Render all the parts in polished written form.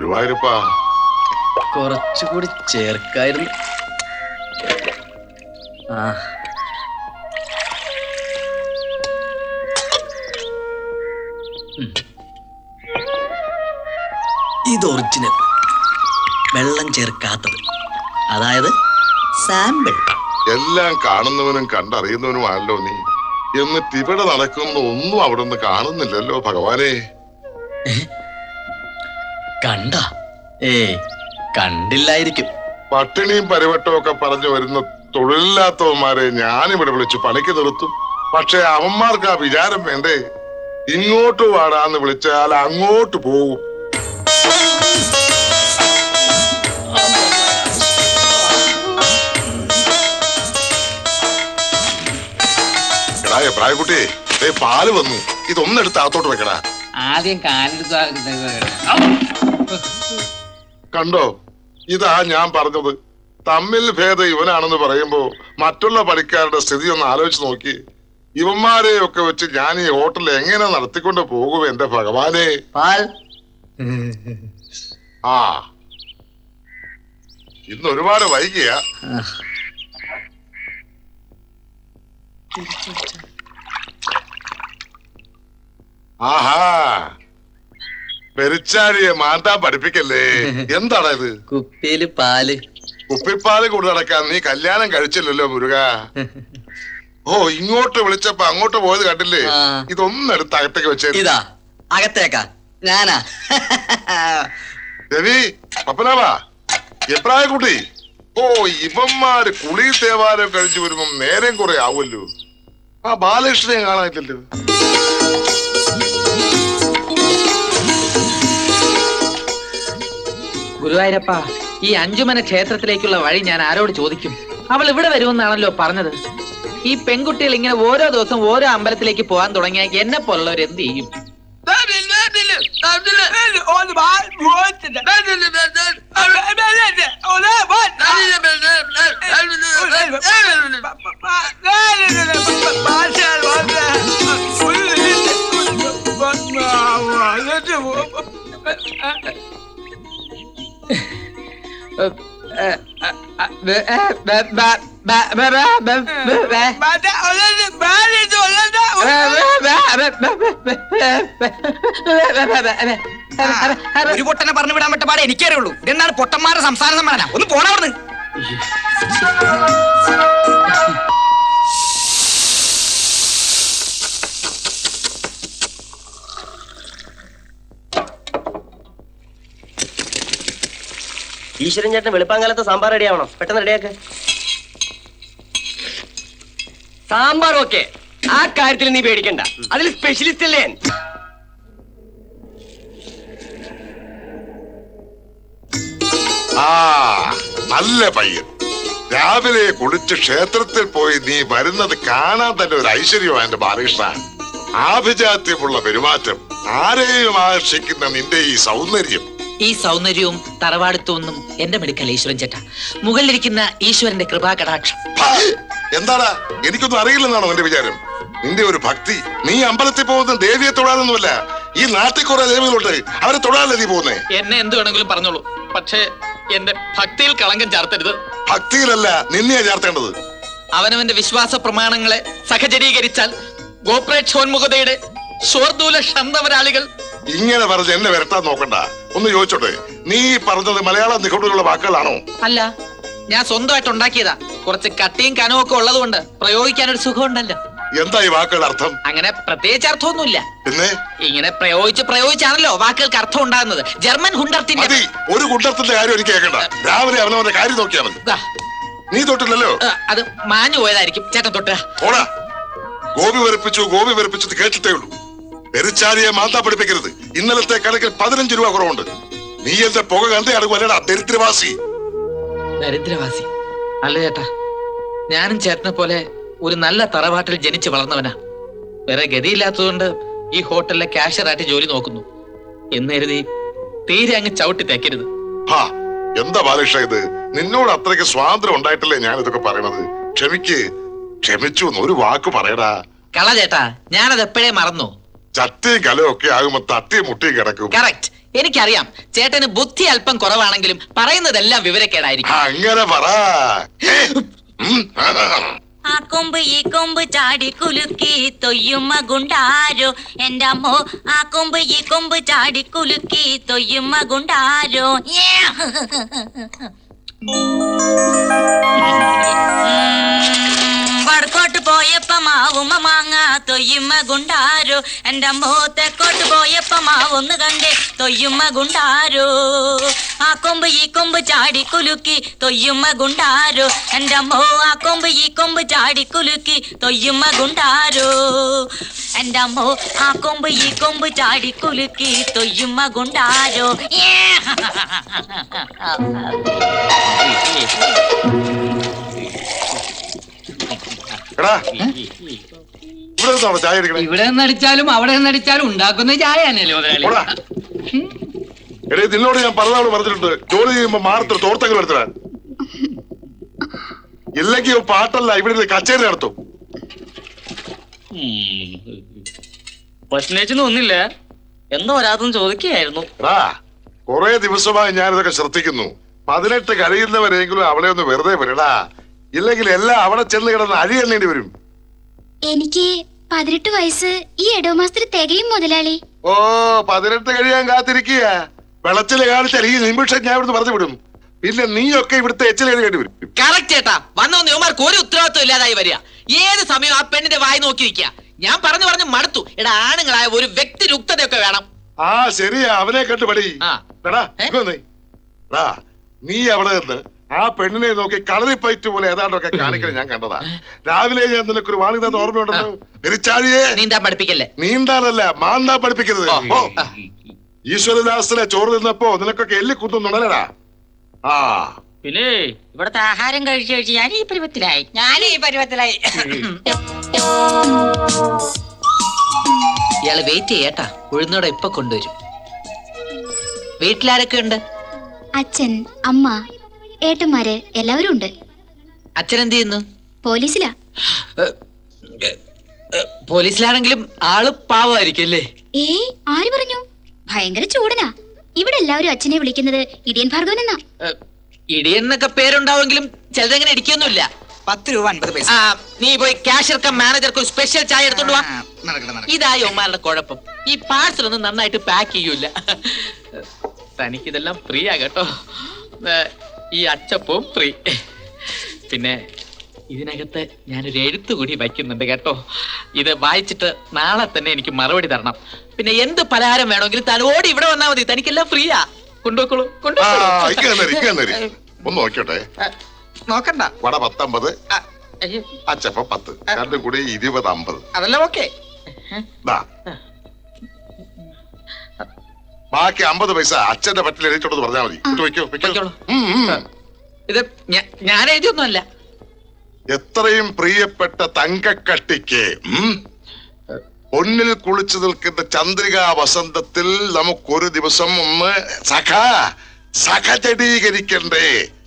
ഗുരുവായൂരപ്പാ, കുറച്ചുകൂടി ചേർക്കായിരുന്നു. ഇത് ഒറിജിനൽ, വെള്ളം ചേർക്കാത്തത്, അതായത് സാമ്പിൾ. എല്ലാം കാണുന്നവനും കണ്ടറിയുന്നവനുമാണല്ലോ നീ. എന്നിട്ട് ഇവിടെ നടക്കുന്ന ഒന്നും അവിടെ നിന്ന് കാണുന്നില്ലല്ലോ ഭഗവാനെ. കണ്ട? കണ്ടില്ലായിരിക്കും. പട്ടിണിയും പരിവട്ടവും ഒക്കെ പറഞ്ഞു വരുന്ന തൊഴിലില്ലാത്തവന്മാരെ ഞാനിവിടെ വിളിച്ചു പണിക്ക് നിർത്തും. പക്ഷെ അവന്മാർക്ക് ആ വിചാരം വേണ്ടേ? ഇങ്ങോട്ട് വാടാന്ന് വിളിച്ചാൽ അങ്ങോട്ട് പോകും. പ്രായക്കുട്ടി, പാല് വന്നു, ഇതൊന്നെടുത്ത് അകത്തോട്ട് വെക്കടാ. ആദ്യം കാലെടുത്ത് കണ്ടോ, ഇതാ ഞാൻ പറഞ്ഞത്. തമ്മിൽ ഭേദം ഇവനാണെന്ന് പറയുമ്പോ മറ്റുള്ള പണിക്കാരുടെ സ്ഥിതി ഒന്ന് ആലോചിച്ച് നോക്കി. ഇവന്മാരെയൊക്കെ വെച്ച് ഞാൻ ഈ ഹോട്ടൽ എങ്ങനെ നടത്തിക്കൊണ്ട് പോകും എന്റെ ഭഗവാനെ. ആ, ഇന്ന് ഒരുപാട് വൈകിയ. ആഹാ, പെരിച്ചാഴിയെ മാറ്റാൻ പഠിപ്പിക്കല്ലേ. എന്താണ് ഇത്? കുപ്പിയില് പാല്. കുപ്പിപ്പാല് കൊണ്ട് നടക്കാൻ നീ കല്യാണം കഴിച്ചില്ലല്ലോ മുരുക. ഓ, ഇങ്ങോട്ട് വിളിച്ചപ്പോ അങ്ങോട്ട് പോയത് കണ്ടില്ലേ? ഇതൊന്നെടുത്ത് അകത്തേക്ക് വെച്ചേ. ഇതാ അകത്തേക്കാ ഞാനാ. രവി, പപ്പനാവാ, എപ്രായ കുട്ടി. ഓ, ഇവന്മാര് കുളി തേവാരം കഴിച്ചു വരുമ്പോ നേരം കുറെ ആവുമല്ലോ. ആ ബാലകൃഷ്ണനെ കാണാനില്ലല്ലോ. ഗുരുവായൂരപ്പ, ഈ അഞ്ചുമന ക്ഷേത്രത്തിലേക്കുള്ള വഴി ഞാൻ ആരോട് ചോദിക്കും? അവൾ ഇവിടെ വരുമെന്നാണല്ലോ പറഞ്ഞത്. ഈ പെൺകുട്ടികൾ ഇങ്ങനെ ഓരോ ദിവസം ഓരോ അമ്പലത്തിലേക്ക് പോകാൻ തുടങ്ങിയാൽ എന്നെ പോലുള്ളവർ എന്ത് ചെയ്യും? ഒരു പൊട്ടനെ പറഞ്ഞു വിടാൻ പറ്റ പാടെ എനിക്കറിയുള്ളൂ. ഇതെന്താണ് പൊട്ടന്മാരുടെ സംസാര സമ്മേളനം? ഒന്ന് പോണവിടുന്ന്. ഈശ്വരൻ ചേട്ടൻ വെളുപ്പാങ്കാലത്ത് സാമ്പാർ റെഡി ആവണം. പെട്ടെന്ന് റെഡിയാക്ക്. സാമ്പാർ ഓക്കെ, ആ കാര്യത്തിൽ നീ പേടിക്കണ്ട. അതിൽ സ്പെഷ്യലിസ്റ്റ് അല്ലേ ഞാൻ. ആ, നല്ല പയ്യൻ. രാവിലെ കുളിച്ച് ക്ഷേത്രത്തിൽ പോയി നീ വരുന്നത് കാണാൻ തന്നെ ഒരു ഐശ്വര്യമാണ് എന്റെ ബാലകൃഷ്ണ. ആഭിജാത്യമുള്ള പെരുമാറ്റം, ആരെയും ആകർഷിക്കുന്ന നിന്റെ ഈ സൗന്ദര്യം. ഈ സൗന്ദര്യവും തറവാടിത്വമൊന്നും എന്റെ മെടുക്കൽ ഈശ്വരൻ ചേട്ടാ, മുകളിലിരിക്കുന്ന ഈശ്വരന്റെ കൃപാ കടാക്ഷം. എന്താടാ, എനിക്കൊന്നും അറിയില്ലെന്നാണോ എന്റെ വിചാരം? നിന്റെ ഒരു ഭക്തി. നീ അമ്പലത്തിൽ പോകുന്ന ദേവിയെ തൊഴാനൊന്നുമല്ല. ഈ നാട്ടിൽ കുറെ ദേവികളുണ്ട്, അവരെ തൊഴാനല്ലേ നീ പോകുന്നേ? എന്നെ എന്ത് വേണമെങ്കിലും പറഞ്ഞോളൂ, പക്ഷേ എന്റെ ഭക്തിയിൽ കളങ്കം ചാർത്തരുത്. ഭക്തിയിലല്ല, നിന്നെയാ ചാർത്തേണ്ടത്. അവനവന്റെ വിശ്വാസ പ്രമാണങ്ങളെ സഹചരീകരിച്ചാൽ ഗോപ്രേക്ഷോന്മുഖതയുടെ ശോർദൂല ഷന്തവരാളികൾ. ഇങ്ങനെ പറഞ്ഞ് എന്നെ വരട്ടാൻ നോക്കണ്ട. ഒന്ന് ചോദിച്ചോട്ടെ, നീ പറഞ്ഞത് മലയാള നിഘണ്ടുള്ള വാക്കുകളാണോ? അല്ല, ഞാൻ സ്വന്തമായിട്ട് ഉണ്ടാക്കിയതാ. കുറച്ച് കട്ടിയും കനവും ഒക്കെ ഉള്ളതുകൊണ്ട് പ്രയോഗിക്കാനൊരു സുഖമുണ്ടല്ലോ. എന്താ ഈ വാക്കുകളുടെ അർത്ഥം? അങ്ങനെ പ്രത്യേകിച്ച് അർത്ഥമൊന്നുമില്ല. പിന്നെ ഇങ്ങനെ പ്രയോഗിച്ചാണല്ലോ വാക്കുകൾക്ക് അർത്ഥം ഉണ്ടാകുന്നത്. ജർമ്മൻ ഹുണ്ടർത്തിന്റെ ഒരു കുണ്ടത്തിന്റെ കാര്യം എനിക്ക് കേൾക്കണ്ട. രാവിലെ അവനവന്റെ കാര്യം നോക്കിയാൽ മതി. നീ തൊട്ടില്ലല്ലോ. അത് മാഞ്ഞു പോയതായിരിക്കും. ചേട്ടൻ തൊട്ട ഓടാ. ഗോപി വെറുപ്പിച്ചത് കേട്ടിട്ടേ ഉള്ളൂ. പെരിച്ചാഴിയെ മാന്താ പഠിപ്പിക്കരുത്. ഇന്നലത്തെ കണക്കിൽ 15 രൂപ കുറവുണ്ട്. നീ എന്റെ പുക കണ്ടേ അടുക്കല്ലടാ ദരിദ്രവാസി. ദരിദ്രവാസി അല്ല ചേട്ടാ, ഞാനും ചേട്ടനെ പോലെ ഒരു നല്ല തറവാട്ടിൽ ജനിച്ചു വളർന്നവനാ. വേറെ ഗതിയില്ലാത്തതുകൊണ്ട് ഈ ഹോട്ടലിലെ ക്യാഷ്യറായിട്ട് ജോലി നോക്കുന്നു. എന്ന് കരുതി തീരെ അങ്ങ് ചവിട്ടി തേക്കരുത്. എന്താ ബാലകൃഷ്ണ ഇത്? നിന്നോട് അത്രയ്ക്ക് സ്വാതന്ത്ര്യം ഉണ്ടായിട്ടല്ലേ ഞാൻ ഇതൊക്കെ പറയണത്. ക്ഷമിച്ചു ഒരു വാക്ക് പറയടാ. കള ചേട്ടാ, ഞാനത് എപ്പോഴേ മറന്നു. ചട്ടിയും കലവും ഒക്കെ ആകുമ്പോ തട്ടിയും മുട്ടിയും കിടക്കും. കറക്റ്റ്. എനിക്കറിയാം ചേട്ടന് ബുദ്ധി അല്പം കുറവാണെങ്കിലും പറയുന്നതെല്ലാം വിവരക്കേടായിരിക്കും. അങ്ങനെ പറ. ആ കൊമ്പ് ഈ കൊമ്പ് ചാടി കുലുക്കി തൊയ്യുമ്മ ഗുണ്ടാരോ എന്റെ അമ്മോ. ആ കൊമ്പ് ഈ കൊമ്പ് ചാടി കുലുക്കി തൊയ്യുമ്മ ഗുണ്ടാരോ. വടക്കോട്ട് പോയപ്പ മാവുമ്മ മാങ്ങ തൊയ്യുമ്മ ഗുണ്ടാരോ എന്റെ അമ്മോ. തെക്കോട്ട് പോയപ്പ മാവൊന്ന് കണ്ടേ തൊയ്യുമ്മ ഗുണ്ടാരോ. ആ കൊമ്പ് ഈ കൊമ്പ് ചാടി കുലുക്കി തൊയ്യുമ്മ ഗുണ്ടാരോ എന്റെ അമ്മോ. ആ കൊമ്പ് ഈ കൊമ്പ് ചാടി കുലുക്കി തൊയ്യുമ്മ ഗുണ്ടാരോ എന്റെ അമ്മോ. ആ കൊമ്പ് ഈ കൊമ്പ് ചാടി കുലുക്കി തൊയ്യുമ്മ ഗുണ്ടാരോ. എടാ ഇവിടെ നിന്നാണോ ചായ എടുക്കണേ? ഇവിടെ നടിച്ചാലും അവിടെ നടിച്ചാലും ഉണ്ടാക്കുന്ന ചായ തന്നെയല്ലേ മുതലാളി. പോടാ. എടേ നിന്നോട് ഞാൻ പലതവണ പറഞ്ഞിട്ടുണ്ട് ജോലി ചെയ്യുമ്പോ മാറത്തൊരു തോർത്തെങ്കിലും എടുത്തിടാൻ. ഇല്ലെങ്കിൽ പാട്ടല്ല ഇവിടെ കച്ചേരി നടത്തും. പ്രശ്നേച്ചിന് ഒന്നില്ല എന്തോ ഒരാതും ചോദിക്കുകയായിരുന്നു. കൊറേ ദിവസമായി ഞാനിതൊക്കെ ശ്രദ്ധിക്കുന്നു. 18 കഴിയുന്നവരെങ്കിലും അവളെ ഒന്ന് വെറുതെ വരടാ. ഇല്ലെങ്കിൽ എല്ലാം അവിടെ ചെന്ന് കിടന്ന് അരി എണ്ണേണ്ടി വരും. എനിക്ക് 18 വയസ്സ് ഈ ഇടവമാസത്തിൽ തികയും മുതലാളി. ഓ 18 കഴിയാൻ കാത്തിരിക്കുക. വെളച്ചില് കാണിച്ചാൽ ഈ നിമിഷം ഞാൻ ഇവിടുന്ന് പറഞ്ഞു വിടും. പിന്നെ നീയൊക്കെ ഇവിടുത്തെ എച്ചിലേണ്ടി വരും. കറക്റ്റ് ചേട്ടാ. വന്നോന്ന് ഇവന്മാർക്ക് ഒരു ഉത്തരവാദിത്വം ഇല്ലാതായി വരിക. ഏത് സമയം ആ പെണ്ണിന്റെ വായി നോക്കി നിൽക്കുക. ഞാൻ പറഞ്ഞു മടുത്തു. എടാ ആണുങ്ങളായ ഒരു വ്യക്തി രുക്തതയൊക്കെ വേണം. ആ ശരിയാ, അവനെ കണ്ടു പടി. നീ അവിടെ നിന്ന് ആ പെണ്ണിനെ നോക്കി കളറിപ്പയറ്റ് പോലെ ഏതാണ്ടൊക്കെ കാണിക്കണം ഞാൻ കണ്ടതാ. രാവിലെ ഞാൻ നിനക്കൊരു വാണിത ഓർമ്മയുണ്ടല്ലോ. പെരിച്ചാഴിയെ നീന്താൻ പഠിപ്പിക്കല്ലേ. നീന്താനല്ല മാന്താൻ പഠിപ്പിക്കരുത്. ഈശ്വരദാസിനെ ചോറ് തിന്നപ്പോ നിനക്കൊക്കെ എല്ലി കുത്തുന്നുണ്ടല്ലടാ. ആ പിന്നെ ഇവിടത്തെ ആഹാരം കഴിച്ച് ഞാൻ ഈ പരുവത്തിലായി. ഇയാള് വെയിറ്റ് ചെയ്യട്ടാ. ഉഴുന്നോടെ ഇപ്പൊ കൊണ്ടുവരും. വീട്ടിലാരൊക്കെ ഉണ്ട്? അച്ഛൻ, അമ്മ, ഏട്ടന്മാര് എല്ലാവരും ഉണ്ട്. അച്ഛൻ എന്ത് ചെയ്യുന്നു? പോലീസിലാ. പോലീസിലാണെങ്കിലും ആള് പാവമായിരിക്കും അല്ലേ? ആര് പറഞ്ഞു? ഭയങ്കര ചൂടനാ. ഇവിടെ എല്ലാവരും അച്ഛനെ വിളിക്കുന്നത് ഇടിയൻ ഭാർഗവൻ എന്നാ. ഇടിയൻ എന്നൊക്കെ പേരുണ്ടാവെങ്കിലും ചിലതെങ്ങനെ ഇടിക്കൊന്നുമില്ല. 10 രൂപ 50 പൈസ. നീ പോയി ക്യാഷ്യർക്കും മാനേജർക്കും സ്പെഷ്യൽ ചായ എടുത്തോണ്ട് വാ. ഇതായി ഒമാരുടെ കുഴപ്പം. ഈ പാഴ്സൽ ഒന്നും നന്നായിട്ട് പാക്ക് ചെയ്യൂല. തനിക്കിതെല്ലാം ഫ്രീ ആ കേട്ടോ. ഈ അച്ചപ്പവും ഫ്രീ. പിന്നെ ഇതിനകത്ത് ഞാനൊരു എഴുത്തുകൂടി വയ്ക്കുന്നുണ്ട് കേട്ടോ. ഇത് വായിച്ചിട്ട് നാളെ തന്നെ എനിക്ക് മറുപടി തരണം. പിന്നെ എന്ത് പലഹാരം വേണമെങ്കിലും താൻ ഓടി ഇവിടെ വന്നാൽ മതി. തനിക്കെല്ലാം ഫ്രീയാ. കൊണ്ടുപോയിക്കോളൂ. ഒന്ന് നോക്കട്ടെ. നോക്കണ്ട. വട 19, അച്ചപ്പ 10, രണ്ടും കൂടി 20, 50. അതെല്ലാം ഓക്കെ. ബാക്കി 50 പൈസ അച്ഛന്റെ പറ്റിൽ എഴുതിച്ചോണ്ടെന്ന് പറഞ്ഞാൽ മതി. ഇത് ഞാൻ എഴുതിയൊന്നുമല്ല. എത്രയും പ്രിയപ്പെട്ട തങ്കക്കട്ടിക്ക് പൊന്നിൽ കുളിച്ചു നിൽക്കുന്ന ചന്ദ്രികാ വസന്തത്തിൽ നമുക്കൊരു ദിവസം ഒന്ന് സഖചടീകരിക്കണ്ടേ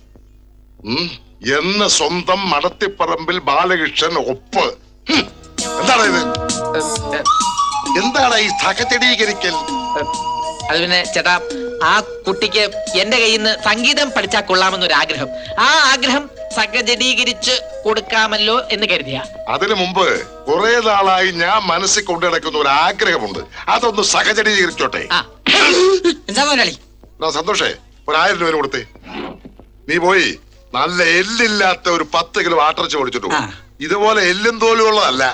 എന്ന് സ്വന്തം മടത്തിപ്പറമ്പിൽ ബാലകൃഷ്ണൻ ഒപ്പ്. എന്താണ് ഇത്? എന്താണ് ഈ സഖചടീകരിക്കൽ? അത് പിന്നെ ചേട്ടാ, ആ കുട്ടിക്ക് എന്റെ കയ്യിൽ നിന്ന് സംഗീതം പഠിച്ചാൽ കൊള്ളാമെന്നൊരു ആഗ്രഹം. ആ ആഗ്രഹം സഖചടീകരിച്ച് കൊടുക്കാമല്ലോ എന്ന് കരുതിയ. അതിനു മുമ്പ് കുറെ നാളായി ഞാൻ മനസ്സിൽ കൊണ്ടു നടക്കുന്ന ഒരു ആഗ്രഹമുണ്ട്. അതൊന്ന് സഖചടീകരിച്ചോട്ടെ. എന്താ മുതലാളി? സന്തോഷേ, ഒരു 1000 രൂപ കൊടുത്തേ. നീ പോയി നല്ല എല്ലില്ലാത്ത ഒരു 10 കിലോ ആട്ടിറച്ചി മേടിച്ചിട്ടു. ഇതുപോലെ എല്ലും തോലുള്ളതല്ല.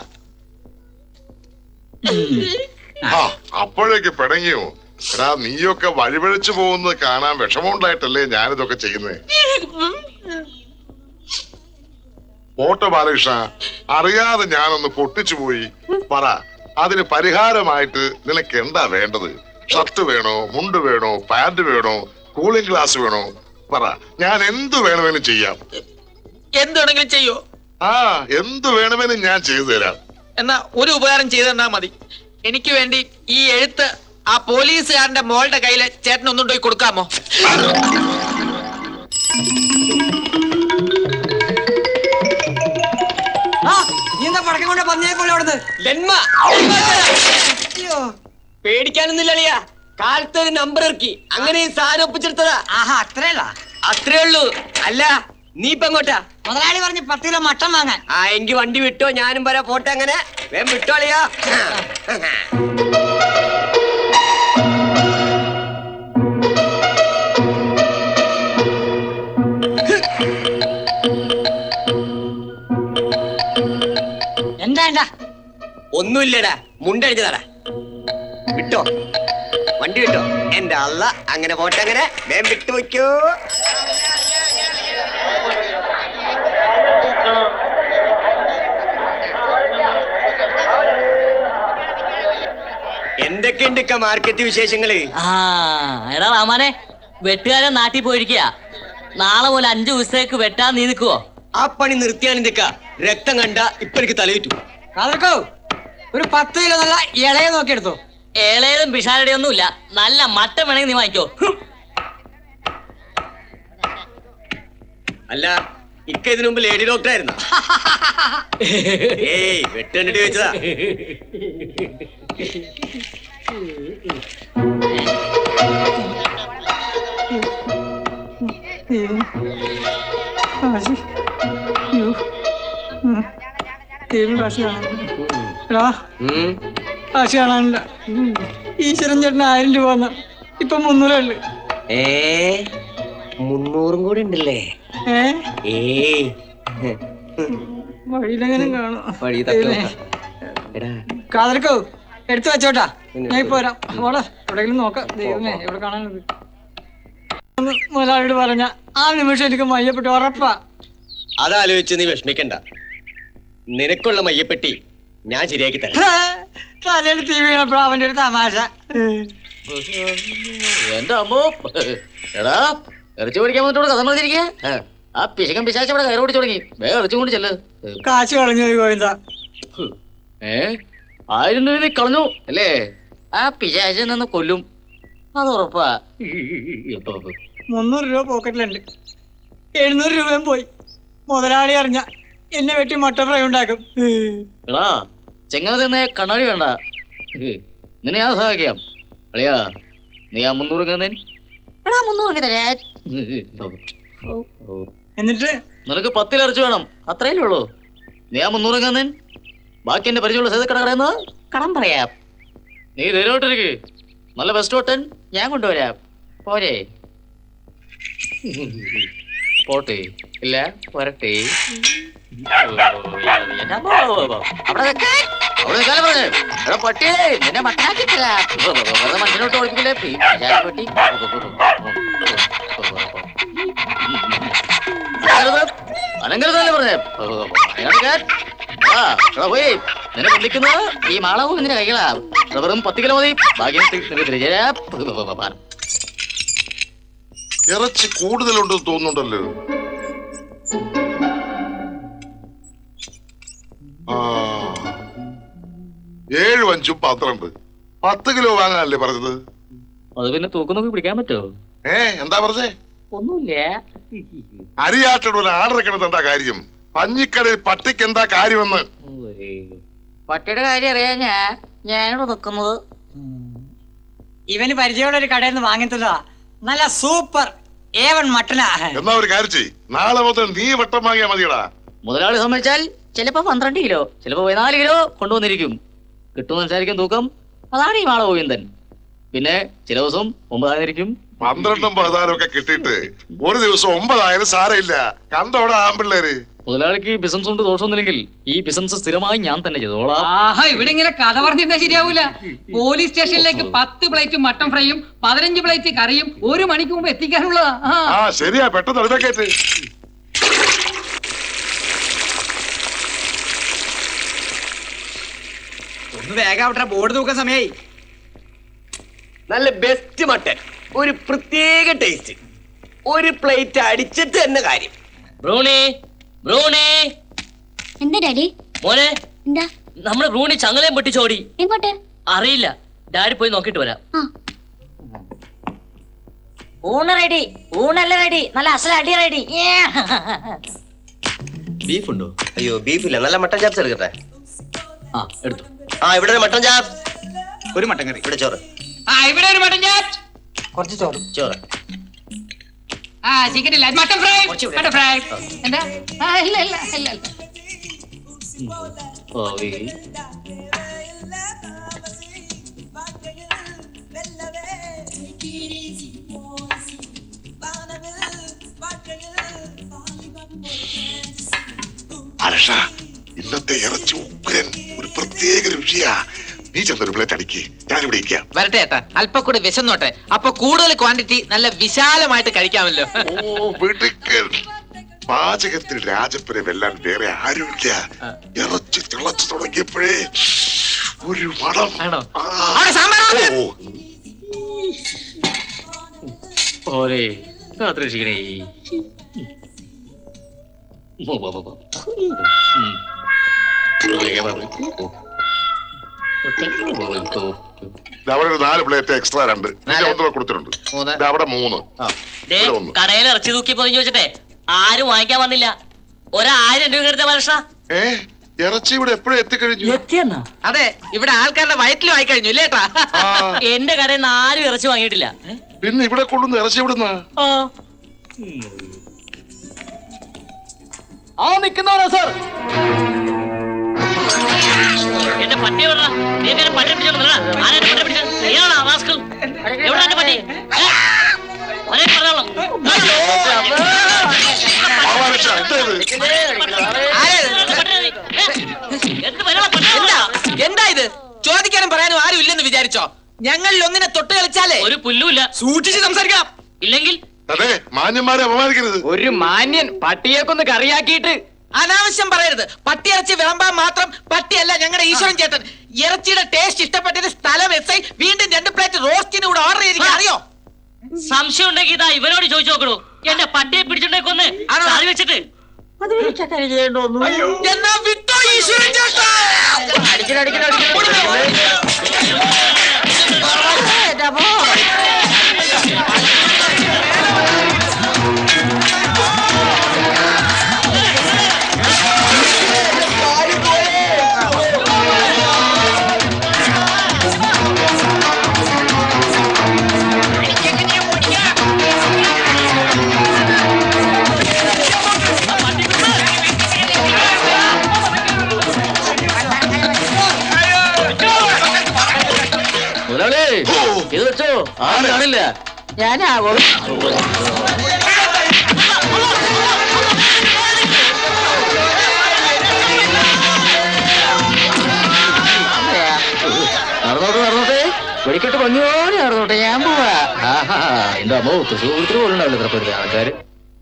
അപ്പോഴേക്ക് പിണങ്ങിയോ? എടാ, നീയൊക്കെ വഴിപഴിച്ചു പോകുന്നത് കാണാൻ വിഷമമുണ്ടായിട്ടല്ലേ ഞാനിതൊക്കെ ചെയ്യുന്നേ. പോട്ടെ ബാലകൃഷ്ണ, അറിയാതെ ഞാനൊന്ന് പൊട്ടിച്ചു പോയി. പറ, അതിന് പരിഹാരമായിട്ട് നിനക്ക് എന്താ വേണ്ടത്? ഷർട്ട് വേണോ, മുണ്ട് വേണോ, പാന്റ് വേണോ, കൂളിംഗ് ഗ്ലാസ് വേണോ? പറ, ഞാൻ എന്ത് വേണമെങ്കിലും ചെയ്യാം. എന്ത് വേണമെങ്കിലും ചെയ്യോ? എന്ത് വേണമെങ്കിലും ഞാൻ ചെയ്തു തരാം. എന്നാ ഒരു ഉപകാരം ചെയ്തു തന്നാ മതി. എനിക്ക് വേണ്ടി ഈ എഴുത്ത് ആ പോലീസുകാരന്റെ മോളുടെ കയ്യില് ചേട്ടൻ ഒന്നും പോയി കൊടുക്കാമോ? എന്താ പടക്കം കൊണ്ട് പറഞ്ഞേക്കോളൂ അവിടുന്ന്. പേടിക്കാനൊന്നുമില്ല. കാലത്തൊരു നമ്പർ ഇറക്കി അങ്ങനെ ഈ സാധനം ഒപ്പിച്ചെടുത്തതാ. ആഹാ അത്രയല്ല. അത്രേ ഉള്ളൂ. അല്ല നീ ഇപ്പൊ എങ്ങോട്ടാ? മുതലാളി പറഞ്ഞ് 10 കിലോ മട്ടൻ വാങ്ങാൻ. ആ എങ്കി വണ്ടി വിട്ടോ, ഞാനും വരാം. പോട്ടെ അങ്ങനെ വേഗം വിട്ടോളിയാ. എന്താ ഒന്നുമില്ലടാ, മുണ്ടഴിഞ്ഞതാടാ. വിട്ടോ, വണ്ടി വിട്ടോ. എന്റെ അള്ള, അങ്ങനെ പോട്ടെ അങ്ങനെ വേഗം വിട്ടു വയ്ക്കോ. എന്തൊക്കെയുണ്ട് മാർക്കറ്റ് വിശേഷങ്ങള്? എടാ റാമാനെ, വെട്ടുകാരൻ നാട്ടിൽ പോയിരിക്കുക. നാളെ പോലെ 5 ദിവസത്തേക്ക് വെട്ടാൻ നീ നിൽക്കുവോ? ആ പണി നിർത്തിയാണ് നിക്ക. രക്തം കണ്ട ഇപ്പൊ എനിക്ക് തലയിട്ടു. കാതർക്കോ, ഒരു 10 കിലോ നല്ല ഇളയ നോക്കിയെടുത്തോ. ഏളേതും പിഷാരടി ഒന്നുമില്ല. നല്ല മട്ടൻ വേണമെങ്കിൽ നീ വാങ്ങിക്കോ. അല്ല, ഇക്ക ഇതിനു മുമ്പ് ലേഡി ഡോക്ടർ ആയിരുന്നു. ഏയ് വെട്ട് കണ്ടിട്ട് ചോദിച്ചതാ. കാശ് കാണാനില്ല. ഈശ്വരൻ ചേട്ടന് 1000 രൂപ വന്ന ഇപ്പൊ 300 ഉള്ളു. 300 കൂടി ഉണ്ടല്ലേ? വഴിയിലെങ്ങനെ കാണും. വഴി കാതർക്കോ, എടുത്തു വെച്ചോട്ടാ. ഞാൻ ഇപ്പൊ വരാം. ഓടാ, എവിടെയെങ്കിലും നോക്കാം. ദൈവമേ, എവിടെ കാണാനുള്ളത്? മുതലാളിയോട് പറഞ്ഞ ആ നിമിഷം എനിക്ക് മയ്യപ്പെട്ട് ഉറപ്പാ. അതാലോചിച്ച് നീ വിഷമിക്കണ്ട. നിനക്കുള്ള മയ്യപ്പെട്ടി ഞാൻ ശരിയാക്കി തരാം. തലയിൽ തീ വീണപ്പോഴാ അവന്റെ ഒരു തമാശ. എന്റെ അമ്മോ, എടാ ഇറച്ചി പിടിക്കാൻ വന്നിട്ട് കഥ പറഞ്ഞിരിക്കുക. ആ പിശകൻ പിശാച്ച് ഇവിടെ കയറി ഓടിച്ചു തുടങ്ങി. വേഗം ഇറച്ചി കൊണ്ട് ചെല്ല്. കാശ് കളഞ്ഞു പോയി ഗോവിന്ദ. 1000 രൂപ നീ കളഞ്ഞു അല്ലേ? ആ പിശാചിൽ നിന്ന് കൊല്ലും, അത് ഉറപ്പാ. 300 രൂപ പോക്കറ്റിലുണ്ട്. 700 രൂപയും പോയി. മുതലാളി അറിഞ്ഞ എന്നെ വെട്ടി മുട്ട ഫ്രൈ ഉണ്ടാക്കും. എടാ ചെങ്ങനെ തന്നെ കണ്ണാടി വേണ്ട. നിന്നെ ഞാൻ സഹായിക്കാം. അളിയാ, നീ ആ 300 തന്നേ. എടാ 300 തരാ. എന്നിട്ട് നിനക്ക് 10 ഇറച്ചി വേണം, അത്രയല്ലേ ഉള്ളൂ. നീ ആ 300 തന്നേ. ബാക്കി എന്റെ പരിചയമുള്ള സേതക്കട കടന്ന് കടം പറയാം. നീ ധൈര്യമായിട്ടിരിക്ക്. നല്ല ബെസ്റ്റ് ഹോട്ടൽ ഞാൻ കൊണ്ടുവരാം. പോരെ? പോട്ടെ? ഇല്ല, വരട്ടെ. പട്ടിയെ നിന്നെ മട്ടനാക്കിട്ടില്ല. വെറുതെ മനുഷ്യനോട്ട് ഓടിക്കില്ലേ പട്ടി. അനങ്കരതല്ലേ പറഞ്ഞേ? പോയി നിന്നെ ബന്ധിക്കുന്നത് ഈ മാളവും നിന്റെ കൈകളാ. വെറും 10 കിലോ മതി. ഭാഗ്യം ഇറച്ചി കൂടുതലുണ്ടെന്ന് തോന്നുന്നുണ്ടല്ലോ. 7 5 12 10 കിലോ വാങ്ങാനല്ലേ പറഞ്ഞത്? അത് പിന്നെ തൂക്കം നോക്കി പിടിക്കാൻ പറ്റുമോ? എന്താ പറഞ്ഞേ? ഒന്നുമില്ല. അരിയാട്ടോട് ഒരു ആർഡർ വെക്കണത് എന്താ കാര്യം? പഞ്ഞിക്കടയിൽ പട്ടിക്ക് എന്താ കാര്യമെന്ന്. പട്ടിയുടെ കാര്യം അറിയാൻ ഞാനിവിടെ നിൽക്കുന്നത്. ഇവന് പരിചയമുള്ള ഒരു കടയിൽ നിന്ന് വാങ്ങിത്തതാ. നല്ല സൂപ്പർ A1 മട്ടനാ. എന്നാ ഒരു കാര്യം ചെയ്, നാളെ മുതൽ നീ വട്ടം വാങ്ങിയാ മതിയടാ. മുതലാളി സമ്മതിച്ചാൽ ചിലപ്പോ 12 കിലോ, ചിലപ്പോ 14 കിലോ കൊണ്ടുവന്നിരിക്കും. കിട്ടുമെന്ന് സംസാരിക്കും തൂക്കം. അതാണ് ഈ മാള ഗോവിന്ദൻ. പിന്നെ ചില ദിവസം 9 ആയിരിക്കും. 12 14 ഒക്കെ കിട്ടിയിട്ട് ഒരു ദിവസം 9 ആയാലും സാരമില്ല. കണ്ടോടെ ആമ്പിള്ളേര്. മുതലാളിക്ക് ബിസിനസ് കൊണ്ട് ദോഷമൊന്നുമില്ലെങ്കിൽ ഈ ബിസിനസ് സ്ഥിരമായി ഞാൻ തന്നെ ചെയ്തോളാം. ആഹാ, ഇവിടെ ഇങ്ങനെ കഥ പറഞ്ഞിരുന്നാ ശരിയാവൂല. പോലീസ് സ്റ്റേഷനിലേക്ക് 10 പ്ലേറ്റ് മട്ടൻ ഫ്രൈയും 15 പ്ലേറ്റ് കറിയും 1 മണിക്ക് മുമ്പ് എത്തിക്കാനുള്ളതാ. ശരിയാ, പെട്ടെന്ന് അടുത്തേക്കേറ്റ്. ഒന്ന് വേഗം അവിടെ ബോർഡ് തൂക്കാൻ സമയായി. നല്ല ബെസ്റ്റ് മട്ടൻ, ഒരു പ്രത്യേക ടേസ്റ്റ്. ഒരു പ്ലേറ്റ് അടിച്ചിട്ട് തന്നെ കാര്യം. എന്താ ഡാഡി? മോനെ, എന്താ? നമ്മുടെ ബ്രൂണി ചങ്ങലയും പൊട്ടിച്ചോടി. എങ്ങോട്ട്? അറിയില്ല, ഡാഡി പോയി നോക്കിട്ട് വരാം. ഊണ് റെഡി, ഊണല്ല റെഡി, നല്ല അസല അടി റെഡി. ബീഫ് ഉണ്ടോ? അയ്യോ ബീഫില്ല, നല്ല മട്ടൻ ചാപ്സ് എടുക്കട്ടെ. എടുത്തു. ഇവിടെ ഒരു മട്ടൻ ചാപ്സ്, ഒരു മട്ടൻ കറി, ഇവിടെ ചോറ്. ഇവിടെ ഒരു മട്ടൻ ചാറ്റ്. കുറച്ച് ചോറ്. ചോറ്. ചിക്കൻ ഇല്ല, മട്ടൻ ഫ്രൈ. Mutton fry. എന്താ? ഇല്ല ഇല്ല ഇല്ല ഇല്ല. ബാലകൃഷ്ണ, ഇന്നത്തെ ഇറച്ചി ഉഗ്രൻ, ഒരു പ്രത്യേക രുചിയാ. നീ ചെന്നൊരു പ്ലേറ്റ് അടിക്ക്, ഞാനിവിടെ ഇരിക്കാം. വരട്ടെ ഏട്ടാ, അല്പം കൂടി വിശന്നോട്ടെ. അപ്പൊ കൂടുതൽ ക്വാണ്ടിറ്റി നല്ല വിശാലമായിട്ട് കഴിക്കാമല്ലോ. ഓ മിടുക്കൻ. പാചകത്തിൽ രാജപ്പനെ വെല്ലാൻ വേറെ ആരുമില്ല. ഇറച്ചി തിളച്ചു തുടങ്ങിയപ്പോഴേ ഒരു മണം. ആണോ? ഓരേ കാത്തിരക്ഷിക്കണേ. അവിടെ ഒരു 4 പ്ലേറ്റ് എക്സ്ട്രാ 2 കൊടുത്തിട്ടുണ്ട്. അവിടെ 3. കടയിൽ ഇറച്ചി തൂക്കി പോയി ചോദിച്ചിട്ടെ ആരും വാങ്ങിക്കാൻ വന്നില്ല. 1000 രൂപ എടുത്ത മനുഷ്യ. ഇറച്ചി ഇവിടെ എപ്പോഴും എത്തിക്കഴിഞ്ഞു. എത്തിയെന്നാ? അതെ, ഇവിടെ ആൾക്കാരുടെ വയറ്റിലും ആയി കഴിഞ്ഞു ഇല്ലേട്ടാ. എന്റെ കടയിൽ നിന്ന് ആരും ഇറച്ചി വാങ്ങിയിട്ടില്ല. പിന്നെ ഇവിടെ കൊണ്ടുവന്ന് ഇറച്ചി എവിടുന്നാ? നിക്കുന്നവരാ സാർ. എന്റെ പട്ടി എവിടാ? നീ പട്ടി പിടിച്ചോണ്ടാ? ആരാ പട്ടി പിടിച്ചത്? നീയാണോ റാസ്കൽ? എവിടാ എന്റെ പട്ടി? എന്താ ഇത്? ചോദിക്കാനും പറയാനും ആരും ഇല്ലെന്ന് വിചാരിച്ചോ? ഞങ്ങളിൽ ഒന്നിനെ തൊട്ട് കളിച്ചാലേ ഒരു പുല്ലുമില്ല. സൂക്ഷിച്ച് സംസാരിക്കാം. ഇല്ലെങ്കിൽ അതെ, മാന്യന്മാരെ അപമാനിക്കരുത്. ഒരു മാന്യൻ പട്ടിയേക്കൊന്ന് കറിയാക്കിയിട്ട് അനാവശ്യം പറയരുത്. പട്ടിയിറച്ചി വിളമ്പാൻ മാത്രം പട്ടിയല്ല ഞങ്ങളുടെ ഈശ്വരൻ ചേട്ടൻ. ഇറച്ചിയുടെ ടേസ്റ്റ് ഇഷ്ടപ്പെട്ടതിന് സ്ഥലം എസ് ഐ വീണ്ടും 2 പ്ലേറ്റ് റോസ്റ്റിന് കൂടെ ഓർഡർ ചെയ്തിരിക്കുക. അറിയോ? സംശയം ഉണ്ടെങ്കിൽ ഇതാ ഇവരോട് ചോദിച്ചു നോക്കണു. എന്റെ പട്ടിയെ പിടിച്ചിട്ടേക്കൊന്ന് കറി വെച്ചിട്ട് എന്നാ വിട്ടോ ഈശ്വരൻ ചേട്ടാ. ഇത് വെച്ചോ, ആരും കാണില്ല. ഞാനാവോ നടന്നോട്ടെ വെടിക്കെട്ട് ഭംഗിയോടെ നടന്നോട്ടെ. ഞാൻ പോവാ. എന്റെ അമ്മ തൃശ്ശൂർ പോലുണ്ടാവില്ല ഇത്ര ആൾക്കാര്.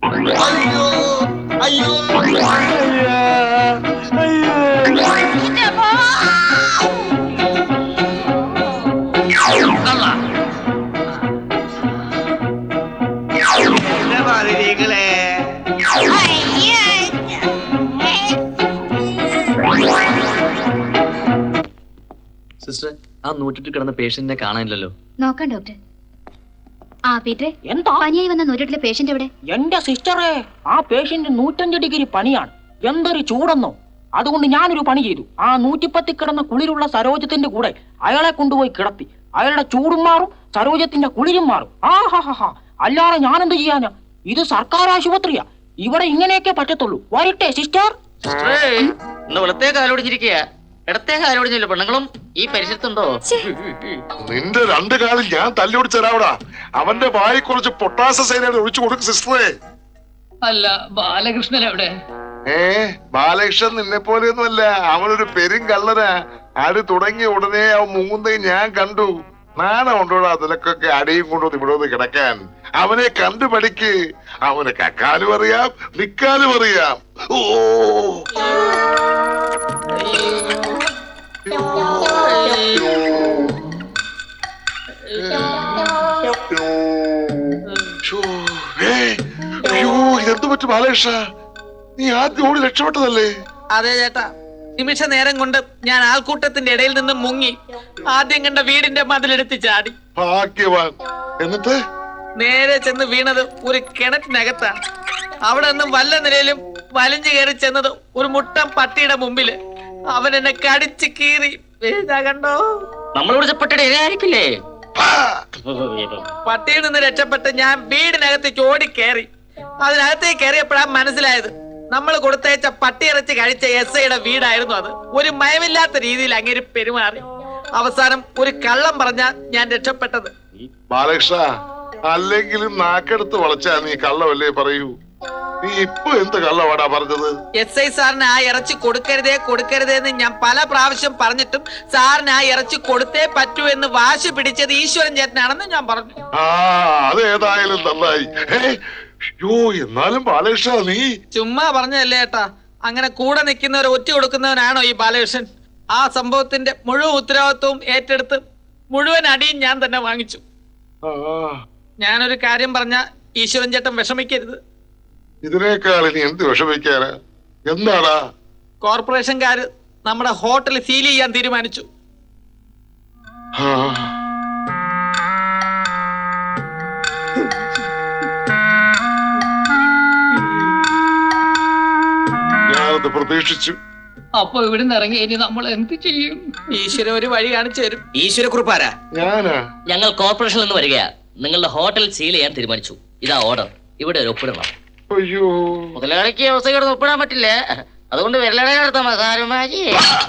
സിസ്റ്റർ, ആ 108 കിടന്ന പേഷ്യന്റിനെ കാണാനില്ലല്ലോ. നോക്കാം ഡോക്ടർ. ആ പീറ്ററെ, എന്താ പനിയായി വന്ന 108 പേഷ്യന്റ് എവിടെ? എന്റെ സിസ്റ്ററെ, ആ പേഷ്യന്റ് 105 ഡിഗ്രി പനിയാണ്. എന്തൊരു ചൂടെന്നോ. അതുകൊണ്ട് ഞാനൊരു പണി ചെയ്തു. ആ 110 കിടന്ന കുളിരുള്ള സരോജത്തിന്റെ കൂടെ അയാളെ കൊണ്ടുപോയി കിടത്തി. അയാളുടെ ചൂടും മാറും, സരോജത്തിന്റെ കുളിരും മാറും. ആഹാ, അല്ലാതെ ഞാനെന്ത് ചെയ്യാനാ? ഇത് സർക്കാർ ആശുപത്രിയാ. ഇവിടെ ഇങ്ങനെയൊക്കെ പറ്റത്തുള്ളൂ. വരട്ടെ സിസ്റ്റർ. വലത്തേ കാലോടിച്ചിരിക്കുക, ഇടത്തേ കാലോടിച്ചില്ല. പെണ്ണുങ്ങളും ഈ പരിസരത്തുണ്ടോ? നിന്റെ 2 കാലിൽ ഞാൻ തല്ലോടിച്ചരാവിടാ. അവന്റെ വായി കുറച്ച് പൊട്ടാസ സൈനൈഡ് ഒഴിച്ചു കൊടുക്കും സിസ്റ്ററെ. അല്ല, ബാലകൃഷ്ണൻ എവിടെ? ബാലകൃഷ്ണൻ നിന്നെ പോലെയൊന്നുമല്ല. അവനൊരു പെരും കള്ളനാ. അടി തുടങ്ങിയ ഉടനെ അവൻ മുങ്ങുന്നേ ഞാൻ കണ്ടു. നാണം കൊണ്ടോടാ അതിലൊക്കെ അടിയും കൊണ്ടുവന്ന് ഇവിടെ ഒന്ന് കിടക്കാൻ. അവനെ കണ്ടു പഠിക്ക്. അവന് കക്കാനും അറിയാം, നിക്കാനും അറിയാം. ഓ ഇതെന്തു പറ്റും ബാലകൃഷ്ണ? നീ ആദ്യം ഓടി രക്ഷപ്പെട്ടതല്ലേ? അതെ ചേട്ടാ, നിമിഷ നേരം കൊണ്ട് ഞാൻ ആൾക്കൂട്ടത്തിന്റെ ഇടയിൽ നിന്ന് മുങ്ങി ആദ്യം കണ്ട വീടിന്റെ മതിലെടുത്ത് ചാടി. ഭാഗ്യവാൻ. എന്നിട്ട് നേരെ ചെന്ന് വീണത് ഒരു കിണറ്റിനകത്താണ്. അവിടെ നിന്നും വല്ല നിലയിലും വലിഞ്ഞു കയറി ചെന്നത് ഒരു മുട്ടൻ പട്ടിയുടെ മുമ്പില്. അവൻ എന്നെ കടിച്ച് കീറി. കണ്ടോ? നമ്മൾ വിളിച്ച പട്ടിയുടെ ഇരയായിരിക്കില്ലേ? പട്ടിയിൽ നിന്ന് രക്ഷപ്പെട്ട് ഞാൻ വീടിനകത്തേക്ക് ഓടിക്കേറി. അതിനകത്തേക്ക് കയറിയപ്പോഴാണ് മനസ്സിലായത് നമ്മൾ കൊടുത്തയച്ച പട്ടിയിറച്ചി കഴിച്ച SIയുടെ വീടായിരുന്നു അത്. ഒരു മയമില്ലാത്ത രീതിയിൽ അങ്ങനെ പെരുമാറി. അവസാനം ഒരു കള്ളം പറഞ്ഞാ ഞാൻ രക്ഷപ്പെട്ടത്. ബാലകൃഷ്ണ, അല്ലെങ്കിലും നാക്കെടുത്ത് വളച്ചാ നീ കള്ളമല്ലേ പറയൂ. നീ ഇപ്പൊ എന്ത് കള്ളവാടാ പറഞ്ഞത്? SI സാറിന് ആ ഇറച്ചി കൊടുക്കരുതേ എന്ന് ഞാൻ പല പ്രാവശ്യം പറഞ്ഞിട്ടും സാറിന് ആ ഇറച്ചി കൊടുത്തേ പറ്റൂ എന്ന് വാശി പിടിച്ചത് ഈശ്വരൻ ചേട്ടനാണെന്ന് ഞാൻ പറഞ്ഞു. അത് ഏതായാലും നന്നായി. എന്നാലും ബാലകൃഷ്ണ നീ ചുമ്മാ പറഞ്ഞതല്ലേ ഏട്ടാ. അങ്ങനെ കൂടെ നിൽക്കുന്നവരെ ഒറ്റ കൊടുക്കുന്നവനാണോ ഈ ബാലകൃഷ്ണൻ? ആ സംഭവത്തിന്റെ മുഴുവൻ ഉത്തരവാദിത്വവും ഏറ്റെടുത്ത് മുഴുവൻ അടിയും ഞാൻ തന്നെ വാങ്ങിച്ചു. ഞാനൊരു കാര്യം പറഞ്ഞ ഈശ്വരൻ ചേട്ടൻ വിഷമിക്കരുത്. ഇതിനേക്കാൾ ഇനി എന്ത് വിഷമിക്കാനാ? എന്താടാ? കോർപ്പറേഷൻകാര് നമ്മുടെ ഹോട്ടൽ സീൽ ചെയ്യാൻ തീരുമാനിച്ചു. ഞാനത് പ്രതീക്ഷിച്ചു. അപ്പൊ ഇവിടുന്ന് ഇറങ്ങി ഇനി നമ്മൾ എന്ത് ചെയ്യും? ഈശ്വരൻ ഒരു വഴി കാണിച്ചു തരും. ഈശ്വരക്കുറിപ്പാരാ? ഞാനാ. ഞങ്ങൾ കോർപ്പറേഷനിൽ നിന്ന് വരികയാ. നിങ്ങളുടെ ഹോട്ടൽ സീൽ ചെയ്യാൻ തീരുമാനിച്ചു. ഇതാ ഓർഡർ. ഇവിടെ ഒരു ഒപ്പിടണം. അയ്യോ, മുതലാളിക്ക് അവസ്ഥ കിടന്ന് ഒപ്പിടാൻ പറ്റില്ല. അതുകൊണ്ട് വെള്ളട കിടത്ത മസാരമാജി.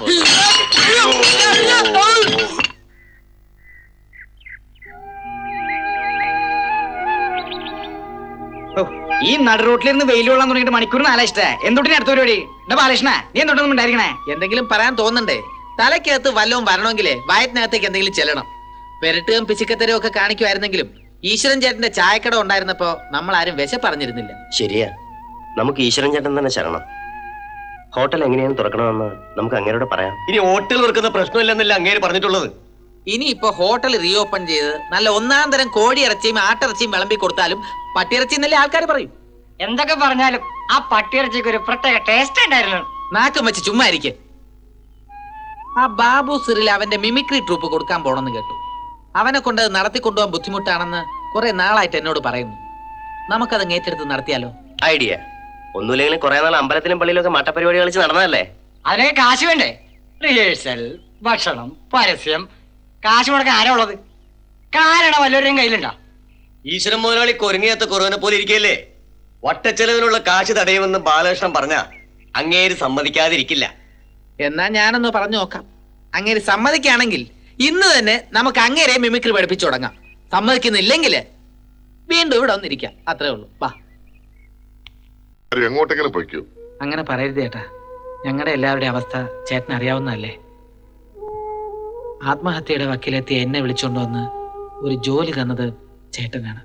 ഈ നട റോട്ടിലിരുന്ന് വെയിൽ കൊള്ളാൻ തുടങ്ങിയിട്ട് മണിക്കൂർ നാലായിഷ്ട. എന്തൊട്ടിന് അടുത്ത പരിപാടി? ബാലകൃഷ്ണ, നീ എന്തൊട്ടൊന്നും ഉണ്ടായിരിക്കണേ? എന്തെങ്കിലും പറയാൻ തോന്നണ്ടേ? തലക്കകത്ത് വല്ലവും വരണമെങ്കിലേ വയറ്റിനകത്തേക്ക് എന്തെങ്കിലും ചെല്ലണം. പെരട്ടുകയും പിശുക്കത്തരവും ഒക്കെ കാണിക്കുമായിരുന്നെങ്കിലും ഈശ്വരൻ ചേട്ടന്റെ ചായക്കട ഉണ്ടായിരുന്നപ്പോ നമ്മൾ ആരും വിശ പറഞ്ഞിരുന്നില്ല. ശരിയാ, നമുക്ക് ഈശ്വരൻ ചേട്ടൻ തന്നെ ശരണം. ഹോട്ടൽ എങ്ങനെയാണ് തുറക്കണമെന്ന് നമുക്ക് അങ്ങേരോട് പറയാം. ഇനി ഹോട്ടൽ തുറക്കുന്ന പ്രശ്നമില്ലെന്നല്ല അങ്ങേര് പറഞ്ഞിട്ടുള്ളത്. ഇനിയിപ്പോ ഹോട്ടൽ റീഓപ്പൺ ചെയ്ത് നല്ല ഒന്നാം തരം കോഴിയിറച്ചിയും ആട്ടിറച്ചിയും വിളമ്പി കൊടുത്താലും പട്ടിയിറച്ചി എന്നല്ലേ ആൾക്കാർ പറയും. എന്തൊക്കെ പറഞ്ഞാലും ആ പട്ടിയിറച്ചിക്ക് ഒരു പ്രത്യേക ടേസ്റ്റ് ഉണ്ടായിരുന്നു. നാക്കം വെച്ച് ചുമ്മാ ഇരിക്കെ. ആ ബാബു സിറിൽ അവന്റെ മിമിക്രി ട്രൂപ്പ് കൊടുക്കാൻ പോണെന്ന് കേട്ടു. അവനെ കൊണ്ട് നടത്തിക്കൊണ്ടുപോകാൻ ബുദ്ധിമുട്ടാണെന്ന് കുറെ നാളായിട്ട് എന്നോട് പറയുന്നു. നമുക്കത് ഏറ്റെടുത്ത് നടത്തിയാലോ? ഐഡിയ. ഒന്നുമില്ലെങ്കിലും കുറെ നാൾ അമ്പലത്തിലും പള്ളിയിലൊക്കെ മട്ടപരിപാടി കളിച്ച് നടന്നതല്ലേ? അതിനൊക്കെ കാശ് വേണ്ടേ? റിഹേഴ്സൽ, ഭക്ഷണം, പരസ്യം, കാശ് മുടക്കാൻ ആരാ ഉള്ളത്? കാരണം വല്ലവരുടെയും കയ്യിലുണ്ടോ? ഈശ്വരൻ മുതലാളി കൊരങ്ങിയത്തെ കുറവനെ പോലെ ഇരിക്കല്ലേ. വട്ടച്ചെലവിനുള്ള കാശ് തടയുമെന്ന് ബാലകൃഷ്ണൻ പറഞ്ഞ അങ്ങേര് സമ്മതിക്കാതിരിക്കില്ല. എന്നാ ഞാനൊന്ന് പറഞ്ഞു നോക്കാം. അങ്ങേര് സമ്മതിക്കുകയാണെങ്കിൽ ഇന്ന് തന്നെ നമുക്ക് അങ്ങേരെ മിമിക്രി പഠിപ്പിച്ചു തുടങ്ങാം. സമ്മതിക്കുന്നില്ലെങ്കില് വീണ്ടും ഇവിടെ വന്നിരിക്കാം. അത്രേ ഉള്ളൂ. വാ. എങ്ങോട്ടെങ്കിലും പോയിക്കോ. അങ്ങനെ പറയരുത് ചേട്ടാ. ഞങ്ങളുടെ എല്ലാവരുടെയും അവസ്ഥ ചേട്ടൻ അറിയാവുന്നതല്ലേ. ആത്മഹത്യയുടെ വക്കിലെത്തി എന്നെ വിളിച്ചുകൊണ്ടുവന്ന് ഒരു ജോലി തന്നത് ചേട്ടനാണ്.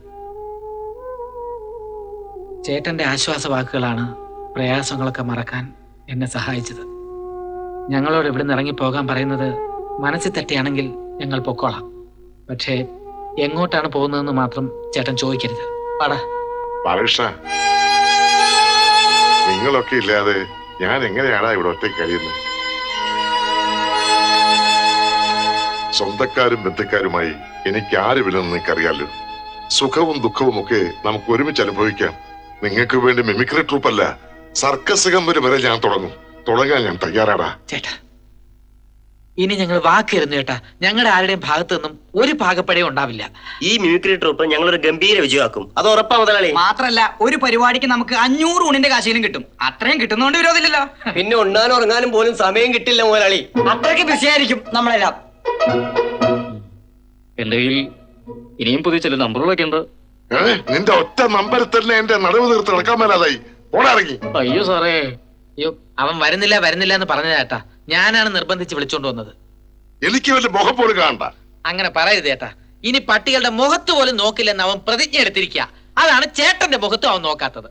ചേട്ടന്റെ ആശ്വാസ വാക്കുകളാണ് പ്രയാസങ്ങളൊക്കെ മറക്കാൻ എന്നെ സഹായിച്ചത്. ഞങ്ങളോട് ഇവിടുന്ന് ഇറങ്ങിപ്പോകാൻ പറയുന്നത് മനസ്സിൽ തട്ടിയാണെങ്കിൽ ഞങ്ങൾ പൊക്കോളാം. പക്ഷേ എങ്ങോട്ടാണ് പോകുന്നതെന്ന് മാത്രം ചേട്ടൻ ചോദിക്കരുത്. പാടാ. ബാലകൃഷ്ണ, നിങ്ങളൊക്കെ ഇല്ലാതെ ഞാൻ എങ്ങനെയാടാ ഇവിടെ ഒറ്റയ്ക്ക് കഴിയുന്നത്? സ്വന്തക്കാരും ബന്ധുക്കാരുമായി എനിക്ക് ആരുമില്ലെന്ന് നിനക്കറിയാലോ. സുഖവും ദുഃഖവും ഒക്കെ നമുക്ക് ഒരുമിച്ച് അനുഭവിക്കാം. നിങ്ങൾക്ക് വേണ്ടി മിമിക്രി ട്രൂപ്പല്ല, സർക്കസ് കമ്പനി വരെ ഞാൻ തുടങ്ങാൻ ഞാൻ തയ്യാറാടാ. ചേട്ടാ, ഇനി ഞങ്ങൾ വാക്കിരുന്നു ചേട്ടാ. ഞങ്ങളുടെ ആരുടെയും ഭാഗത്തു നിന്നും ഒരു ഭാഗപ്പഴയും ഉണ്ടാവില്ല. ഈ മിമിക്രി ട്രൂപ്പ് ഞങ്ങളൊരു ഗംഭീര വിജയമാക്കും. അത് ഉറപ്പാ മുതലാളി. മാത്രല്ല ഒരു പരിപാടിക്ക് നമുക്ക് 500 ഊണിന്റെ കാശിനും കിട്ടും. അത്രയും കിട്ടുന്നോണ്ട് വിരോധമില്ലല്ലോ. പിന്നെ ഉണ്ണാനും ഉറങ്ങാനും പോലും സമയം കിട്ടില്ല മുതലാളി. അത്രയ്ക്ക് ബിസിയായിരിക്കും നമ്മളെല്ലാം. എന്റെ കയ്യിൽ ഇനിയും പുതിയ ചില നമ്പറുകളൊക്കെ ഉണ്ട്. നിന്റെ ഒറ്റ നമ്പറിൽ തന്നെ എന്റെ നടുവ് തീർത്ത് നടക്കാൻ മേലാതായി. ഓടാറങ്ങി. അയ്യോ സാറേ. അയ്യോ, അവൻ വരുന്നില്ല എന്ന് പറഞ്ഞ ചേട്ടാ. ഞാനാണ് നിർബന്ധിച്ച് വിളിച്ചോണ്ട് വന്നത്. എനിക്ക് വല്ല മുഖം പോലും കാണണ്ട. അങ്ങനെ പറയരുത് ചേട്ടാ. ഇനി പട്ടികളുടെ മുഖത്ത് പോലും നോക്കില്ലെന്ന് അവൻ പ്രതിജ്ഞ എടുത്തിരിക്കുക. അതാണ് ചേട്ടന്റെ മുഖത്തും അവൻ നോക്കാത്തത്.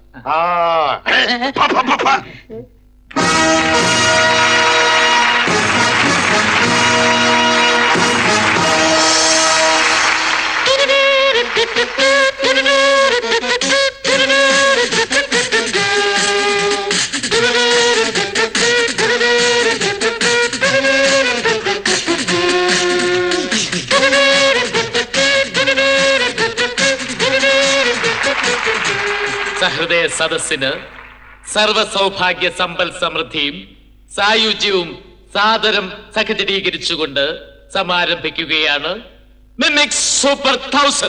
സഹൃദയ സദസ്സിന് സർവസൗഭാഗ്യ സമ്പൽ സമൃദ്ധിയും സായുജ്യവും സാദരം സഹചരീകരിച്ചുകൊണ്ട് സമാരംഭിക്കുകയാണ് മിമിക്സ് സൂപ്പർ 1000.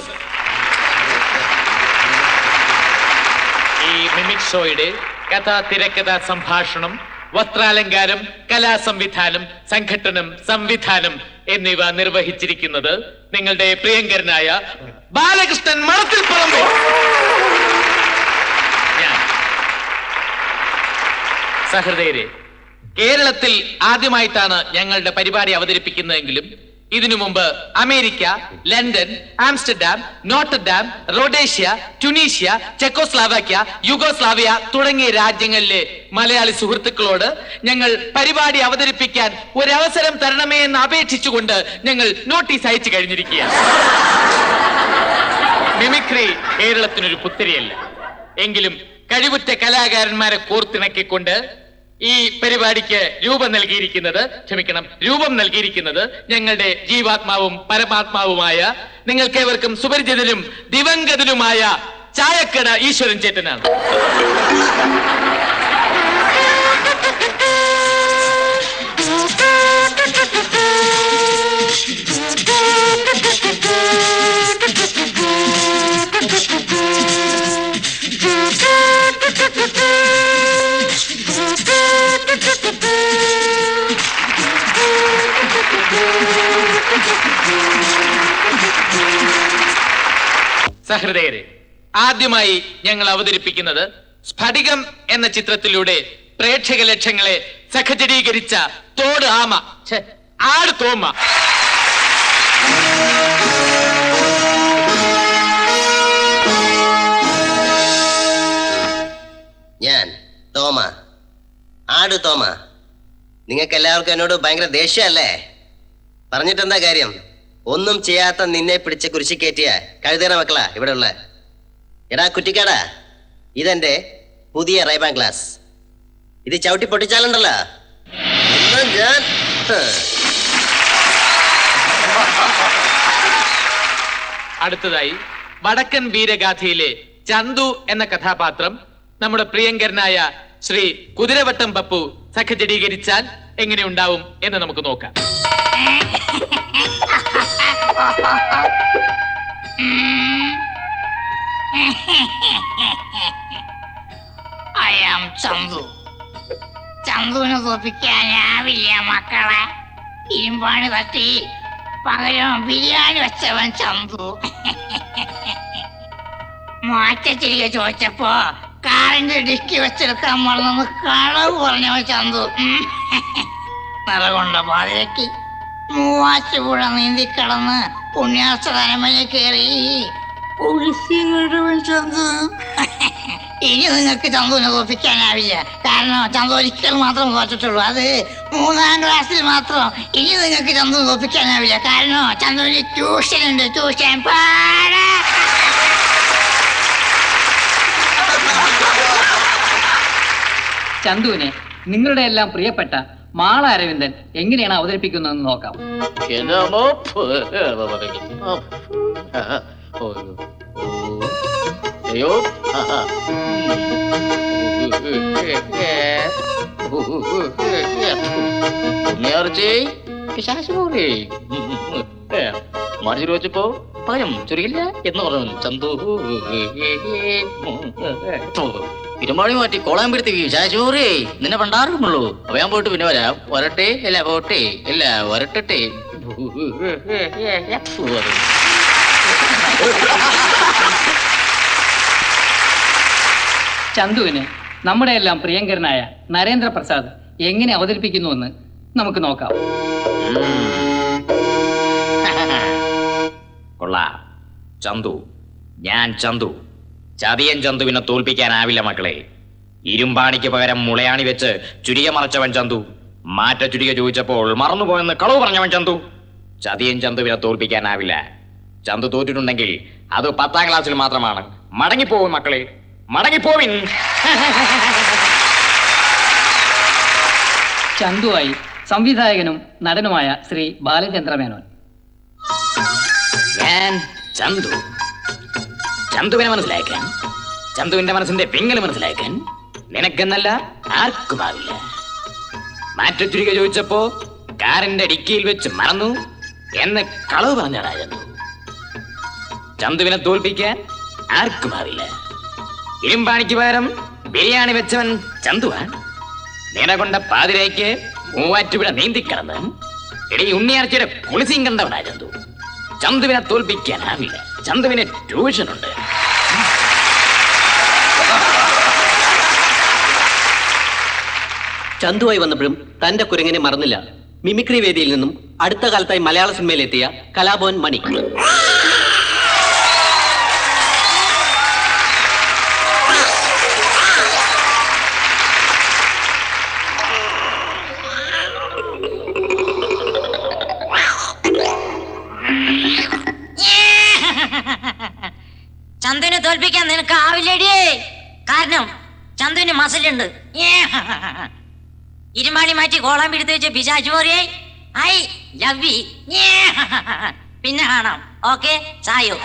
ഈ മിമിക് ഷോയുടെ കഥ, തിരക്കഥ, സംഭാഷണം, വസ്ത്രാലങ്കാരം, കലാസംവിധാനം, സംഘട്ടനം, സംവിധാനം എന്നിവ നിർവഹിച്ചിരിക്കുന്നത് നിങ്ങളുടെ പ്രിയങ്കരനായ ബാലകൃഷ്ണൻ മണത്തിൽപ്പറമ്പ്. ഞാൻ സഹൃദയരെ, കേരളത്തിൽ ആദ്യമായിട്ടാണ് ഞങ്ങളുടെ പരിപാടി അവതരിപ്പിക്കുന്നതെങ്കിലും ഇതിനു മുമ്പ് അമേരിക്ക, ലണ്ടൻ, ആംസ്റ്റർഡാം, നോട്ടർഡാം, റോഡേഷ്യ, ട്യൂണീഷ്യ, ചെക്കോസ്ലാവാക്യ, യുഗോസ്ലാവിയ തുടങ്ങിയ രാജ്യങ്ങളിലെ മലയാളി സുഹൃത്തുക്കളോട് ഞങ്ങൾ പരിപാടി അവതരിപ്പിക്കാൻ ഒരവസരം തരണമേ എന്ന് അപേക്ഷിച്ചുകൊണ്ട് ഞങ്ങൾ നോട്ടീസ് അയച്ചു കഴിഞ്ഞിരിക്കുകയാണ്. മിമിക്രി കേരളത്തിനൊരു പുത്തരിയല്ല. എങ്കിലും കഴിവുറ്റ കലാകാരന്മാരെ കോർത്തിണക്കിക്കൊണ്ട് ഈ പരിപാടിക്ക് രൂപം നൽകിയിരിക്കുന്നത് ഞങ്ങളുടെ ജീവാത്മാവും പരമാത്മാവുമായ നിങ്ങൾക്കേവർക്കും സുപരിചിതനും ദിവംഗതനുമായ ചായക്കട ഈശ്വരൻ ചേട്ടനാണ്. സഹൃദയരെ, ആദ്യമായി ഞങ്ങൾ അവതരിപ്പിക്കുന്നത് സ്ഫടികം എന്ന ചിത്രത്തിലൂടെ പ്രേക്ഷക ലക്ഷ്യങ്ങളെ സഹചരീകരിച്ച തോട് ആമ, ആട് തോമ. ഞാൻ തോമ, ആട് തോമ. നിങ്ങൾക്ക് എല്ലാവർക്കും എന്നോട് ഭയങ്കര ദേഷ്യമല്ലേ? പറഞ്ഞിട്ടെന്താ കാര്യം? ഒന്നും ചെയ്യാത്ത നിന്നെ പിടിച്ച് കുരിശി കയറ്റിയ കഴുതേറ മക്കളാ ഇവിടെ ഉള്ള. എടാ കുറ്റിക്കാടാ, ഇതെന്റെ പുതിയ റൈബാൻ ഗ്ലാസ്. ഇത് ചവിട്ടി പൊട്ടിച്ചാലുണ്ടല്ലോ ഞാൻ. അടുത്തതായി വടക്കൻ വീരഗാഥയിലെ ചന്തു എന്ന കഥാപാത്രം നമ്മുടെ പ്രിയങ്കരനായ ശ്രീ കുതിരവട്ടം പപ്പു സഹചരീകരിച്ചാൽ എങ്ങനെ ഉണ്ടാവും എന്ന് നമുക്ക് നോക്കാം. I am Chandu. ചന്തുവിനെ തോപ്പിക്കാനാവില്ല മക്കളെ. ഇരുമ്പാണ് തട്ടി പകരം ബിരിയാണി വെച്ചവൻ ചന്തു. മാറ്റിരികെ ചോദിച്ചപ്പോ കാറിന്റെ ഡിക്കി വെച്ചെടുക്കാൻ മറന്നു കളവ് പറഞ്ഞവൻ ചന്തു. നിറകൊണ്ട പാതയ്ക്ക് മൂവാറ്റുപുഴ നീന്തിക്കടന്ന് പുണ്യാസ്ത്രമയിൽ കയറി ഒളിസിടുവൻ ചന്തു. ഇനി നിങ്ങൾക്ക് ചന്തുവിനെ തോപ്പിക്കാനാവില്ല. കാരണം ചന്തു ഒരിക്കൽ മാത്രം തോറ്റിട്ടുള്ളൂ, അത് 3ാം ക്ലാസ്സിൽ മാത്രം. ഇനി നിങ്ങൾക്ക് ചന്തു തോപ്പിക്കാനാവില്ല. കാരണം ചന്തുവിന് ട്യൂഷൻ ഉണ്ട്. ട്യൂഷൻ പാടാ. ചന്തുവിനെ നിങ്ങളുടെ എല്ലാം പ്രിയപ്പെട്ട മാള അരവിന്ദൻ എങ്ങനെയാണ് അവതരിപ്പിക്കുന്നതെന്ന് നോക്കാം. അയ്യോ, മറിച്ചു വെച്ചപ്പോ പകരം ചുരുക്കില്ല എന്ന് പറഞ്ഞു ചന്തു. ഇരുമ്പാണി മാറ്റി കോളാമ്പഴത്തേക്ക് ശാശൂരേ നിന്നെ പണ്ടാറുമുള്ളൂ. അപ്പൊ ഞാൻ പോയിട്ട് പിന്നെ വരാം. വരട്ടെ അല്ല പോട്ടെ അല്ല വരട്ടെ. ചന്തുവിന് നമ്മുടെ എല്ലാം പ്രിയങ്കരനായ നരേന്ദ്രപ്രസാദ് എങ്ങനെ അവതരിപ്പിക്കുന്നുവെന്ന് നമുക്ക് നോക്കാം. കൊള്ളാം ചന്തു. ഞാൻ ചന്തു. ചതിയൻ ചന്തുവിനെ തോൽപ്പിക്കാനാവില്ല മക്കളെ. ഇരുമ്പാണിക്ക് പകരം മുളയാണി വെച്ച് ചുരിക മറച്ചവൻ ചന്തു. മാറ്റ ചുരിക ചോദിച്ചപ്പോൾ മറന്നുപോയെന്ന് കളവ് പറഞ്ഞവൻ ചന്തു. ചതിയൻ ചന്തുവിനെ തോൽപ്പിക്കാനാവില്ല. ചന്തു തോറ്റിട്ടുണ്ടെങ്കിൽ അത് 10ാം ക്ലാസ്സിൽ മാത്രമാണ്. മടങ്ങിപ്പോവും മക്കളെ, മടങ്ങിപ്പോവിൻ. ചന്തുവായി സംവിധായകനും നടനുമായ ശ്രീ ബാലചന്ദ്ര മേനോൻ. ഞാൻ ചന്തു. ചന്തുവിനെ മനസ്സിലാക്കാൻ, ചന്തുവിന്റെ മനസ്സിന്റെ പിങ്ങൽ മനസ്സിലാക്കാൻ നിനക്കെന്നല്ല ആർക്കുമാവില്ല. മാറ്റച്ചുരിക ചോദിച്ചപ്പോ കാറിന്റെ ഡിക്കിയിൽ വെച്ച് മറന്നു എന്ന് കളവ് പറഞ്ഞായിരുന്നു. ചന്തുവിനെ തോൽപ്പിക്കാൻ ആർക്കുമാവില്ല. ഇരുമ്പാണിക്ക് പകരം ബിരിയാണി വെച്ചവൻ ചന്തുവാൻ. നിലകൊണ്ട പാതിരയ്ക്ക് മൂവാറ്റുപുഴ നീന്തിക്കടന്ന് ഇടീ ഉണ്ണിയാർച്ചയുടെ കുളിസിയും കണ്ടവനാ ചന്തു. ചന്തുവിനെ തോൽപ്പിക്കാനാവില്ല. ചന്തുവിന് ട്യൂഷനുണ്ട്. ചന്തുവായി വന്നപ്പോഴും തന്റെ കുരങ്ങനെ മറന്നില്ല മിമിക്രി വേദിയിൽ നിന്നും അടുത്ത കാലത്തായി മലയാള സിനിമയിലെത്തിയ കലാഭവൻ മണി. ചന്തുവിനെ തോൽപ്പിക്കാൻ നിനക്ക് ആവില്ലടിയേ. കാരണം ചന്തുവിന് മസിലുണ്ട്. ഇരുമാണി മാറ്റി കോളം പിടുത്ത് വെച്ച് പിശാചു പോറിയേ. I love you. പിന്നെ കാണാം. ഓക്കെ സായോ.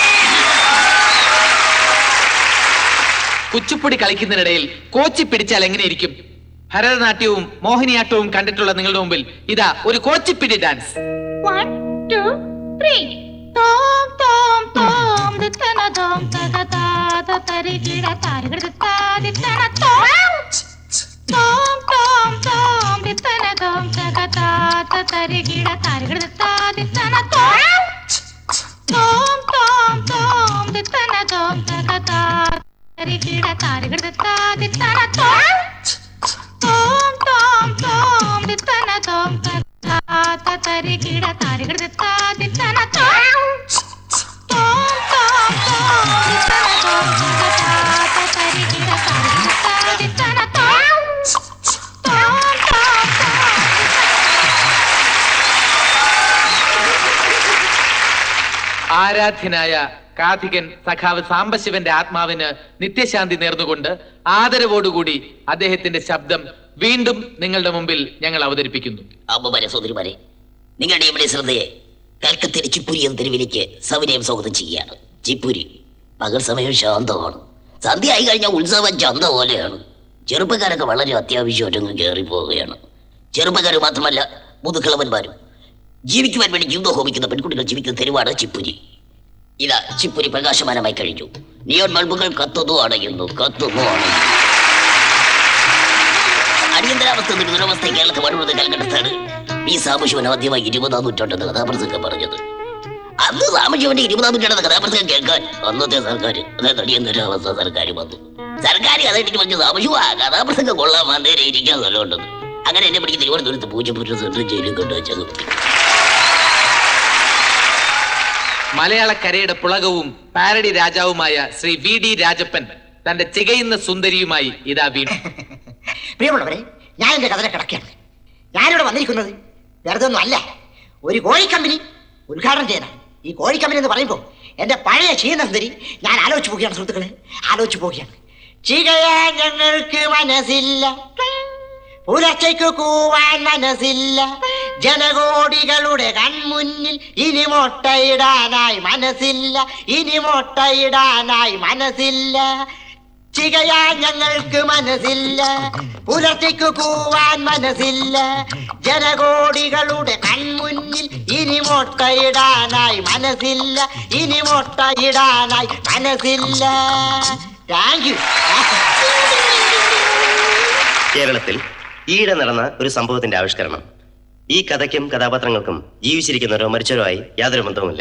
കുച്ചിപ്പുടി കളിക്കുന്നതിനിടയിൽ കോച്ചി പിടിച്ചാൽ എങ്ങനെയിരിക്കും? ഭരതനാട്യവും മോഹിനിയാട്ടവും കണ്ടിട്ടുള്ള നിങ്ങളുടെ മുമ്പിൽ ഇതാ ഒരു കോച്ചിപ്പിടി ഡാൻസ്. 1 2 3 തോം തോം തോം ദിത്തന തോം തക താത തരികിട താരികിട താതി തന തോം തോം തോം തോം ദിത്തന തോം തക താത തരികിട താരികിട താതി തന തോം തോം തോം തോം ദിത്തന തോം തക താത തരികിട താരികിട താതി തന തോം തോം തോം തോം ദിത്തന തോം തക താത തരികിട താരികിട താതി തന തോം തോം തോം തോം ദിത്തന തോം തക താത തരികിട താരികിട താതി തന തോം ആരാധ്യനായ കാഥികൻ സഖാവ് സാംബശിവന്റെ ആത്മാവിന് നിത്യശാന്തി നേർന്നുകൊണ്ട് ആദരവോടുകൂടി അദ്ദേഹത്തിന്റെ ശബ്ദം വീണ്ടും നിങ്ങളുടെ മുമ്പിൽ ഞങ്ങൾ അവതരിപ്പിക്കുന്നു. അമ്മമാരെ സോദരിമാരെ, നിങ്ങളുടെ ഇവിടെ ശ്രദ്ധയെ കൽക്കത്തയിലെ ചിപ്പുരി എന്ന തെരുവിലേക്ക് സവിനയം സ്വാഗതം ചെയ്യുകയാണ്. ചിപ്പുരി പകൽ സമയം ശാന്തമാണ്. സന്ധ്യ ആയി കഴിഞ്ഞാൽ ഉത്സവം ചന്ത പോലെയാണ്. ചെറുപ്പക്കാരൊക്കെ വളരെ അത്യാവശ്യമായിട്ടൊന്നും കയറി പോവുകയാണ്. ചെറുപ്പക്കാർ മാത്രമല്ല, മുതുക്കിളവന്മാരും. ജീവിക്കുവാൻ വേണ്ടി ജീവിതം ഹോമിക്കുന്ന പെൺകുട്ടികൾ ജീവിക്കുന്ന തെരുവാണ് ചിപ്പുരി. ഇതാ ചിപ്പുരി പ്രകാശമാനമായി കഴിഞ്ഞു. നിയോൺ ബൾബുകൾ കത്തുന്നു അടയുന്നു, കത്തുന്നു അടയുന്നു. അടിയന്തരാവസ്ഥ ദുരിതാവസ്ഥ കേരളത്തിൽ വടുന്നത് കൽക്കട്ടത്താണ്. ഈ സാംബശിവൻ ആദ്യമായി 20-ാം നൂറ്റാണ്ടെന്ന് കഥാപ്രസംഗം പറഞ്ഞത്. അന്ന് സാംബശിവന്റെ 20-ാം നൂറ്റാണ്ടെന്ന് കഥാപ്രസംഗം കേൾക്കാൻ അന്നത്തെ സർക്കാർ, അതായത് അടിയന്തരാവസ്ഥ സർക്കാർ വന്നു. സർക്കാർ അതെനിക്ക് പറഞ്ഞു, സാംബശിവ കഥാപ്രസംഗം കൊള്ളാൻ വന്നേരെ ഇരിക്കാൻ നല്ലോണ്ടെന്ന്. അങ്ങനെ എന്നെ പിടിച്ച് തിരുവനന്തപുരത്ത് പൂജപ്പുര സെൻട്രൽ ജയിലിൽ കൊണ്ടുവച്ചത്. മലയാളക്കരയുടെ പുളകവും പാരഡി രാജാവുമായ ശ്രീ VD രാജപ്പൻ തന്റെ ചികയുന്ന സുന്ദരിയുമായി ഇതാ വീണ്ടും. പ്രിയമുള്ളവരെ, ഞാൻ എന്റെ കഥനെ കിടക്കുകയാണ്. ഞാനിവിടെ വന്നിരിക്കുന്നത് വെറുതെ ഒന്നും അല്ല, ഒരു കോഴിക്കമ്പനി ഉദ്ഘാടനം ചെയ്യാനാണ്. ഈ കോഴിക്കമ്പനി എന്ന് പറയുമ്പോൾ എന്റെ പഴയ ക്ഷീണസുന്ദരി ഞാൻ ആലോചിച്ചു പോവുകയാണ്. സുഹൃത്തുക്കളെ, ആലോചിച്ചു പോവുകയാണ്. ചികയാൻ ഞങ്ങൾക്ക് മനസ്സില്ല, പുലർച്ചയ്ക്ക് കൂവാൻ മനസ്സില്ല, ജനകോടികളുടെ കൺമുന്നിൽ ഇനി മൊട്ടയിടാനായി മനസ്സില്ല, ഇനി മൊട്ടയിടാനായി മനസ്സില്ല. ചികയാൻ ഞങ്ങൾക്ക് മനസ്സില്ല, പുലർച്ചയ്ക്ക് കൂവാൻ മനസ്സില്ല, ജനകോടികളുടെ കൺമുന്നിൽ ഇനി മൊട്ടയിടാനായി മനസ്സില്ല, ഇനി മൊട്ടയിടാനായി മനസ്സില്ല. Thank you. കേരളത്തിൽ ഈയിടെ നടന്ന ഒരു സംഭവത്തിന്റെ ആവിഷ്കരണം. ഈ കഥയ്ക്കും കഥാപാത്രങ്ങൾക്കും ജീവിച്ചിരിക്കുന്നവരോ മരിച്ചവരോ ആയി യാതൊരു ബന്ധവുമില്ല.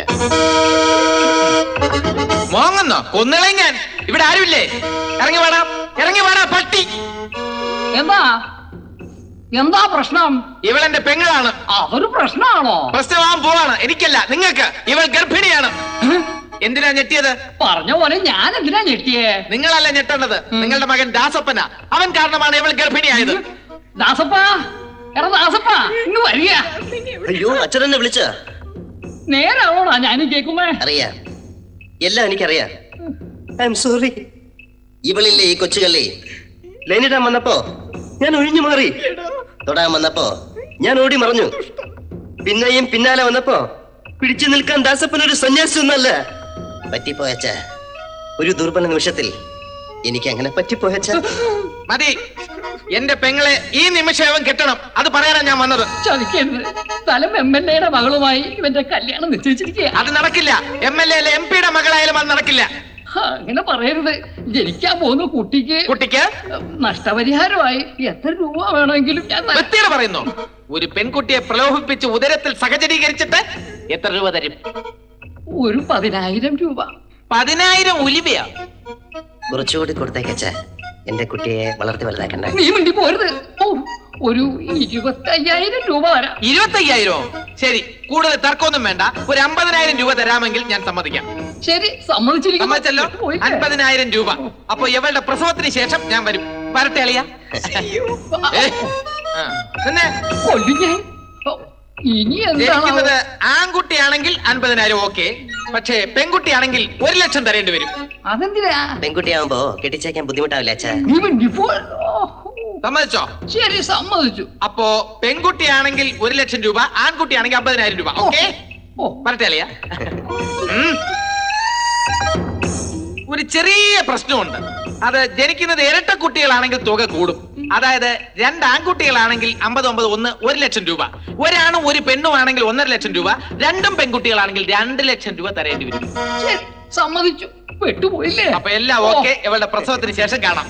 മോങ്ങുന്നോ? കൊന്നുകളയും ഞാൻ. ഇവിടെ ആരുമില്ലേ? ഇറങ്ങി വേടാ, ഇറങ്ങി വേടാ പട്ടി. എന്താ എന്താ പ്രശ്നം? ഇവളെന്റെ പെങ്ങളാണ്. അതൊരു പ്രശ്നമാണോ? പ്രശ്നമാവാൻ പോവാണ്. എനിക്കല്ല, നിങ്ങൾക്ക്. ഇവൾ ഗർഭിണിയാണ്. എന്തിനാ ഞെട്ടിയത്? പറഞ്ഞ പോലെ ഞാൻ എന്തിനാ ഞെട്ടിയേ? നിങ്ങളല്ല ഞെട്ടേണ്ടത്, നിങ്ങളുടെ മകൻ ദാസപ്പന. അവൻ കാരണമാണ് ഇവൾ ഗർഭിണിയായത്. ദാസപ്പ, എടാ ദാസപ്പ, ഇന്ന് വരിക. അയ്യോ, അച്ഛനെന്നെ വിളിച്ച നേരാണോടാ ഞാൻ കേൾക്കുമേ? അറിയാം, എല്ലാം എനിക്കറിയാം. I am sorry. ഇവളില്ലേ ഈ കൊച്ചുകള്ളി, ലൈനിടാൻ വന്നപ്പോ ഞാൻ ഒഴിഞ്ഞു മാറി. തൊടാൻ വന്നപ്പോ ഞാൻ ഓടി മറഞ്ഞു. പിന്നെയും പിന്നാലെ വന്നപ്പോ പിടിച്ചു നിൽക്കാൻ ദാസപ്പനൊരു സന്യാസി ഒന്നല്ല. പറ്റിപ്പോയച്ച ഒരു ദുർബല നിമിഷത്തിൽ എനിക്ക് അങ്ങനെ പറ്റിപ്പോയച്ച. മതി, എന്റെ പെങ്ങളെ ഈ നിമിഷം കെട്ടണം. അത് പറയാനാണ് ഞാൻ വന്നത്. ചതിക്കരുത്. സ്ഥലം MLA യുടെ മകളുമായി ഇവന്റെ കല്യാണം നിശ്ചയിച്ചിരിക്കുക. അത് നടക്കില്ല. MLA അല്ല MP യുടെ മകളായാലും അത് നടക്കില്ല. അങ്ങനെ പറയരുത്. ജനിക്കാൻ പോകുന്ന കുട്ടിക്ക് നഷ്ടപരിഹാരമായി എത്ര രൂപ വേണമെങ്കിലും ഞാൻ വൃത്തിയോടെ പറയുന്നു. ഒരു പെൺകുട്ടിയെ പ്രലോഭിപ്പിച്ച് ഉദരത്തിൽ സഹചരീകരിച്ചിട്ട് എത്ര രൂപ തരും? ഒരു 10,000 രൂപ. 10,000 ഉലിവയാ? കുറച്ചുകൂടി കൊടുത്തേക്കച്ച. എന്റെ കുട്ടിയെ വളർത്തി വലുതാക്കണ്ട. നീ മിണ്ടി പോരുത്. ഒരു 25,000 രൂപ വരാം. 25,000? ശരി, കൂടുതൽ തർക്കമൊന്നും വേണ്ട. ഒരു 50,000 രൂപ തരാമെങ്കിൽ ഞാൻ സമ്മതിക്കാം. ശരി, സമ്മതിച്ചല്ലോ. 50,000 രൂപ. അപ്പൊ ഇവളുടെ പ്രസവത്തിന് ശേഷം ഞാൻ വരും. വരട്ടെ അളിയ. ഇനി ജനിക്കുന്നത് ആൺകുട്ടിയാണെങ്കിൽ 50,000 ഓക്കെ. പക്ഷേ പെൺകുട്ടിയാണെങ്കിൽ 1,00,000 തരേണ്ടി വരും. അതെന്തിനാ? പെൺകുട്ടിയാവുമ്പോ കെട്ടിച്ചേക്കാൻ ബുദ്ധിമുട്ടാവില്ല അച്ഛാ. സമ്മതിച്ചോ? ശരി, സമ്മതിച്ചു. അപ്പോ പെൺകുട്ടിയാണെങ്കിൽ 1,00,000 രൂപ, ആൺകുട്ടിയാണെങ്കിൽ 50,000 രൂപ. ഓക്കെ, വരട്ടെ അളിയ. ഒരു ചെറിയ പ്രശ്നമുണ്ട്. അത് ജനിക്കുന്നത് ഇരട്ട കുട്ടികളാണെങ്കിൽ തുക കൂടും. അതായത് 2 ആൺകുട്ടികളാണെങ്കിൽ 50-9 1,00,000 രൂപ. ഒരാണും ഒരു പെണ്ണുമാണെങ്കിൽ 1,50,000 രൂപ. 2 പെൺകുട്ടികളാണെങ്കിൽ 2,00,000 രൂപ തരേണ്ടി വരും. സമ്മതിച്ചു. പെട്ടുപോയില്ലേ? അപ്പൊ എല്ലാം ഓക്കെ. ഇവളുടെ പ്രസവത്തിന് ശേഷം കാണാം.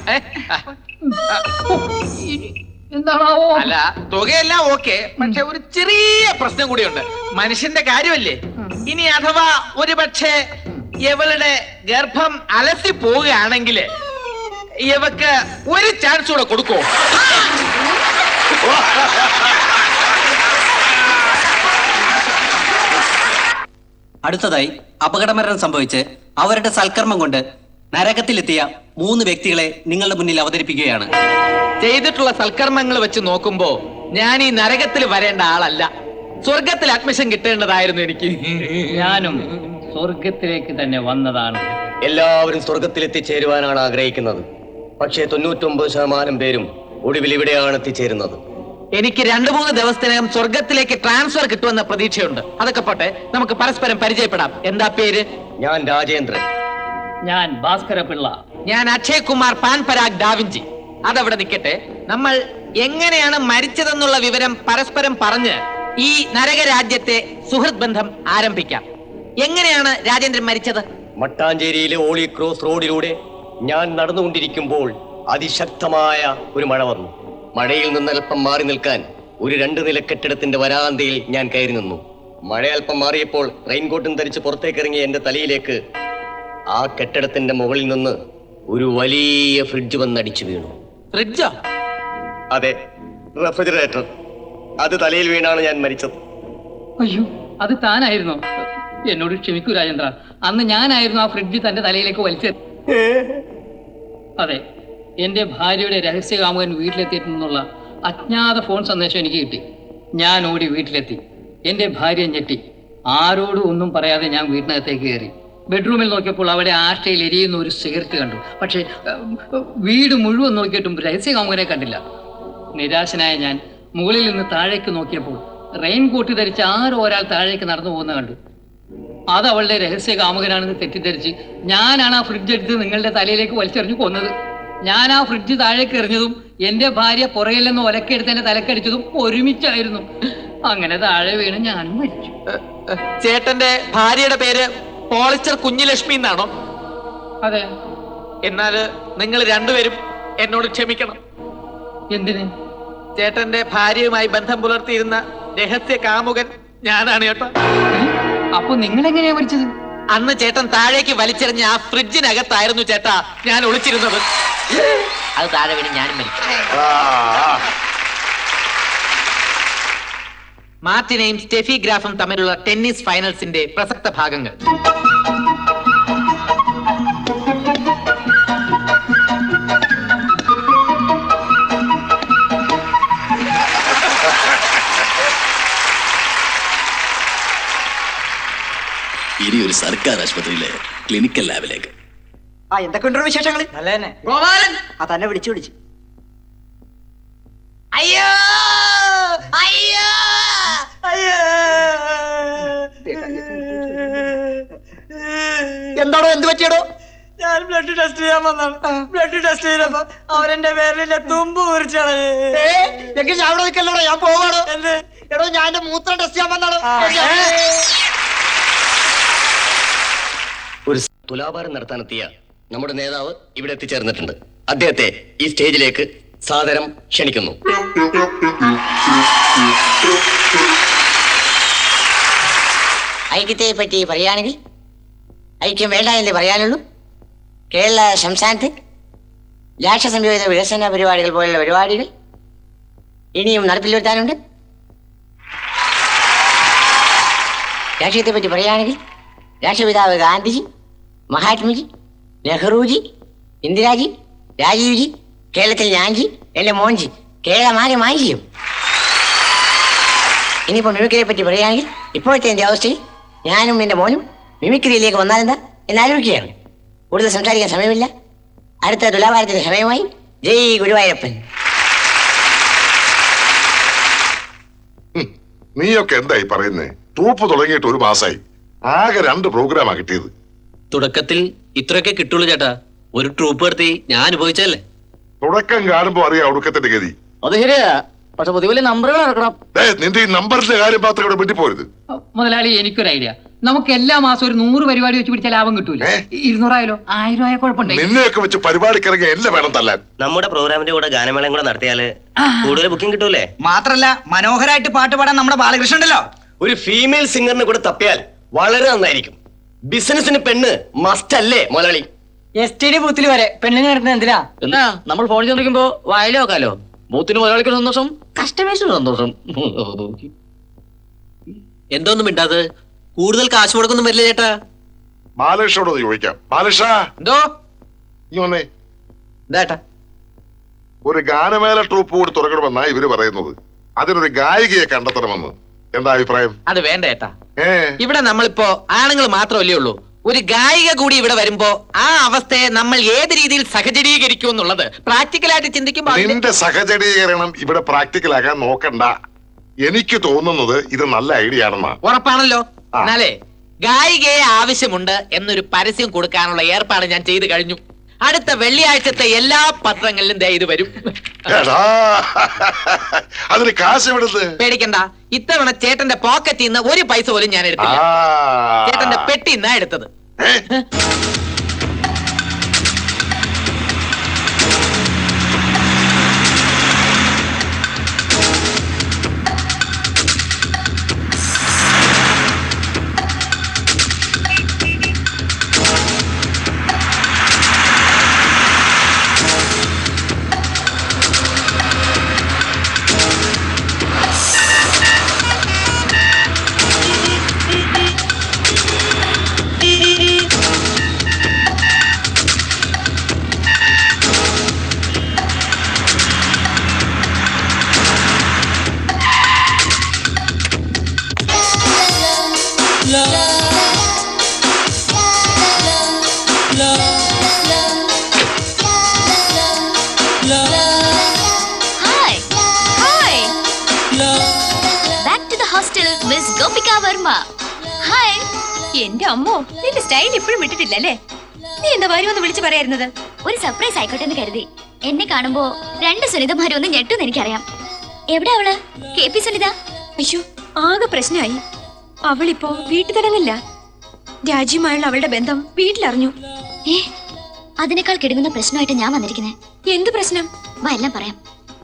എന്താണാവോ? അല്ല, തുകയെല്ലാം ഓക്കെ. പക്ഷെ ഒരു ചെറിയ പ്രശ്നം കൂടിയുണ്ട്. മനുഷ്യന്റെ കാര്യമല്ലേ. ഇനി അഥവാ ഒരു പക്ഷേ ഇവളുടെ ഗർഭം അലസി പോവുകയാണെങ്കിൽ ഇവക്ക് ഒരു ചാൻസ് കൂടെ കൊടുക്കോ? അടുത്തതായി അപകടമരണം സംഭവിച്ച് അവരുടെ സൽക്കർമ്മം കൊണ്ട് നരകത്തിലെത്തിയ 3 വ്യക്തികളെ നിങ്ങളുടെ മുന്നിൽ അവതരിപ്പിക്കുകയാണ്. ചെയ്തിട്ടുള്ള സൽക്കർമ്മങ്ങൾ വെച്ച് നോക്കുമ്പോ ഞാൻ ഈ നരകത്തിൽ വരേണ്ട ആളല്ല. സ്വർഗത്തിൽ അഡ്മിഷൻ കിട്ടേണ്ടതായിരുന്നു എനിക്ക്. ഞാനും സ്വർഗത്തിലേക്ക് തന്നെ വന്നതാണ്. എല്ലാവരും സ്വർഗത്തിൽ എത്തിച്ചേരുവാനാണ് ആഗ്രഹിക്കുന്നത്. പക്ഷേ 99% പേരും ഒടുവിൽ ഇവിടെയാണ് എത്തിച്ചേരുന്നത്. എനിക്ക് 2-3 ദിവസത്തിനകം സ്വർഗത്തിലേക്ക് ട്രാൻസ്ഫർ കിട്ടുമെന്ന പ്രതീക്ഷയുണ്ട്. അതൊക്കെ പോട്ടെ, നമുക്ക് പരസ്പരം പരിചയപ്പെടാം. എന്താ പേര്? ഞാൻ രാജേന്ദ്രൻ. ഞാൻ ഭാസ്കര പിള്ള. ഞാൻ അക്ഷയ് കുമാർ പാൻപരാഗ് ഡാവിഞ്ചി. അതവിടെ നിൽക്കട്ടെ. നമ്മൾ എങ്ങനെയാണ് മരിച്ചതെന്നുള്ള വിവരം പരസ്പരം പറഞ്ഞ് ഈ നരകരാജ്യത്തെ സുഹൃത്ത് ബന്ധം ആരംഭിക്കാം. എങ്ങനെയാണ് രാജേന്ദ്രൻ മരിച്ചത്? മട്ടാഞ്ചേരിയിലെ ഓളി ക്രോസ് റോഡിലൂടെ ഞാൻ നടന്നുകൊണ്ടിരിക്കുമ്പോൾ അതിശക്തമായ ഒരു മഴ വന്നു. മഴയിൽ നിന്ന് അല്പം മാറി നിൽക്കാൻ ഒരു 2 നില കെട്ടിടത്തിന്റെ വരാന്തയിൽ ഞാൻ കയറി നിന്നു. മഴ അല്പം മാറിയപ്പോൾ റെയിൻകോട്ടും ധരിച്ച് പുറത്തേക്ക് ഇറങ്ങിയ എന്റെ തലയിലേക്ക് ആ കെട്ടിടത്തിന്റെ മുകളിൽ നിന്ന് ഒരു വലിയ ഫ്രിഡ്ജ് വന്നടിച്ചു വീണു. ഫ്രിഡ്ജോ? അതെ, റെഫ്രിജറേറ്റർ. അത് തലയിൽ വീണാണ് ഞാൻ മരിച്ചത്. അയ്യോ, അത് താനായിരുന്നോ? എന്നോട് ക്ഷമിക്കൂ രാജേന്ദ്ര. അന്ന് ഞാനായിരുന്നു ആ ഫ്രിഡ്ജ് തന്റെ തലയിലേക്ക് വലിച്ചത്. അതെ, എന്റെ ഭാര്യയുടെ രഹസ്യകാമുകൻ വീട്ടിലെത്തിയിട്ടുള്ള അജ്ഞാത ഫോൺ സന്ദേശം എനിക്ക് കിട്ടി. ഞാൻ ഓടി വീട്ടിലെത്തി. എന്റെ ഭാര്യ ഞെട്ടി. ആരോടും ഒന്നും പറയാതെ ഞാൻ വീട്ടിനകത്തേക്ക് കയറി. ബെഡ്റൂമിൽ നോക്കിയപ്പോൾ അവിടെ ആഷ്ടയിൽ എരിയുന്ന ഒരു സിഗരറ്റ് കണ്ടു. പക്ഷേ വീട് മുഴുവൻ നോക്കിയിട്ടും രഹസ്യകാമുകനെ കണ്ടില്ല. നിരാശനായ ഞാൻ മുകളിൽ നിന്ന് താഴേക്ക് നോക്കിയപ്പോൾ റെയിൻകോട്ട് ധരിച്ച് ഒരാൾ താഴേക്ക് നടന്നു പോകുന്ന കണ്ടു. അത് അവളുടെ രഹസ്യ കാമുകനാണെന്ന് തെറ്റിദ്ധരിച്ച് ഞാനാണ് ആ ഫ്രിഡ്ജ് എടുത്ത് നിങ്ങളുടെ തലയിലേക്ക് വലിച്ചെറിഞ്ഞു കൊന്നത്. ഞാൻ ആ ഫ്രിഡ്ജ് താഴേക്ക് എറിഞ്ഞതും എന്റെ ഭാര്യ പുറകിൽ നിന്ന് ഒലക്കെടുത്ത് എന്റെ തലക്കടിച്ചതും ഒരുമിച്ചായിരുന്നു. അങ്ങനെ താഴെ വീണ് ഞാനും മരിച്ചു. ചേട്ടന്റെ ഭാര്യയുടെ പേര് പോളിസ്റ്റർ കുഞ്ഞുലക്ഷ്മി എന്നാണോ? അതെ. എന്നാൽ നിങ്ങൾ രണ്ടുപേരും എന്നോട് ക്ഷമിക്കണം. എന്തിന്? ചേട്ടന്റെ ഭാര്യയുമായി ബന്ധം പുലർത്തിയിരുന്ന രഹസ്യ കാമുകൻ ഞാനാണ് ചേട്ടാ. അപ്പൊ നിങ്ങൾ എങ്ങനെയാ മരിച്ചത്? അന്ന് ചേട്ടൻ താഴേക്ക് വലിച്ചെറിഞ്ഞ ആ ഫ്രിഡ്ജിനകത്തായിരുന്നു ചേട്ടാ ഞാൻ ഒളിച്ചിരുന്നത്. അത് താഴെ വീണ് ഞാനും മരിച്ചു. മാർട്ടിനെയും സ്റ്റെഫി ഗ്രാഫും തമ്മിലുള്ള ടെന്നീസ് ഫൈനൽസിന്റെ പ്രസക്ത ഭാഗങ്ങൾ. ഇനി ഒരു സർക്കാർ ആശുപത്രിയിലെ ക്ലിനിക്കൽ ലാബിലേക്ക്. എന്തൊക്കെയുണ്ടോ വിശേഷങ്ങൾ? നല്ല തന്നെ. തന്നെ വിളിച്ചു അയ്യോ അയ്യോ അയ്യോ എന്താണോ? എന്ത് പറ്റിയടോ? ഞാൻ ബ്ലഡ് ടെസ്റ്റ് ചെയ്യാൻ വന്നാണ്. ബ്ലഡ് ടെസ്റ്റ് ചെയ്തപ്പോ അവരെന്റെ പേരിലെ തുമ്പ് കുറിച്ചാണ്. ഞാൻ അവിടെ നിൽക്കല്ലോ, ഞാൻ പോവാണോ? എടോ ഞാൻ എന്റെ മൂത്രം ടെസ്റ്റ് ചെയ്യാൻ വന്നാണ്. ഒരു തുലാഭാരം നടത്താനെത്തിയ നമ്മുടെ നേതാവ് ഇവിടെ എത്തിച്ചേർന്നിട്ടുണ്ട്. അദ്ദേഹത്തെ ഈ സ്റ്റേജിലേക്ക് സാദരം ക്ഷണിക്കുന്നു. ഐക്യത്തെ പറ്റി പറയുകയാണെങ്കിൽ ഐക്യം വേണ്ട എന്നേ പറയാനുള്ളൂ. കേരള സംസ്ഥാനത്ത് രാഷ്ട്ര സംയോജിത വികസന പരിപാടികൾ പോലുള്ള പരിപാടികൾ ഇനിയും നടപ്പിൽ വരുത്താനുണ്ട്. രാഷ്ട്രീയത്തെ പറ്റി പറയുകയാണെങ്കിൽ രാഷ്ട്രപിതാവ് ഗാന്ധിജി, മഹാത്മജി, നെഹ്റുജി, ഇന്ദിരാജി, രാജീവ്ജി, കേരളത്തിൽ ഞാൻജി, എന്റെ മോൻജി, കേരളമാകെ മാഞ്ചിയും. ഇനിയിപ്പോൾ മിമിക്രിയെ പറ്റി പറയുകയാണെങ്കിൽ ഇപ്പോഴത്തെ എൻ്റെ അവസ്ഥയിൽ ഞാനും എൻ്റെ മോനും മിമിക്രിയിലേക്ക് വന്നാലെന്താ എന്നാലോചിക്കുകയാണ്. കൂടുതൽ സംസാരിക്കാൻ സമയമില്ല. അടുത്ത തുലാഭാരത്തിന്റെ സമയമായി. ജയ് ഗുരുവായൂരപ്പൻ. നീയൊക്കെ എന്തായി പറയുന്നേ? ട്രൂപ്പ് തുടങ്ങിയിട്ട് ഒരു മാസമായി. ആകെ 2 പ്രോഗ്രാമാ കിട്ടിയത്. തുടക്കത്തിൽ ഇത്രയൊക്കെ കിട്ടുള്ളൂ ചേട്ടാ. ഒരു ട്രൂപ്പ് നടത്തി ഞാൻ അനുഭവിച്ചല്ലേ. തുടക്കം കാണുമ്പോ അറിയാം ഒടുക്കത്തിന്റെ ഗതി. അത് ശരിയാ, പക്ഷെ പുതിയ നമ്പറുകൾ ഇറക്കണം. നിന്റെ ഈ നമ്പറിന്റെ കാര്യം മാത്രം ഇവിടെ വിട്ടുപോരുത്. മുതലാളി, എനിക്കൊരു ഐഡിയ. നമുക്ക് എല്ലാ മാസം ഒരു 100 പരിപാടി വെച്ച് പിടിച്ചാൽ ലാഭം കിട്ടൂല. 200 ആയാലോ, 1000 ആയ കുഴപ്പമുണ്ട്. നിന്നെയൊക്കെ വെച്ച് പരിപാടിക്ക് ഇറങ്ങി എല്ലാം വേണം തല്ലാൻ. നമ്മുടെ പ്രോഗ്രാമിന്റെ കൂടെ ഗാനമേളയും കൂടെ നടത്തിയാല് കൂടുതൽ ബുക്കിംഗ് കിട്ടൂലേ? മാത്രല്ല മനോഹരായിട്ട് പാട്ട് പാടാൻ നമ്മുടെ ബാലകൃഷ്ണൻ ഉണ്ടല്ലോ. ഒരു ഫീമെയിൽ സിംഗറിനെ കൂടെ തപ്പിയാൽ വളരെ നന്നായിരിക്കും. ബിസിനസിന് പെണ്ണ് മസ്റ്റ് അല്ലേ മുതലാളി? STD ബൂത്തിൽ വരെ പെണ്ണിനെ നടത്തുന്നത് എന്തിനാ? എന്നാ നമ്മൾ ഫോണിൽ ചോദിക്കുമ്പോ വായിലോ കാലോ. ബൂത്തിന് മുതലാളിക്ക് സന്തോഷം, കസ്റ്റമേഴ്സിന് സന്തോഷം. എന്തോന്നും മിണ്ടാത്? കൂടുതൽ കാശ് മുടക്കൊന്നും വരില്ല ചേട്ടാ. ബാലകൃഷ്ണനോട് ചോദിക്കാം. ബാലകൃഷ്ണ, എന്തോ നീ വന്നേ. ഇതാട്ടാ, ഒരു ഗാനമേള ട്രൂപ്പ് കൂടി തുറക്കണമെന്നാ ഇവര് പറയുന്നത്. അതിനൊരു ഗായികയെ കണ്ടെത്തണമെന്ന്. എന്താ അഭിപ്രായം? അത് വേണ്ട ഏട്ടാ. ഇവിടെ നമ്മളിപ്പോ ആണുങ്ങൾ മാത്രമല്ലേ ഉള്ളൂ. ഒരു ഗായിക കൂടി ഇവിടെ വരുമ്പോ ആ അവസ്ഥയെ നമ്മൾ ഏത് രീതിയിൽ സഹചരീകരിക്കും എന്നുള്ളത് പ്രാക്ടിക്കലായിട്ട് ചിന്തിക്കുമ്പോ നിന്റെ സഹചരീകരണം ഇവിടെ പ്രാക്ടിക്കലാക്കാൻ നോക്കണ്ട. എനിക്ക് തോന്നുന്നത് ഇത് നല്ല ഐഡിയ ആണെന്നാ. ഉറപ്പാണല്ലോ. എന്നാലേ ഗായികയെ ആവശ്യമുണ്ട് എന്നൊരു പരസ്യം കൊടുക്കാനുള്ള ഏർപ്പാട് ഞാൻ ചെയ്തു കഴിഞ്ഞു. അടുത്ത വെള്ളിയാഴ്ചത്തെ എല്ലാ പത്രങ്ങളിലും ദേ ഇത് വരും. അതിന് കാശ് എവിടുന്ന്? പേടിക്കണ്ട, ഇത്തവണ ചേട്ടന്റെ പോക്കറ്റിൽ നിന്ന് 1 പൈസ പോലും ഞാൻ എടുത്തില്ല. ചേട്ടന്റെ പെട്ടിന്നാ എടുത്തത്. എന്റെ അമ്മോ, നിന്റെ സ്റ്റൈൽ ഇപ്പോഴും വിട്ടിട്ടില്ലല്ലേ? നീ എന്താ ഭാര്യ ഒന്ന് വിളിച്ചു പറയായിരുന്നത്? ഒരു സർപ്രൈസ് ആയിക്കോട്ടെ എന്ന് കരുതി. എന്നെ കാണുമ്പോ 2 സുനിതമാരൊന്നും ഞെട്ടുന്ന് എനിക്കറിയാം. എവിടെ അവള്? KP സുനിത? അയ്യോ, ആകെ പ്രശ്നമായി. അവളിപ്പോ വീട്ടിൽ തുടങ്ങില്ല. രാജ്യമായുള്ള അവളുടെ ബന്ധം വീട്ടിലറിഞ്ഞു. അതിനേക്കാൾ കിടങ്ങുന്ന പ്രശ്നമായിട്ട് ഞാൻ വന്നിരിക്കുന്നേ. എന്ത് പ്രശ്നം? വാ, എല്ലാം പറയാം.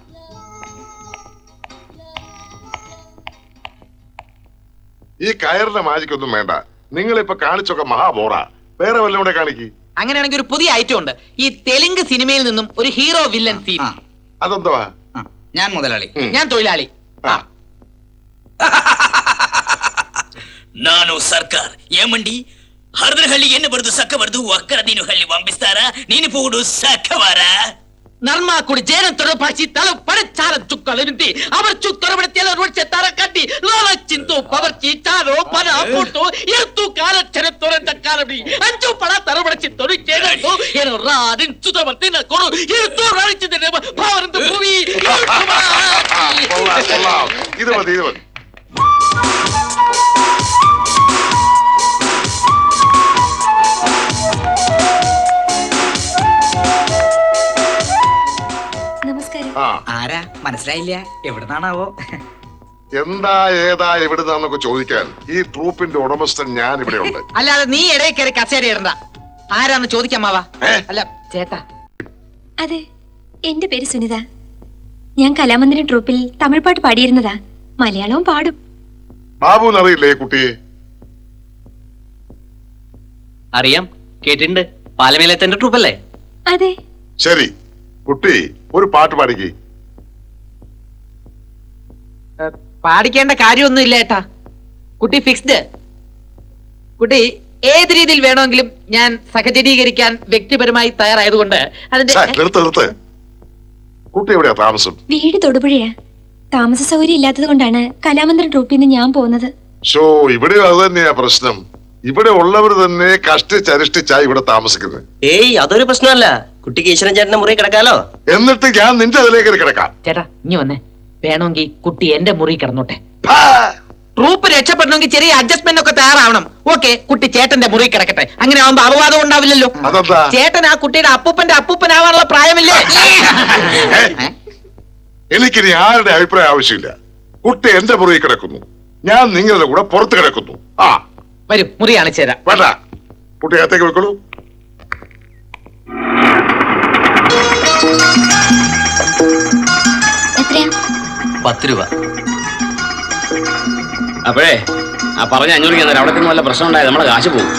ഈ കയറിന്റെ മാജിക്കൊന്നും വേണ്ട. നിങ്ങളിപ്പൊ കാണിച്ചൊക്കെ മഹാബോറാ. വേറെ വല്ലതും കൂടെ കാണിക്ക്. അങ്ങനെയാണെങ്കിൽ ഒരു പുതിയ ഐറ്റം ഉണ്ട്. ഈ തെലുങ്ക് സിനിമയിൽ നിന്നും ഒരു ഹീറോ വില്ലൻ സീൻ. അതെന്തുവാ? ഞാൻ മുതലാളി, ഞാൻ തൊഴിലാളി. ನಾನು ಸರ್ಕಾರ ಏಮಂಡಿ ಹರಿದ್ರ ಹಳ್ಳಿ ಎಣ್ಣೆ ಬರೆದು ಸಕ್ಕ ಬರೆದು ಒಕ್ಕರ ನೀನು ಹಳ್ಳಿ ವಂಬಿಸ್ತಾರ ನೀನು ಪೋಡು ಸಕ್ಕವಾರ നർമാക്കുടി ജേനത്തോട് പക്ഷി തല പടച്ചാല ചുക്കളിരുത്തി അവർ ചുത്തറപടത്തിയ റോഡ് തറ കട്ടി ലോലച്ചിന്തു പവർച്ചി ചാരോ പന ഫോട്ടോ എത്തു കാലച്ചരത്തോരണ്ട കാലടി അഞ്ചു പട തറപടച്ചിത്തോട് ചേനോ ಏನು ರಾದಿನ್ ಸುತವರ್ತಿನ ಕೊಡು ಎತ್ತು ರಾಣಿಚಿದೆ ಭಾವರಂತ ಭೂಮಿ ഇത് മതി, ഇത് മതി. ആരാ മനസ്സിലായില്ല, എവിടുന്നാണാവോ? എന്താ ഏതാ എവിടുന്നാന്നൊക്കെ ചോദിക്കാൻ ഈ ട്രൂപ്പിന്റെ ഉടമസ്ഥൻ ഞാൻ ഇവിടെ ഉണ്ട്. അല്ലാതെ നീ ഇടയിൽ കയറി കസേര ഇടണ്ട. ആരാന്ന് ചോദിക്കാമാവാ? അല്ല ചേട്ടാ. അതെ, എന്റെ പേര് സുനിത. ഞാൻ കലാമന്ദിരം ട്രൂപ്പിൽ തമിഴ് പാട്ട് പാടിയിരുന്നതാ. മലയാളവും പാടും. ബാബുന്നറിയില്ലേ കുട്ടിയെ? അറിയാം, കേട്ടിട്ടുണ്ട്. പാലമേലത്തിന്റെ ട്രൂപ്പല്ലേ? അതെ. ശരി കുട്ടി, ഒരു പാട്ട് പാടിക്ക്. പാടിക്കേണ്ട കാര്യമൊന്നും ഇല്ല ഏട്ടാ. കുട്ടി ഫിക്സ്ഡ്. കുട്ടി ഏത് രീതിയിൽ വേണമെങ്കിലും ഞാൻ സഹചരീകരിക്കാൻ വ്യക്തിപരമായി തയ്യാറായതുകൊണ്ട് നിർത്ത്. കുട്ടി എവിടെയാ താമസം? വീട് തൊടുപുഴയാ. താമസ സൗകര്യം ഇല്ലാത്തത് കൊണ്ടാണ് കലാമന്ദിരം ട്രൂപ്പിൽ നിന്ന് ഞാൻ പോകുന്നത്. ഷോ ഇവിടെ അത് തന്നെയാ പ്രശ്നം. ഇവിടെ ഉള്ളവർ തന്നെ കഷ്ടിച്ചരിഷ്ടിച്ചായി ഇവിടെ താമസിക്കുന്നത്. ഏയ് അതൊരു പ്രശ്നമല്ല. കുട്ടിക്ക് ഈശ്വരൻ ചേട്ടന്റെ മുറി കിടക്കാലോ. എന്നിട്ട് ഞാൻ നിന്റെ അതിലേക്ക് കിടക്കാം. ചേട്ടാ ഇനി വന്നേ. വേണമെങ്കിൽ കുട്ടി എന്റെ മുറി കിടന്നോട്ടെ. ട്രൂപ്പ് രക്ഷപ്പെടണമെങ്കിൽ ചെറിയ അഡ്ജസ്റ്റ്മെന്റ് ഒക്കെ തയ്യാറാവണം. ഓക്കെ, കുട്ടി ചേട്ടന്റെ മുറി കിടക്കട്ടെ. അങ്ങനെ ആവുമ്പോ അപവാദം ഉണ്ടാവില്ലല്ലോ. ചേട്ടൻ ആ കുട്ടിയുടെ അപ്പൂപ്പന്റെ അപ്പൂപ്പനാവാനുള്ള പ്രായമില്ലേ? എനിക്കിനി ആരുടെ അഭിപ്രായം ആവശ്യമില്ല. കുട്ടി എന്റെ മുറി കിടക്കുന്നു, ഞാൻ നിങ്ങളുടെ കൂടെ പുറത്ത് കിടക്കുന്നു. ആ വരും, മുറി കാണിച്ചു തരാം. വേണ്ട, കുട്ടി അകത്തേക്ക് വെക്കോളൂ. എത്രയാ? 10 രൂപ. അപ്പോഴേ ആ പറഞ്ഞ 500 രൂപ അവിടെ നിന്ന് വല്ല പ്രശ്നം ഉണ്ടായത് നമ്മളെ കാശ് പോകും.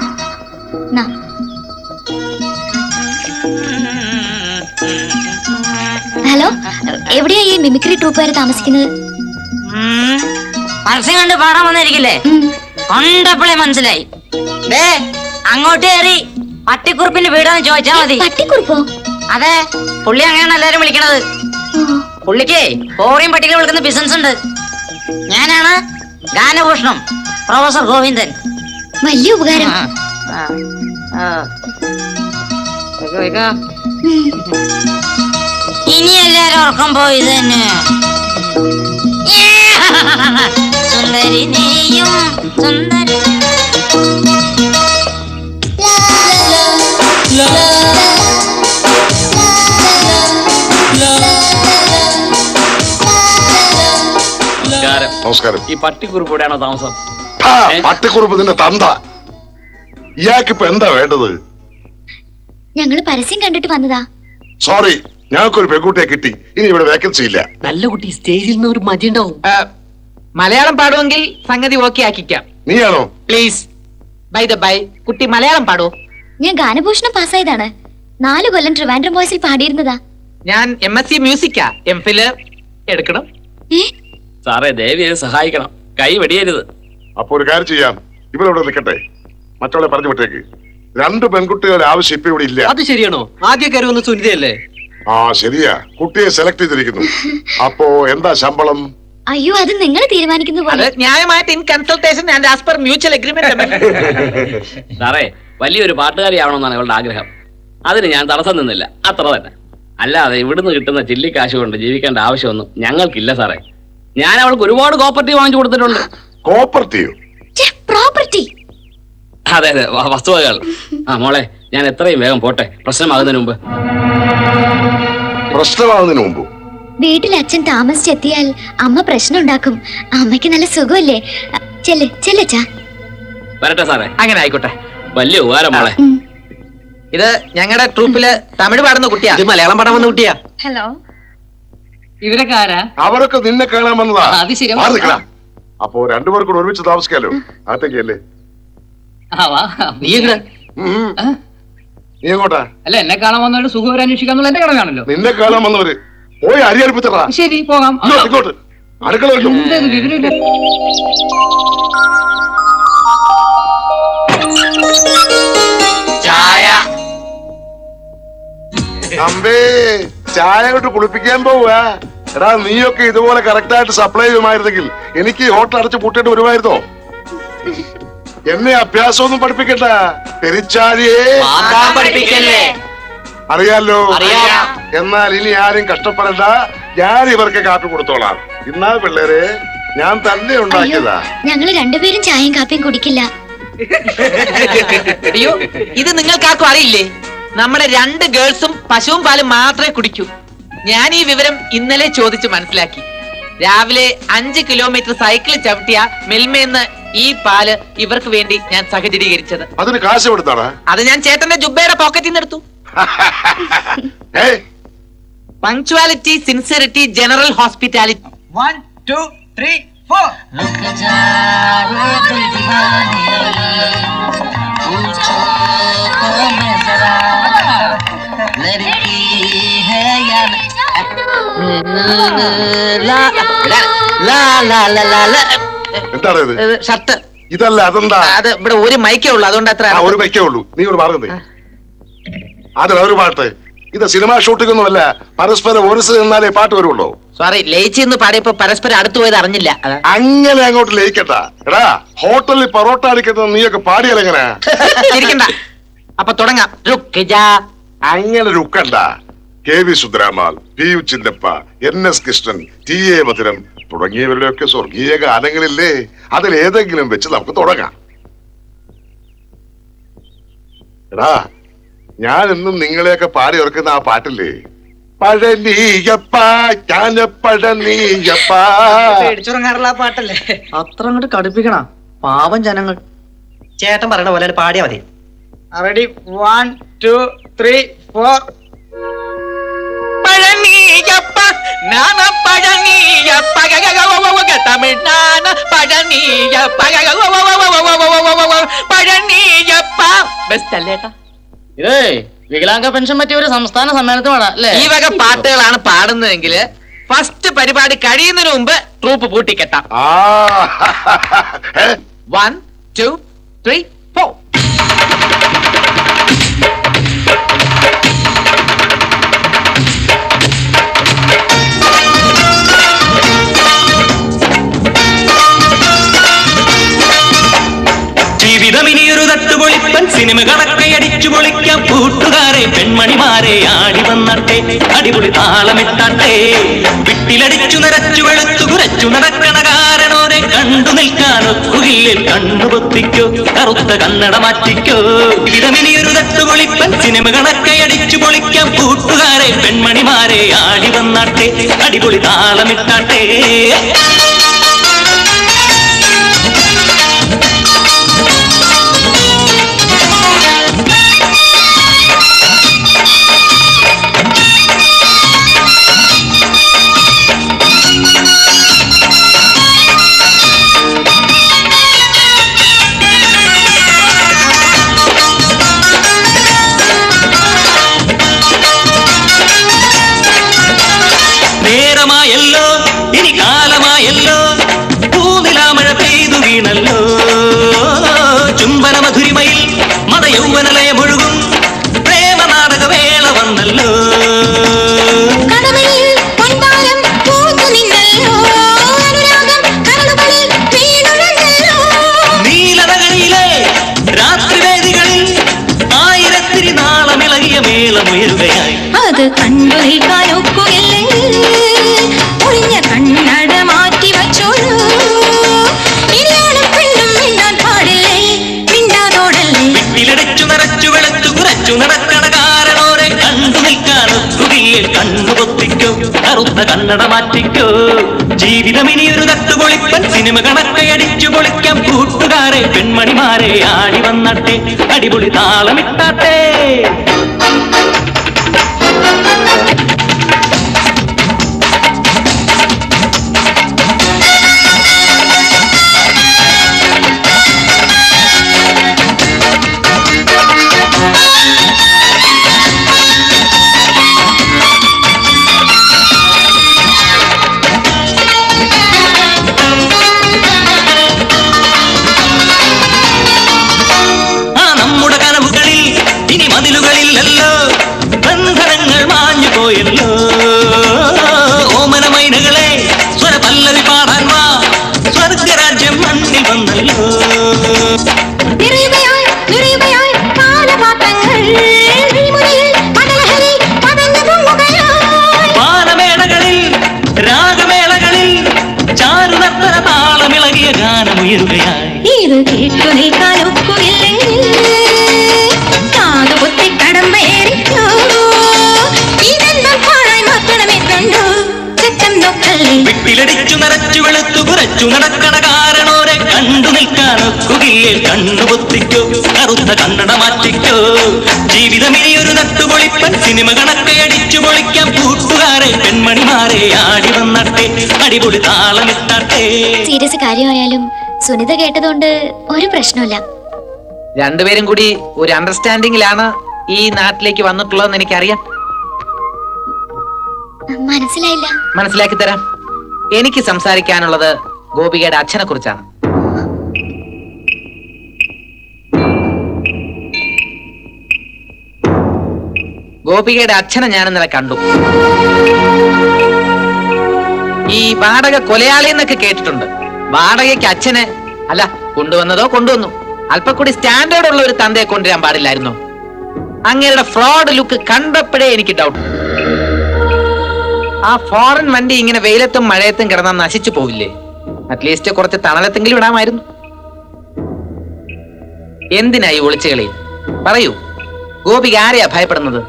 ഹലോ, എവിടെയാ ഈ മിമിക്രി ട്രൂപ്പുകാര് താമസിക്കുന്നത്? പരസ്യം കണ്ട് പാടാൻ വന്നിരിക്കില്ലേ? കണ്ടപ്പോഴേ മനസ്സിലായി. അങ്ങോട്ട് കയറി പട്ടിക്കുറുപ്പിന്റെ വീടാന്ന് ചോദിച്ചാ മതി. പട്ടിക്കുറുപ്പോ? അതെ, പുള്ളി അങ്ങനെയാണ് എല്ലാരും വിളിക്കണത്. പുള്ളിക്ക് കോറിയും പട്ടികൾ വിളിക്കുന്ന ബിസിനസ് ഉണ്ട്. ഞാനാണ് ഗാനഭൂഷണം പ്രൊഫസർ ഗോവിന്ദൻ. വലിയ ഉപകാരം. ഇനി എല്ലാരും ഉറക്കം പോയി തന്നെ. സുന്ദരി നീയും സുന്ദരി. നമസ്കാരം. ഈ പട്ടിക്കുറുപ്പ് എവിടെയാണോ താമസം? പട്ടിക്കുറുപ്പ് നിന്റെ തന്ത. ഇയാൾക്കിപ്പോ എന്താ വേണ്ടത്? ഞങ്ങള് പരസ്യം കണ്ടിട്ട് വന്നതാ. സോറി, ഞങ്ങൾക്കൊരു പെൺകുട്ടിയെ കിട്ടി. ഇനി ഇവിടെ വേക്കൻസി ഇല്ല. നല്ല കുട്ടി സ്റ്റേജിൽ നിന്ന് ഒരു മജി ഉണ്ടാവും. മലയാളം പാടുമെങ്കിൽ സംഗതി ഓക്കെ ആക്കിക്കാം. നീയാണോ? പ്ലീസ് ബൈ ദ ബൈ, കുട്ടി മലയാളം പാടോ? ഞാൻ ഗാനഭൂഷണം പാസ്സായതാണ്. 4 കൊല്ലം ട്രിവാൻഡ്രം വോയിസിൽ പാടിയിരുന്നതാ. ഞാൻ MSc മ്യൂസിക്കാ. MPhil എടുക്കണം. സാറേ ദേവിയെ സഹായിക്കണം, കൈ വെടിയരുത്. അപ്പൊ ഒരു കാര്യം ചെയ്യാം, ഇവരോട് നിൽക്കട്ടെ, മറ്റവളെ പറഞ്ഞു വിട്ടേക്ക്. 2 പെൺകുട്ടികളുടെ ആവശ്യം ഇപ്പൊ ഇവിടെ ഇല്ല. അത് ശരിയാണോ? ആദ്യ കയറി വന്ന സുനിതയല്ലേ? ആ ശരിയാ, കുട്ടിയെ സെലക്ട് ചെയ്തിരിക്കുന്നു. അപ്പോ എന്താ ശമ്പളം? അയ്യോ, അത് നിങ്ങൾ തീരുമാനിക്കുന്ന പോലെ. ന്യായമായിട്ട് in consultation and as per mutual agreement. സാറേ വലിയൊരു പാട്ടുകാരിയാവണമെന്നാണ് ഇവളുടെ ആഗ്രഹം. അതിന് ഞാൻ തടസ്സം നിന്നില്ല, അത്ര തന്നെ. അല്ലാതെ ഇവിടുന്ന് കിട്ടുന്ന ചില്ലിക്കാശ് കൊണ്ട് ജീവിക്കേണ്ട ആവശ്യമൊന്നും ഞങ്ങൾക്കില്ല സാറേ. ഞാൻ അവൾക്ക് ഒരുപാട് കോപ്പർട്ടീവ് വാങ്ങിച്ചു കൊടുത്തിട്ടുണ്ട്. കോപ്പർട്ടീവ്? പ്രോപ്പർട്ടി. അതെ അതെ, വസ്തുവകകൾ. ആ മോളെ, ഞാൻ എത്രയും വേഗം പോട്ടെ, പ്രശ്നമാകുന്നതിന് മുമ്പ്. പ്രശ്നമാകുന്നതിന് മുമ്പ് വീട്ടിൽ അച്ഛൻ താമസിച്ചെത്തിയാൽ അമ്മ പ്രശ്നം ഉണ്ടാക്കും. അമ്മയ്ക്ക് നല്ല സുഖമല്ലേ? ചെല്ലച്ചാ. വരട്ടെ സാറേ. അങ്ങനെ ആയിക്കോട്ടെ. വലിയ ഉപകാരം മോളെ. ഇത് ഞങ്ങളുടെ ട്രൂപ്പില് തമിഴ് പാടുന്ന കുട്ടിയാ. ഇത് മലയാളം പാടാൻ വന്ന കുട്ടിയാ. ഹലോ, ഇവരൊക്കെ ആരാ? അവരൊക്കെ നിന്നെ കാണാൻ വന്നതാ. അത് ശരി. അപ്പോ 2 പേർക്കും കൂടെ ഒരുമിച്ച് താമസിക്കാലോ. ആത്തേക്കല്ലേ? നീ എങ്ങനെ? നീ എങ്ങോട്ടാ? അല്ല, എന്നെ കാണാൻ വന്നവരുടെ സുഖം അന്വേഷിക്കാന്നുള്ള എന്റെ കടമയാണല്ലോ. നിന്നെ കാണാൻ വന്നവര് പോയി അരി അടുപ്പിച്ചടാ. ശരി, പോകാം. ഇങ്ങോട്ട് അടുക്കള വെച്ചു. ചായ. അമ്പേ, ചായ കൊണ്ട് കുളിപ്പിക്കാൻ പോവാ. എടാ, നീയൊക്കെ ഇതുപോലെ കറക്റ്റായിട്ട് സപ്ലൈ ചെയ്യുമായിരുന്നെങ്കിൽ എനിക്ക് ഹോട്ടൽ അടച്ച് പൂട്ടേണ്ടി വരുമായിരുന്നോ? എന്നെ അഭ്യാസമൊന്നും പഠിപ്പിക്കണ്ട. പെരിച്ചാഴിയെ പഠിപ്പിക്കല്ലേ? അറിയാലോ. എന്നാൽ ഇനി ആരും കഷ്ടപ്പെടണ്ട, ഞാൻ ഇവർക്ക് കാപ്പി കൊടുത്തോളാം. ഇന്നാ പിള്ളേരെ, ഞാൻ തന്നെ ഉണ്ടാക്കിയതാ. ഞങ്ങള് 2 പേരും ചായയും കാപ്പിയും കുടിക്കില്ല. അയ്യോ, ഇത് നിങ്ങൾക്കാർക്കും അറിയില്ലേ? നമ്മുടെ 2 ഗേൾസും പശുവും പാലും മാത്രമേ കുടിക്കൂ. ഞാൻ ഈ വിവരം ഇന്നലെ ചോദിച്ചു മനസ്സിലാക്കി. രാവിലെ 5 കിലോമീറ്റർ സൈക്കിൾ ചവിട്ടിയ മിൽമേന്ന് ഈ പാല് ഇവർക്ക് വേണ്ടി ഞാൻ സഹചരീകരിച്ചത്. അതിന് കാശ് കൊടുത്താടാ? അത് ഞാൻ ചേട്ടന്റെ ജുബയുടെ പോക്കറ്റിൽ നിന്ന് എടുത്തു. Punctuality, sincerity, general hospitality. 1 2 3 4 എന്താണ് ഇത്? ഷർട്ട്. ഇതല്ല, അതെന്താ? അത് ഇവിടെ ഒരു മൈക്കേ ഉള്ളൂ, അതുകൊണ്ട് അത്ര. ഒരു മൈക്കേ ഉള്ളൂ, നീ ഇവിടെ മാറുന്നേ. അതിലൊരു പാട്ട്. ഇത് സിനിമ ഷൂട്ടിംഗ് ഒന്നുമല്ല, പരസ്പരം ഒരുസ് നിന്നാലേ പാട്ട് വരുള്ളൂ. സോറി, ലയിച്ചെന്ന് പാടിയപ്പോ പരസ്പരം അടുത്തു പോയത് അറിഞ്ഞില്ല. അങ്ങനെ അങ്ങോട്ട് ലയിക്കണ്ട. എടാ, ഹോട്ടലിൽ പൊറോട്ട അടിക്കുന്നത് നീയൊക്കെ പാടിയാലെങ്ങനെ? ഇരിക്കണ്ട, അപ്പൊ തുടങ്ങാം. അങ്ങനെ രുക്കണ്ട. KV സുന്ദരാമാൽ, PU Chinnappa, NS Krishnan, TA മധുരം തുടങ്ങിയവരുടെയൊക്കെ സ്വർഗീയ ഗാനങ്ങളില്ലേ, അതിലേതെങ്കിലും വെച്ച് നമുക്ക് തുടങ്ങാം. എടാ, ഞാൻ എന്നും നിങ്ങളെയൊക്കെ പാടി ഓർക്കുന്ന ആ പാട്ടില്ലേ, പഴനീയപ്പ പഴനീയപ്പ. പേടിച്ചുറങ്ങാറുള്ള ആ പാട്ടല്ലേ? അത്ര അങ്ങോട്ട് കടുപ്പിക്കണ പാവം ജനങ്ങൾ. ചേട്ടൻ പറയണ പോലെ പാടിയാ മതി. റെഡി? 1 2 3 4. പഴനീയപ്പ നാന പഴനീയപ്പ തമിഴ്നാട് പഴനീയപ്പ പഴനീയപ്പ. ബെസ്റ്റ് അല്ലേട്ടാ? ഇതേ വികലാംഗ പെൻഷൻ പറ്റിയ ഒരു സംസ്ഥാന സമ്മേളനത്തിൽ വേണം അല്ലേ? ഈ വക പാട്ടുകളാണ് പാടുന്നതെങ്കിൽ ഫസ്റ്റ് പരിപാടി കഴിയുന്നതിന് മുമ്പ് ട്രൂപ്പ് പൂട്ടിക്കെട്ടാം. 1 2 3 4. ജീവിതമിനിയൊരു തട്ടുപൊളിപ്പൻ സിനിമ കണക്കയടിച്ചു പൊളിക്കാം. കൂട്ടുകാരെ പെൺമണിമാരെ ആടി വന്നട്ടെ, അടിപൊളി താളമിട്ടാട്ടെ. വിട്ടിലടിച്ചു നിറച്ചു വെളുത്തു കുരച്ചു നടക്കണ കാരണോരെ കണ്ടു നിൽക്കാൻ ഒക്കുകില്ലിൽ കണ്ണുപൊത്തിക്കോ, കറുത്ത കണ്ണട മാറ്റിക്കോ. ജീവിതമിനിയൊരു തട്ടുപൊളിപ്പൻ സിനിമ കണക്കയടിച്ചു പൊളിക്കാം. കൂട്ടുകാരെ പെൺമണിമാരെ ആടി വന്നട്ടെ, അടിപൊളി താളമിട്ടാട്ടെ. നേരമായല്ലോ ഇനി കാലമായല്ലോ, പൂനിലാമഴ പെയ്തു വീണല്ലോ. ചുംബന മധുരിമയിൽ മതയൗവനലയമൊഴുകും പ്രേമ നാടകവേള വന്നല്ലോ. നീലനഗരിയിലെ രാത്രിവേദികളിൽ ആയിരത്തിരി നാളമിളകിയ മേളമുയരുകയായി. അത് കണ്ടു നിൽക്കാനൊക്കുകയില്ലെങ്കിൽ ഒഴിഞ്ഞ കണ്ണട മാറ്റി വച്ചോളൂ. ഇനിയാണ് പെണ്ണും മിണ്ടാൻ പാടില്ലേ, മിണ്ടാതോടല്ലേ. വിട്ടിലടിച്ചു നിറച്ചു വെളുത്തു കുറച്ചു നടക്കണ കാരണോരെ കണ്ടു നിൽക്കാനൊക്കുകില്ലിൽ കണ്ണുപൊത്തിക്കോ, കറുത്ത കണ്ണട മാറ്റിക്കോ. ജീവിതമിനിയൊരു തട്ടുപൊളിപ്പൻ സിനിമ കണക്കയടിച്ചു പൊളിക്കാം. കൂട്ടുകാരെ പെൺമണിമാരെ ആടി വന്നട്ടെ, അടിപൊളി താളമിട്ടാട്ടെ. നമ്മുടെ കനവുകളിൽ ഇനി മതിലുകളില്ലല്ലോ, ബന്ധനങ്ങൾ മാഞ്ഞു പോയല്ലോ. ഓമന മൈനകളെ സ്വരപല്ലവി പാടാൻ വാ, സ്വർഗരാജ്യം മണ്ണിൽ വന്നല്ലോ. പാനമേളകളിൽ രാഗമേളകളിൽ ചാരുനർത്തന താളമിളകിയ ഗാനമുയരുകയായി. ഇത് കേട്ടു നിൽക്കാനൊക്കുകയില്ലെങ്കിൽ കാതുപൊത്തി കടമ്പേറിക്കോ. ഇതെന്താ പാഴായി മാറ്റണമെന്ന് തലച്ചു നടക്കണ കാരണോരെ കണ്ടു നിൽക്കാനൊക്കുകില്ലേ? കണ്ണുപൊത്തിക്കോ, കറുത്ത കണ്ണട മാറ്റിക്കോ. ജീവിതം ഇനിയൊരു നട്ടുപൊളിപ്പൻ സിനിമ കണക്കെ അടിച്ചു പൊളിക്കാൻ കൂട്ടുകാരെ പെൺമണിമാരെ ആടി വന്നട്ടെ, അടിപൊളി താളമിട്ടട്ടെ. സീരിയസ് കാര്യമായാലും സുനിത കേട്ടതുകൊണ്ട് ഒരു പ്രശ്നമില്ല. രണ്ടുപേരും കൂടി ഒരു അണ്ടർസ്റ്റാൻഡിങ്ങിലാണ് ഈ നാട്ടിലേക്ക് വന്നിട്ടുള്ളതെന്ന് എനിക്കറിയാം. മനസ്സിലായില്ല. മനസ്സിലാക്കി തരാം. എനിക്ക് സംസാരിക്കാനുള്ളത് ഗോപികയുടെ അച്ഛനെ കുറിച്ചാണ്. ഗോപികയുടെ അച്ഛനെ ഞാൻ ഇന്നലെ കണ്ടു. ഈ വാടക കൊലയാളി എന്നൊക്കെ കേട്ടിട്ടുണ്ട്. വാടകയ്ക്ക് അച്ഛനെ അല്ല കൊണ്ടുവന്നു. അല്പം കൂടി സ്റ്റാൻഡേർഡ് ഉള്ള ഒരു തന്തയെ കൊണ്ടുവരാൻ പാടില്ലായിരുന്നു. അങ്ങയുടെ ഫ്രോഡ് ലുക്ക് കണ്ടപ്പോഴേ എനിക്ക് ഡൗട്ട്. ആ ഫോറിൻ വണ്ടി ഇങ്ങനെ വെയിലത്തും മഴയത്തും കിടന്നാൽ നശിച്ചു പോവില്ലേ? അറ്റ്ലീസ്റ്റ് കുറച്ച് തണലത്തെങ്കിലും ഇടാമായിരുന്നു. എന്തിനായി ഒളിച്ചുകളി? പറയൂ, ഗോപിക ആരെയാ ഭയപ്പെടുന്നത്?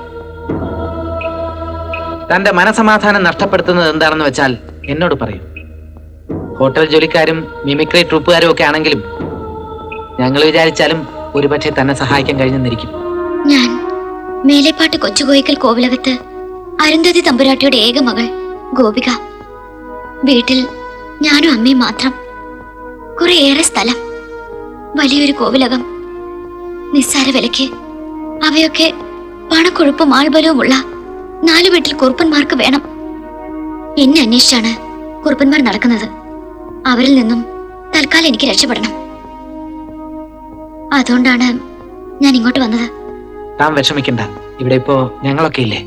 തന്റെ മനസമാധാനം നഷ്ടപ്പെടുത്തുന്നത് എന്താണെന്ന് വെച്ചാൽ എന്നോട് പറയൂ. ഹോട്ടൽ ജോലിക്കാരും മിമിക്രി ട്രൂപ്പുകാരും ഒക്കെ ആണെങ്കിലും ഞങ്ങൾ വിചാരിച്ചാലും ഒരുപക്ഷെ തന്നെ സഹായിക്കാൻ കഴിഞ്ഞെന്നിരിക്കും. ഞാൻ മേലെപ്പാട്ട് കൊച്ചുകോയിക്കൽ കോവിലകത്ത് അരുന്ധതി തമ്പുരാട്ടിയുടെ ഏക മകൾ ഗോപിക. വീട്ടിൽ ഞാനും അമ്മയും മാത്രം. കുറേയേറെ സ്ഥലം, വലിയൊരു കോവിലകം, നിസ്സാര വിലയ്ക്ക് അവയൊക്കെ പണക്കൊഴുപ്പും ആൾബലവുമുള്ള 4 വീട്ടിൽ കുറുപ്പന്മാർക്ക് വേണം. എന്നെ അന്വേഷിച്ചാണ് കുറുപ്പന്മാർ നടക്കുന്നത്. അവരിൽ നിന്നും തൽക്കാലം എനിക്ക് രക്ഷപ്പെടണം. അതുകൊണ്ടാണ് ഞാൻ ഇങ്ങോട്ട് വന്നത്. താൻ വിഷമിക്കണ്ട, ഇവിടെ ഇപ്പോ ഞങ്ങളൊക്കെ ഇല്ലേ.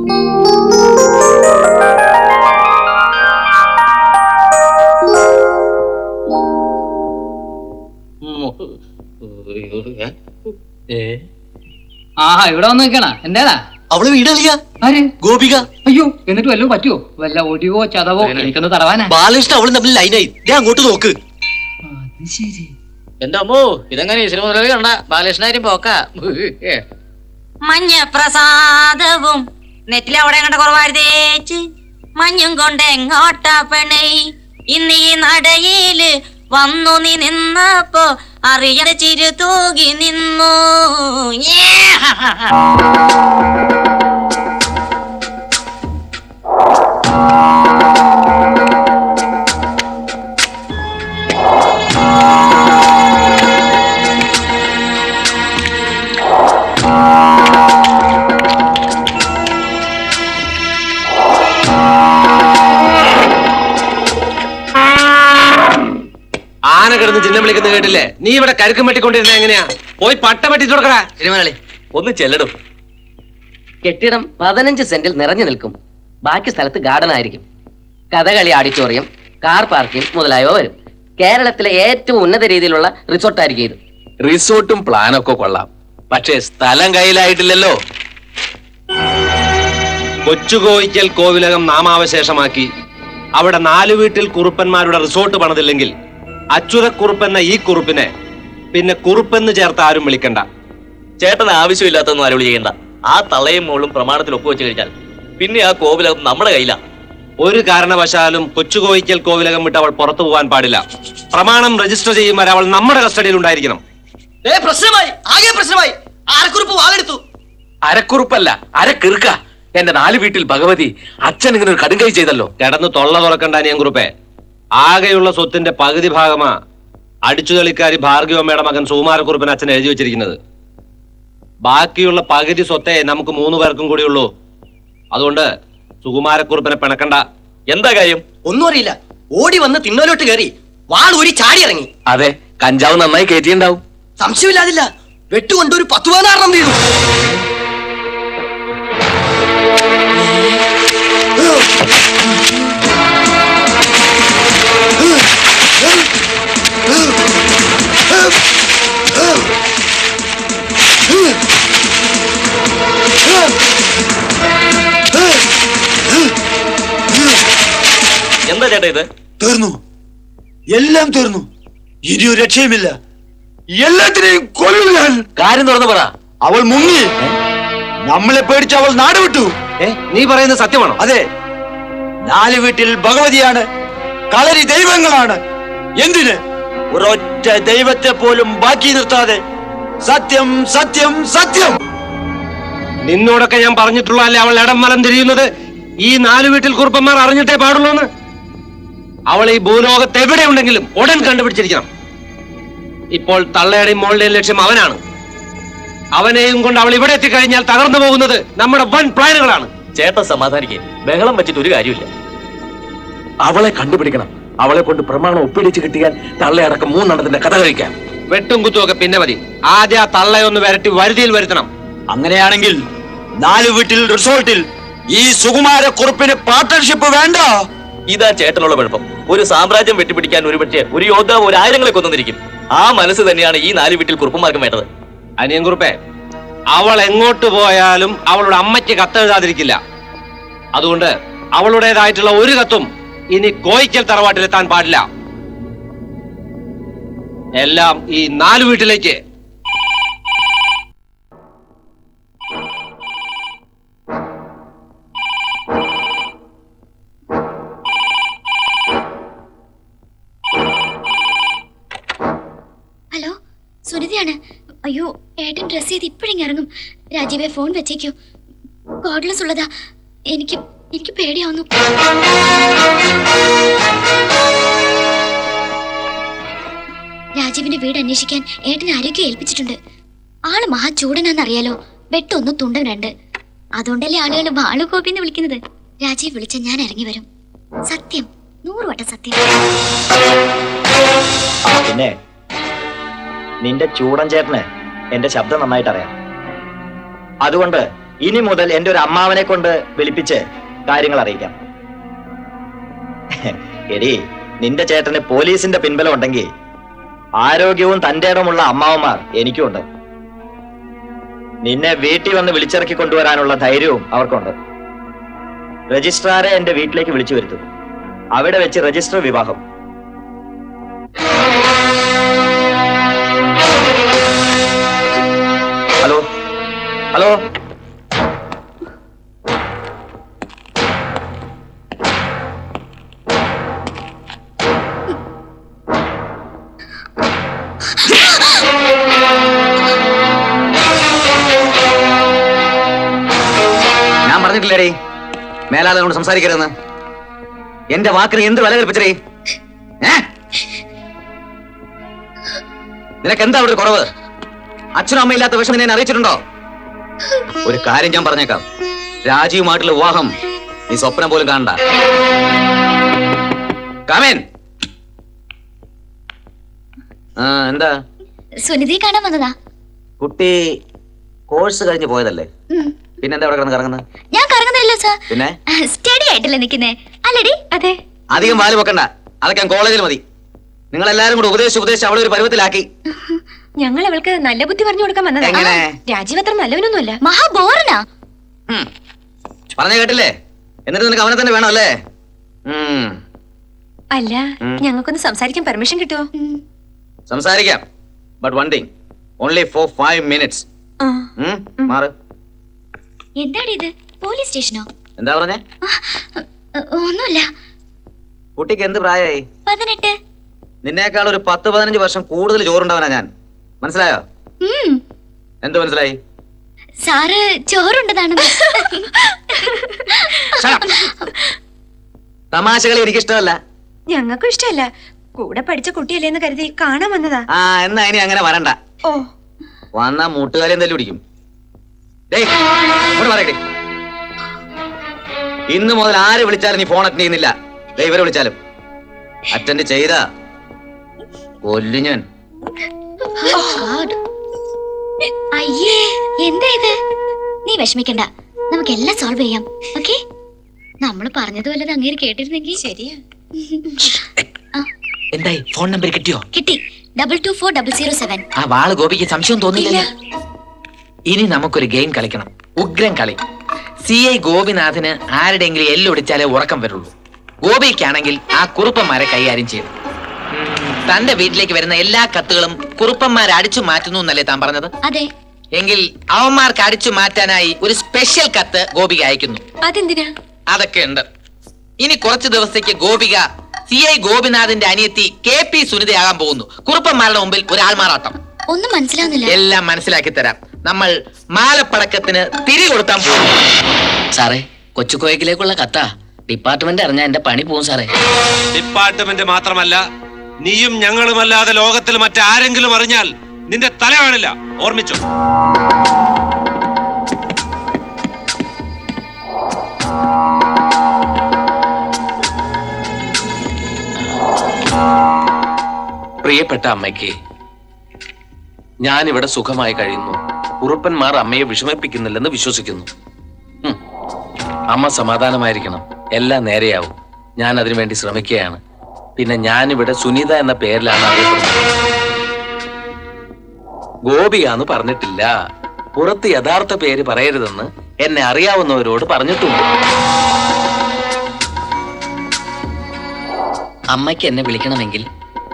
ഇവിടെ വന്ന് നിൽക്കണ എന്താടാ? അവള് വീടറിയാ ഗോപിക. അയ്യോ, എന്നിട്ട് വല്ലതും പറ്റുമോ? വല്ല ഒടിവോ ചതവോ എനിക്കൊന്ന് തടവാനാ. ബാലകൃഷ്ണൻ അവളും തമ്മിൽ ലൈനായി. ഞാൻ അങ്ങോട്ട് നോക്ക്. ശരി. എന്റെ അമ്മോ, ഇതെങ്ങനെ സിനിമ മുതലേ കണ്ട ബാലകൃഷ്ണാരും പോക്ക. മഞ്ഞ പ്രസാദവും നെറ്റിലവിടെ കണ്ട കുറവായിരുതേച്ച് മഞ്ഞും കൊണ്ട് എങ്ങോട്ടാ പെണേ ഇന്ന് ഈ നടയില് വന്നു നീ നിന്നപ്പോ അറിയാതെ ചിരു തൂകി നിന്നു. ആന കിടന്ന് ചിഹ്നം വിളിക്കുന്ന കേട്ടില്ലേ? നീ ഇവിടെ കരുക്കം വെട്ടിക്കൊണ്ടിരുന്ന എങ്ങനെയാ? പോയി പട്ട വെട്ടി തുടക്കടാ. തിരുമലി ഒന്ന് ചെല്ലടും. കെട്ടിടം 15 സെന്റിൽ നിറഞ്ഞു നിൽക്കും. ബാക്കി സ്ഥലത്ത് ഗാർഡൻ ആയിരിക്കും. കഥകളി ഓഡിറ്റോറിയം, കാർ പാർക്കിംഗ് മുതലായവ വരും. കേരളത്തിലെ ഏറ്റവും ഉന്നത രീതിയിലുള്ള റിസോർട്ട് ആയിരിക്കും ഇത്. റിസോർട്ടും പ്ലാനൊക്കെ കൊള്ളാം, പക്ഷേ സ്ഥലം കയ്യിലായിട്ടില്ലല്ലോ. കൊച്ചുകോയിക്കൽ കോവിലകം നാമാവശേഷമാക്കി അവിടെ 4 വീട്ടിൽ കുറുപ്പന്മാരുടെ റിസോർട്ട് പണിതില്ലെങ്കിൽ അച്യുതക്കുറുപ്പെന്ന ഈ കുറുപ്പിനെ പിന്നെ കുറുപ്പെന്ന് ചേർത്ത് ആരും വിളിക്കണ്ട. ചേട്ടന് ആവശ്യമില്ലാത്തൊന്നും അരുളി ചെയ്യണ്ട. ആ തള്ളയും മോളും പ്രമാണത്തിൽ ഒപ്പുവെച്ച് കഴിഞ്ഞാൽ പിന്നെ ആ കോവിലകം നമ്മുടെ കയ്യിലാ. ഒരു കാരണവശാലും കൊച്ചുകോയിക്കൽ കോവിലകം വിട്ട് അവൾ പുറത്തു പോകാൻ പാടില്ല. പ്രമാണം രജിസ്റ്റർ ചെയ്യും വരെ അവൾ നമ്മുടെ കസ്റ്റഡിയിൽ ഉണ്ടായിരിക്കണം. പ്രശ്നമായി, ആകെ പ്രശ്നമായി. അരക്കുറിപ്പ് വാളെടുത്തു. അരക്കുറുപ്പല്ല, അരക്കിറുക്ക. എന്റെ 4 വീട്ടിൽ ഭഗവതി അച്ഛൻ ഇങ്ങനെ ഒരു കടുങ്കൈ ചെയ്തല്ലോ. കിടന്ന് തൊള്ള തുറക്കണ്ട ഞാൻ കുറുപ്പേ. ആകെയുള്ള സ്വത്തിന്റെ പകുതി ഭാഗമാ അടിച്ചുതളിക്കാരി ഭാർഗവമ്മയുടെ മകൻ സുകുമാരക്കുറുപ്പിന് അച്ഛൻ എഴുതി വെച്ചിരിക്കുന്നത്. ബാക്കിയുള്ള പകുതി സ്വത്തെ നമുക്ക് 3 പേർക്കും കൂടിയുള്ളൂ. അതുകൊണ്ട് സുകുമാരക്കുറുപ്പിനെ പിണക്കണ്ട. എന്താ കാര്യം? ഒന്നും അറിയില്ല. ഓടി വന്ന് തിന്നലോട്ട് കയറി വാൾ ഊരി ചാടി ഇറങ്ങി. അതെ, കഞ്ചാവ് നന്നായി കയറ്റിയുണ്ടാവും. സംശയമില്ലാതില്ല. വെട്ടുകൊണ്ട് ഒരു 10-15 വീണു. എന്താ ചേട്ടാ ഇത്? തീർന്നു, എല്ലാം തീർന്നു. ഇനി ഒരു രക്ഷയുമില്ല. എല്ലാത്തിനെയും കൊല്ലും ഞാൻ. കാര്യം തുറന്നു പറ. അവൾ മുങ്ങി. നമ്മളെ പേടിച്ച് അവൾ നാട് വിട്ടു. നീ പറയുന്നത് സത്യമാണോ? അതെ. 4 വീട്ടിൽ ഭഗവതിയാണ്, കളരി ദൈവങ്ങളാണ്. എന്തിന്? ഒരൊറ്റ ദൈവത്തെ പോലും ബാക്കി നിർത്താതെ. സത്യം, സത്യം, സത്യം. നിന്നോടൊക്കെ ഞാൻ പറഞ്ഞിട്ടുള്ളതല്ലേ അവൾ ഇടം വലം തിരിയുന്നത് ഈ 4 വീട്ടിൽ കുറുപ്പന്മാർ അറിഞ്ഞിട്ടേ പാടുള്ളൂന്ന്. അവൾ ഈ ഭൂലോകത്ത് എവിടെയുണ്ടെങ്കിലും ഉടൻ കണ്ടുപിടിച്ചിരിക്കണം. ഇപ്പോൾ തള്ളയുടെയും മോളുടെയും ലക്ഷ്യം അവനാണ്. അവനെയും കൊണ്ട് അവൾ ഇവിടെ എത്തിക്കഴിഞ്ഞാൽ തകർന്നു പോകുന്നത് നമ്മുടെ വൻ പ്ലാനുകളാണ്. ചേട്ടൻ സമാധാനിക്കേ, ബഹളം വെച്ചിട്ട് ഒരു കാര്യമില്ല. അവളെ കണ്ടുപിടിക്കണം. അവളെ കൊണ്ട് പ്രമാണം ഒപ്പിടിച്ച് കിട്ടിയാൽ തള്ളയടക്കം 3 കഥ കഴിക്കാം. വെട്ടും കുത്തുമൊക്കെ പിന്നെ മതി. ആദ്യം ആ തള്ളയൊന്ന് വരട്ടി വരുതിയിൽ വരുത്തണം. അങ്ങനെയാണെങ്കിൽ 4 വീട്ടിൽ റിസോർട്ടിൽ ഈ സുകുമാരക്കുറുപ്പിന് പാർട്ട്ണർഷിപ്പ് വേണ്ട. ഇതാ ചേട്ടനുള്ള കുഴപ്പം. ഒരു സാമ്രാജ്യം വെട്ടിപ്പിടിക്കാൻ ഒരുപക്ഷെ ഒരു യോദ്ധാവ് 1000 കൊന്നിരിക്കും. ആ മനസ്സ് തന്നെയാണ് ഈ 4 വീട്ടിൽ കുറുപ്പന്മാർക്കും വേണ്ടത്. അനിയൻ കുറുപ്പേ, അവൾ എങ്ങോട്ട് പോയാലും അവളുടെ അമ്മയ്ക്ക് കത്തെഴുതാതിരിക്കില്ല. അതുകൊണ്ട് അവളുടേതായിട്ടുള്ള ഒരു കത്തും ഇനി കോയിക്കൽ തറവാട്ടിലെത്താൻ പാടില്ല. എല്ലാം ഈ 4 വീട്ടിലേക്ക്. ഹലോ, സുനിതയാണ്. അയ്യോ, ഏട്ടൻ ഡ്രസ് ചെയ്ത് ഇപ്പോഴും ഇറങ്ങും. രാജീവെ ഫോൺ വെച്ചേക്കോ. കോഡ്ലെസ് ഉള്ളതാ. എനിക്ക് പേടിയാവുന്നു. രാജീവിന്റെ വീട് അന്വേഷിക്കാൻ ഏട്ടൻ ആരോഗ്യം ഏൽപ്പിച്ചിട്ടുണ്ട്. ആള് മഹാ ചൂടനാന്നറിയാലോ. വെട്ടൊന്ന് തുണ്ടൻ 2. അതുകൊണ്ടല്ലേ ആളുകൾ ബാളുകോപിന്ന് വിളിക്കുന്നത്. രാജീവ് വിളിച്ച ഞാൻ ഇറങ്ങി വരും. സത്യം, 100 വട്ടം സത്യം. പിന്നെ നിന്റെ ചൂടൻ ചേട്ടന് എന്റെ ശബ്ദം നന്നായിട്ട് അറിയാം. അതുകൊണ്ട് ഇനി മുതൽ എന്റെ ഒരു അമ്മാവനെ കൊണ്ട് വിളിപ്പിച്ച് കാര്യങ്ങൾ അറിയിക്കാം. എടി, നിന്റെ ചേട്ടന് പോലീസിന്റെ പിൻബലം ഉണ്ടെങ്കിൽ ആരോഗ്യവും തന്റെ ഇടമുള്ള അമ്മാവന്മാർ എനിക്കുണ്ട്. നിന്നെ വീട്ടിൽ വന്ന് വിളിച്ചിറക്കി കൊണ്ടുവരാനുള്ള ധൈര്യവും അവർക്കുണ്ട്. രജിസ്ട്രാറെ എന്റെ വീട്ടിലേക്ക് വിളിച്ചു വരുത്തും. അവിടെ വെച്ച് രജിസ്റ്റർ വിവാഹം. ഹലോ ഹലോ, ഞാൻ പറഞ്ഞിട്ടില്ലേടേ മേലാതെ കൊണ്ട് സംസാരിക്കരുതെന്ന്. എന്റെ വാക്കിന് എന്ത് വില കൽപ്പിച്ചേ? നിനക്ക് എന്താ അവിടെ കുറവ്? അച്ഛനും അമ്മയില്ലാത്ത വിഷം നിന്നെ അറിയിച്ചിട്ടുണ്ടോ? ഒരു കാര്യം ഞാൻ പറഞ്ഞേക്കാം, രാജീവുമായിട്ടുള്ള വിവാഹം നീ സ്വപ്നം പോലും കാണണ്ട. കാമേൻ, എന്താ? സുനിതയെ കാണാൻ വന്നതാ. കുട്ടി കോഴ്സ് കഴിഞ്ഞ് പോയതല്ലേ? പിന്നെന്താ അവിടെ കിടന്ന് കറങ്ങുന്നത്? ഞാൻ കറങ്ങുന്നില്ലല്ലോ സാർ. പിന്നെ സ്റ്റഡി ആയിട്ടല്ലേ നിൽക്കുന്നേ? അല്ലടി. അതെ. അധികം വാല് വെക്കണ്ട, അതൊക്കെ ഞാൻ കോളേജിൽ മതി. നിങ്ങൾ എല്ലാരും കൂടെ ഉപദേശിച്ച് അവളെ ഒരു പരുവത്തിലാക്കി. ഞങ്ങൾ അവൾക്ക് നല്ല ബുദ്ധി പറഞ്ഞു കൊടുക്കാൻ വന്നതാ. രാജീവ് അത്ര നല്ലവനൊന്നുമല്ല, മഹാബോറനാ. പറഞ്ഞു കേട്ടില്ലേ? എന്നിട്ട് നിനക്ക് അവനെ തന്നെ വേണം അല്ലേ? അല്ല, ഞങ്ങൾക്കൊന്ന് സംസാരിക്കാൻ പെർമിഷൻ കിട്ടുമോ? സംസാരിക്കാം, but one thing, only four 5 minutes. മാറ്. എന്താടി ഇത്? പോലീസ് സ്റ്റേഷനോ? എന്താ പറഞ്ഞേ? ഒന്നുമില്ല. കുട്ടിക്ക് എന്ത് പ്രായമായി? 18. നിന്നേക്കാൾ ഒരു 10-15 വർഷം കൂടുതൽ ചോറുണ്ടവനാ ഞാൻ. മനസ്സിലായോ? എന്ത് മനസ്സിലായി? സാറ് ചോറുണ്ടതാണെന്ന്. തമാശകൾ എനിക്കിഷ്ടമല്ല. ഞങ്ങൾക്കും ഇഷ്ടമല്ല. കൂടെ പഠിച്ച കുട്ടിയല്ലേന്ന് കരുതി കാണാൻ വന്നതാ. എന്നാ ഇനി അങ്ങനെ വരണ്ട. ഓ, വന്നാ മൂട്ടുകാരെ എന്തെങ്കിലും പിടിക്കും. പറയട്ടെ, ഇന്ന് മുതൽ ആര് വിളിച്ചാലും നീ ഫോൺ അറ്റൻഡ് ചെയ്യുന്നില്ല. ഇവരെ വിളിച്ചാലും അറ്റൻഡ് ചെയ്താ കൊല്ലു ഞാൻ. അയ്യേ, എന്താ ഇത്? നീ വിഷമിക്കണ്ട, നമുക്കെല്ലാം സോൾവ് ചെയ്യാം. ഓക്കെ? നമ്മൾ പറഞ്ഞതുപോലെ അങ്ങേര് കേട്ടിരുന്നെങ്കിൽ. ശരിയാ. എന്തായി? ഫോൺ നമ്പർ കിട്ടിയോ? കിട്ടി. 224-007. ആ വാള് ഗോപിക്ക് സംശയം തോന്നില്ല. ഇനി നമുക്കൊരു ഗെയിം കളിക്കണം, ഉഗ്രൻ കളി. CI ഗോപിനാഥന് ആരുടെയെങ്കിലും എല്ലൊടിച്ചാലേ ഉറക്കം വരുള്ളൂ. ഗോപിക്കാണെങ്കിൽ ആ കുറുപ്പന്മാരെ കൈകാര്യം ചെയ്യും. തന്റെ വീട്ടിലേക്ക് വരുന്ന എല്ലാ കത്തുകളും കുറുപ്പന്മാരെ അടിച്ചു മാറ്റുന്നു എന്നല്ലേ താൻ പറഞ്ഞത്? അതെ. എങ്കിൽ അവന്മാർക്ക് അടിച്ചു മാറ്റാനായി ഒരു സ്പെഷ്യൽ കത്ത് ഗോപിക അയക്കുന്നു. അതെന്തിനാ? അതൊക്കെ ഉണ്ട്. ഇനി കുറച്ചു ദിവസത്തേക്ക് ഗോപിക CI ഗോപിനാഥിന്റെ അനിയത്തി KP സുനിതയാകാൻ പോകുന്നു. കുറുപ്പന്മാരുടെ മുമ്പിൽ ഒരാൾ മാറാട്ടം. ഒന്നും മനസ്സിലാവുന്നില്ല. എല്ലാം മനസ്സിലാക്കി തരാം. നമ്മൾ മാലപ്പടക്കത്തിന് തിരി കൊടുത്താൻ പോകും. സാറേ, കൊച്ചുകോയക്കിലേക്കുള്ള കത്ത ഡിപ്പാർട്ട്മെന്റ് അറിഞ്ഞാൽ എന്റെ പണി പോകും സാറേ. ഡിപ്പാർട്ട്മെന്റ് മാത്രമല്ല, നീയും ഞങ്ങളുമല്ലാതെ ലോകത്തിൽ മറ്റാരെങ്കിലും അറിഞ്ഞാൽ നിന്റെ തല കാണില്ല. ഓർമ്മിച്ചോ? പ്രിയപ്പെട്ട അമ്മയ്ക്ക്, ഞാനിവിടെ സുഖമായി കഴിയുന്നു. കുറുപ്പന്മാർ അമ്മയെ വിഷമിപ്പിക്കുന്നില്ലെന്ന് വിശ്വസിക്കുന്നു. അമ്മ സമാധാനമായിരിക്കണം. എല്ലാം നേരെയാവും. ഞാൻ അതിനുവേണ്ടി ശ്രമിക്കുകയാണ്. പിന്നെ ഞാനിവിടെ സുനിത എന്ന പേരിലാണ് അറിയപ്പെടുന്നത്. ഗോപിയാന്ന് പറഞ്ഞിട്ടില്ല. പുറത്ത് യഥാർത്ഥ പേര് പറയരുതെന്ന് എന്നെ അറിയാവുന്നവരോട് പറഞ്ഞിട്ടുണ്ട്. അമ്മയ്ക്ക് എന്നെ വിളിക്കണമെങ്കിൽ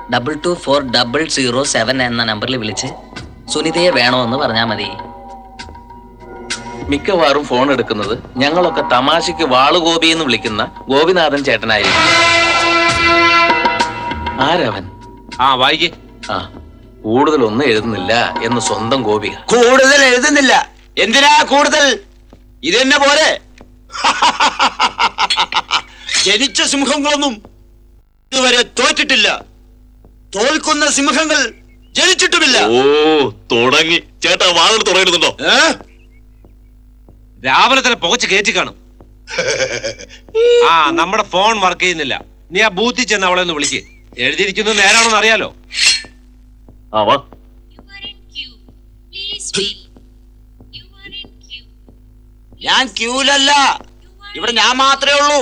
224007 എന്ന നമ്പറിൽ വിളിച്ച് സുനിതയെ വേണോന്ന് പറഞ്ഞാൽ മതി. മിക്കവാറും ഫോൺ എടുക്കുന്നത് ഞങ്ങളൊക്കെ തമാശയ്ക്ക് വാളുഗോപി എന്ന് വിളിക്കുന്ന ഗോപിനാഥൻ ചേട്ടനായിരിക്കും. ആരവൻ? വായിക്കേ. കൂടുതലൊന്നും എഴുതുന്നില്ല എന്ന് സ്വന്തം ഗോപിക. കൂടുതൽ എഴുതുന്നില്ല. എന്തിനാ കൂടുതൽ? ഇതെന്നെ പോലെ ജനിച്ച സിംഹങ്ങളൊന്നും ഇതുവരെ തോറ്റിട്ടില്ല. തോൽക്കുന്ന സിംഹങ്ങൾ ജനിച്ചിട്ടുമില്ല. ഓ, തുടങ്ങി. ചേട്ടാ വാതിൽ തുറയിടുന്നുണ്ടോ? രാവിലെ തന്നെ പുകച്ച് കയറ്റി കാണും. നമ്മുടെ ഫോൺ വർക്ക് ചെയ്യുന്നില്ല. നീ ആ ബൂത്തിൽ ചെന്ന് അവളെ ഒന്ന് വിളിക്ക്. എഴുതിയിരിക്കുന്നത് നേരാണെന്ന് അറിയാലോ. ഞാൻ ക്യൂലല്ല, ഇവിടെ ഞാൻ മാത്രമേ ഉള്ളൂ.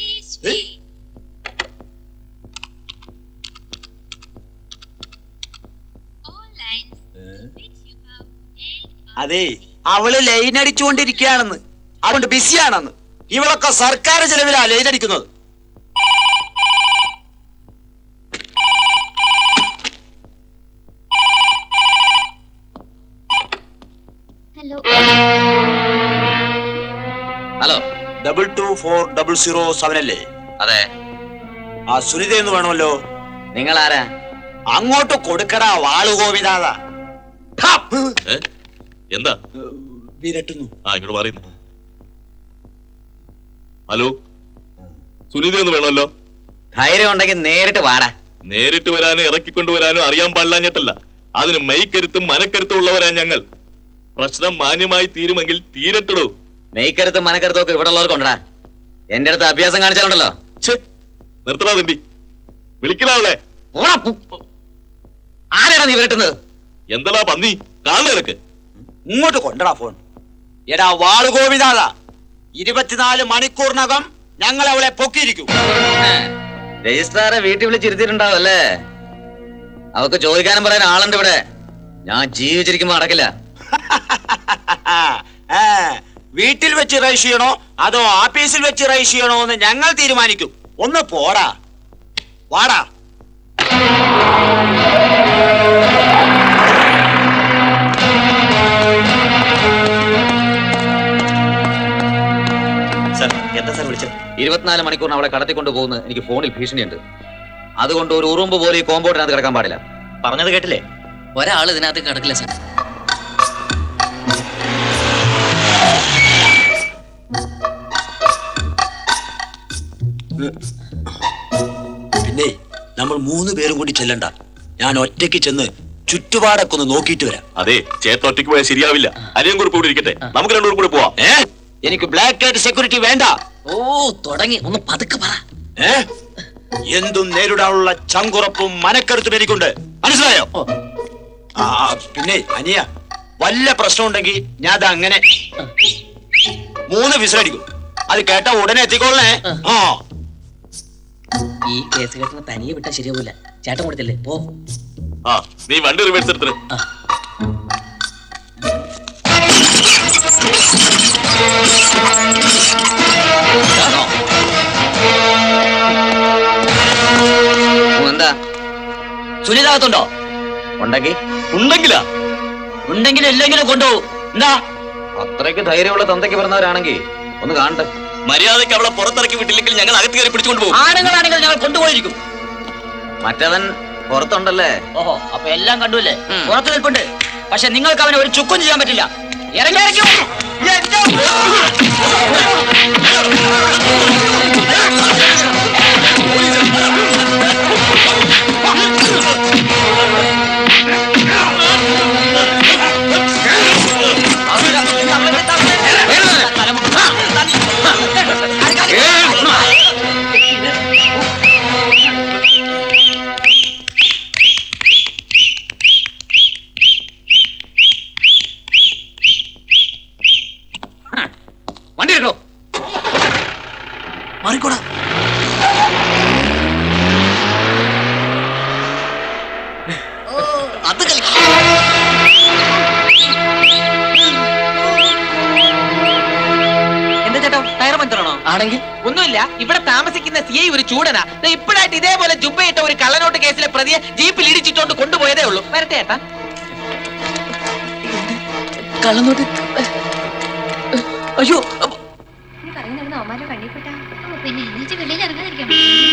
അതെ, അവള് ലൈൻ അടിച്ചുകൊണ്ടിരിക്കുകയാണെന്ന്, അതുകൊണ്ട് ബിസിയാണെന്ന്. ഇവളൊക്കെ സർക്കാർ ചെലവിലാ ലൈൻ അടിക്കുന്നത്. ഹലോ, 224007 അല്ലേ? അതെ. ആ സുനിത എന്ന് വേണമല്ലോ. നിങ്ങൾ ആരാ? അങ്ങോട്ട് കൊടുക്കടാ വാളുഗോപിനാഥ. എന്താ വിരട്ടുന്നു? ഇങ്ങോട്ട് പറയുന്നു. ഹലോ, സുനിത എന്ന് വേണമല്ലോ. ധൈര്യം ഉണ്ടെങ്കിൽ നേരിട്ട് വാടാ. നേരിട്ട് വരാനും ഇറക്കിക്കൊണ്ടുവരാനും അറിയാൻ പാടില്ലാഞ്ഞിട്ടല്ല, അതിന് മെയ്ക്കരുത്തും മനക്കരുത്തും ഉള്ളവരാ ഞങ്ങൾ. പ്രശ്നം മാന്യമായി തീരുമെങ്കിൽ തീരട്ടിടൂ. മെയ്ക്കരുത്തും മനക്കരുത്തും ഒക്കെ ഇവിടെ ഉള്ളവർക്കുണ്ടാ. എന്റെ അടുത്ത് അഭ്യാസം കാണിച്ചാലുണ്ടല്ലോ. നിർത്തടാ തമ്പി, വിളിക്കലാവളെ. ആരാടാ നീ വിരട്ടുന്നത്? എന്താ പന്നി കാണുന്നതൊക്കെ? ഇങ്ങോട്ട് കൊണ്ടടാ ഫോൺ. എടാ വാളുഗോപിനാഥ, 24 മണിക്കൂറിനകം ഞങ്ങൾ അവളെ പൊക്കിയിരിക്കും. രജിസ്ട്രാറെ വീട്ടിൽ വിളിച്ചിരുത്തിയിട്ടുണ്ടാവും അല്ലേ? അവക്ക് ചോദിക്കാനും പറയാൻ ആളുണ്ട് ഇവിടെ. ഞാൻ ജീവിച്ചിരിക്കുമ്പോ നടക്കില്ല. വീട്ടിൽ വെച്ച് റൈസ് ചെയ്യണോ അതോ ആഫീസിൽ വെച്ച് റൈസ് ചെയ്യണോ എന്ന് ഞങ്ങൾ തീരുമാനിക്കും. ഒന്ന് പോടാ, വാടാ. എന്താ സാർ വിളിച്ചത്? 24 മണിക്കൂറിന് അവളെ കടത്തിക്കൊണ്ട് പോകുന്ന എനിക്ക് ഫോണിൽ ഭീഷണിയുണ്ട്. അതുകൊണ്ട് ഒരു ഉറുമ്പ് പോലെ ഈ കോമ്പൗണ്ടിനകത്ത് കിടക്കാൻ പാടില്ല. പറഞ്ഞത് കേട്ടില്ലേ? ഒരാൾ ഇതിനകത്ത് കിടക്കില്ല സാർ. പിന്നെ നമ്മൾ 3 പേരും കൂടി ചെല്ലണ്ട. ഞാൻ ഒറ്റയ്ക്ക് ചെന്ന് ചുറ്റുപാടൊക്കെ ഒന്ന് നോക്കിയിട്ട് വരാം. അതെ, ചേട്ടൻ ഒറ്റയ്ക്ക് പോയാൽ ശരിയാവില്ല. അരിയും കൂടി കൂടി ഇരിക്കട്ടെ. നമുക്ക് രണ്ടുപേരും കൂടി പോവാം. എനിക്ക് ബ്ലാക്ക് ആയിട്ട് സെക്യൂരിറ്റി വേണ്ട. ഓ, തുടങ്ങി. ഒന്ന് പതുക്കെ പറ. എന്തും നേരിടാനുള്ള ചങ്കുറപ്പും മനക്കരുത്തും എനിക്കുണ്ട്. മനസ്സിലായോ? പിന്നെ അനിയ, വല്ല പ്രശ്നം ഉണ്ടെങ്കിൽ ഞാൻ അങ്ങനെ 3 വിസിലടിക്കും. അത് കേട്ട ഉടനെ എത്തിക്കോളേ. ഈ കേസ് കേട്ടിന് തനിയെ വിട്ടാ ശരിയാവൂല. ചേട്ടൻ കൊടുത്തില്ലേ? പോ. നീ വണ്ടി റിവേഴ്സ് എടുത്തിട്ട്. എന്താ സുനിതാകത്തുണ്ടോ? ഉണ്ടെങ്കിലാ ഉണ്ടെങ്കിലും ഇല്ലെങ്കിലും കൊണ്ടുപോകും. എന്താ അത്രയ്ക്ക് ധൈര്യമുള്ള തന്തയ്ക്ക് പറഞ്ഞവരാണെങ്കിൽ ഒന്ന് കാണട്ടെ. മര്യാദയ്ക്ക് അവളെ പുറത്തിറക്കി വിട്ടില്ലെങ്കിൽ ഞങ്ങൾ അകത്ത് കയറി പിടിച്ചുകൊണ്ട് പോകും. ആണുങ്ങളാണെങ്കിൽ ഞങ്ങൾ കൊണ്ടുപോയിരിക്കും. മറ്റവൻ പുറത്തുണ്ടല്ലേ? ഓഹോ, അപ്പൊ എല്ലാം കണ്ടുല്ലേ? പുറത്തു നിൽപ്പുണ്ട്. പക്ഷെ നിങ്ങൾക്ക് അവനെ ഒരു ചുക്കും ചെയ്യാൻ പറ്റില്ല. ഇറങ്ങി വണ്ടി എടുക്കോ. മാറിക്കോടാ. അത് എന്താ ചേട്ടാ, ടയർ പഞ്ചറാണോ? ആണെങ്കിൽ ഒന്നുമില്ല, ഇവിടെ താമസിക്കുന്ന CI ഒരു ചൂടനാ. ഇപ്പോഴായിട്ട് ഇതേപോലെ ജുബയിട്ട ഒരു കള്ളനോട്ട് കേസിലെ പ്രതിയെ ജീപ്പിൽ ഇടിച്ചിട്ടോണ്ട് കൊണ്ടുപോയതേ ഉള്ളൂ. വരട്ടെ ചേട്ടാ. കള്ളനോട്ട്. അയ്യോ, പിന്നെ എന്നുവെച്ച് വെളിയിൽ ഇറങ്ങാതിരിക്കണം.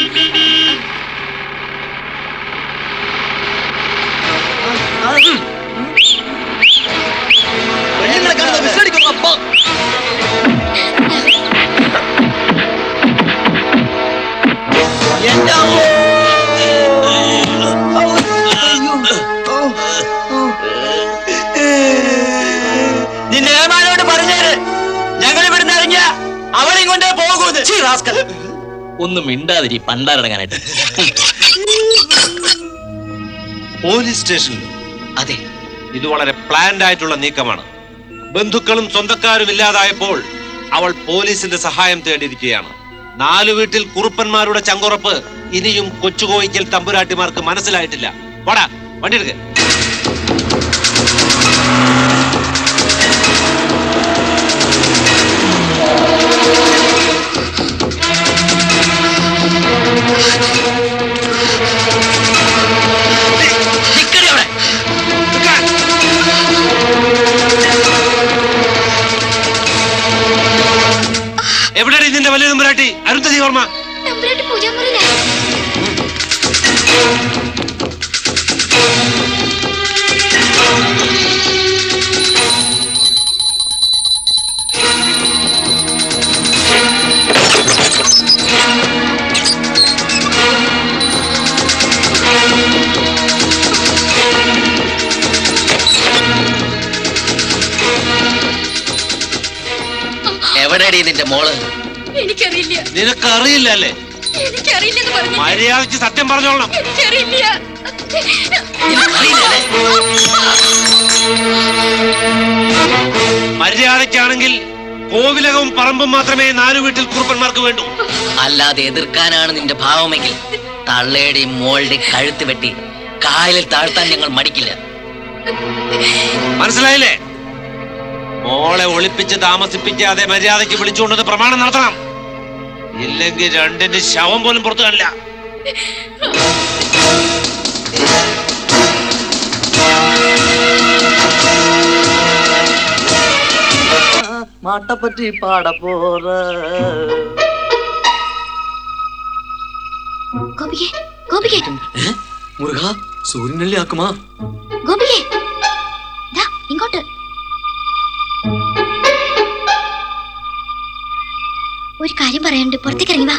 നിന്നെ ഏമാനോട് പറഞ്ഞേര്, ഞങ്ങൾ ഇവിടുന്ന് ഇറങ്ങിയ അവളിങ്ങോട്ടേ പോകുന്നത്. ഒന്നും മിണ്ടാതിരി പണ്ടാരടങ്ങാനായിട്ട്. പോലീസ് സ്റ്റേഷനിൽ അതെ, ഇത് വളരെ പ്ലാൻഡ് ആയിട്ടുള്ള നീക്കമാണ്. ബന്ധുക്കളും സ്വന്തക്കാരും ഇല്ലാതായപ്പോൾ അവൾ പോലീസിന്റെ സഹായം തേടിയിരിക്കുകയാണ്. 4 വീട്ടിൽ കുറുപ്പന്മാരുടെ ചങ്കുറപ്പ് ഇനിയും കൊച്ചുകോയിക്കൽ തമ്പുരാട്ടിമാർക്ക് മനസ്സിലായിട്ടില്ല. വാടാ, വണ്ടി എടുക്ക. എവിടെയാണ് ഇതിന്റെ വലിയ തമ്പുരാട്ടി? അരുന്ധതി വർമ്മ. എവിടെയാടി നിന്റെ മോള്? എനിക്കറിയില്ല. നിനക്കറിയില്ല അല്ലേ? എനിക്കറിയില്ലെന്ന് പറഞ്ഞു. മര്യാദയ്ക്ക് സത്യം പറഞ്ഞോളണം. എനിക്കറിയില്ല. മര്യാദയ്ക്കാണെങ്കിൽ കോവിലകവും പറമ്പും മാത്രമേ 4 വീട്ടിൽ കുറുപ്പന്മാർക്ക് വേണ്ടൂ. അല്ലാതെ എതിർക്കാനാണ് നിന്റെ ഭാവമെങ്കിൽ തള്ളയുടെയും മോളുടെയും കഴുത്ത് വെട്ടി കായലിൽ താഴ്ത്താൻ ഞങ്ങൾ മടിക്കില്ല. മനസ്സിലായില്ലേ? മോളെ ഒളിപ്പിച്ച് താമസിപ്പിക്കാതെ മര്യാദയ്ക്ക് വിളിച്ചുകൊണ്ടത് പ്രമാണം നടത്തണം. ഇല്ലെങ്കിൽ രണ്ടിന്റെ ശവം പോലും പുറത്തു കാണില്ല. மாட்டப்பற்றி பாட போற ഗോപികെ, ഗോപികെ, മുരുകാ, സൂര്യനല്ലേ ആക്കുമാ. ഗോപികെ, ദാ ഇങ്ങോട്ട്. ഒരു കാര്യം പറയാനുണ്ട്, പുറത്തേക്ക് ഇറങ്ങി വാ.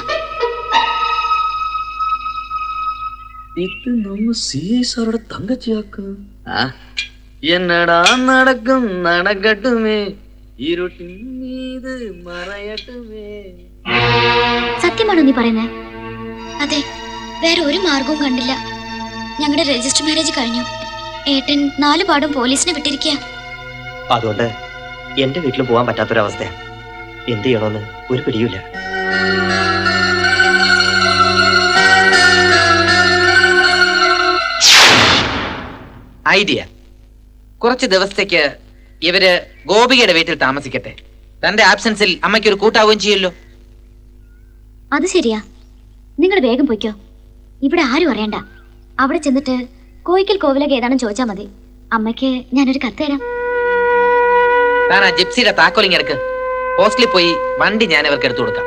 ഇത് നമ്മ CI സാറുടെ തങ്കച്ചിയാക്ക്. എന്നടാ നടക്കും നടക്കട്ടുമേ, ഇരുട്ടിൻ മീത് മറയട്ടുമേ. സത്യമാണോ നീ പറയുന്നേ? അതെ, വേറെ ഒരു മാർഗവും കണ്ടില്ല. ഞങ്ങളുടെ രജിസ്റ്റർ മാരേജ് കഴിഞ്ഞു. ഏട്ടൻ 4 പാടും പോലീസിനെ വിട്ടിരിക്കുക. അതുകൊണ്ട് എന്റെ വീട്ടിൽ പോകാൻ പറ്റാത്തൊരവസ്ഥയാണ്. എന്ത് ചെയ്യണമെന്ന് ഒരു പിടിയില്ല. ഐഡിയ. കുറച്ച് ദിവസത്തേക്ക് ഇവര് ഗോപികയുടെ വീട്ടിൽ താമസിക്കട്ടെ. തന്റെ ആബ്സെൻസിൽ അമ്മയ്ക്ക് ഒരു കൂട്ടാവുകയും ചെയ്യല്ലോ. അത് ശരിയാ. നിങ്ങൾ വേഗം പോയിക്കോ. ഇവിടെ ആരും അറിയണ്ട. അവിടെ ചെന്നിട്ട് കോയിക്കൽ കോവിലക ഏതാണെന്ന് ചോദിച്ചാൽ മതി. അമ്മയ്ക്ക് ഞാനൊരു കത്ത് തരാം. താൻ ആ ജിപ്സിയുടെ താക്കോലിങ് എടുക്ക്. ഹോസ്റ്റലിൽ പോയി വണ്ടി ഞാൻ അവർക്ക് എടുത്തു കൊടുക്കാം.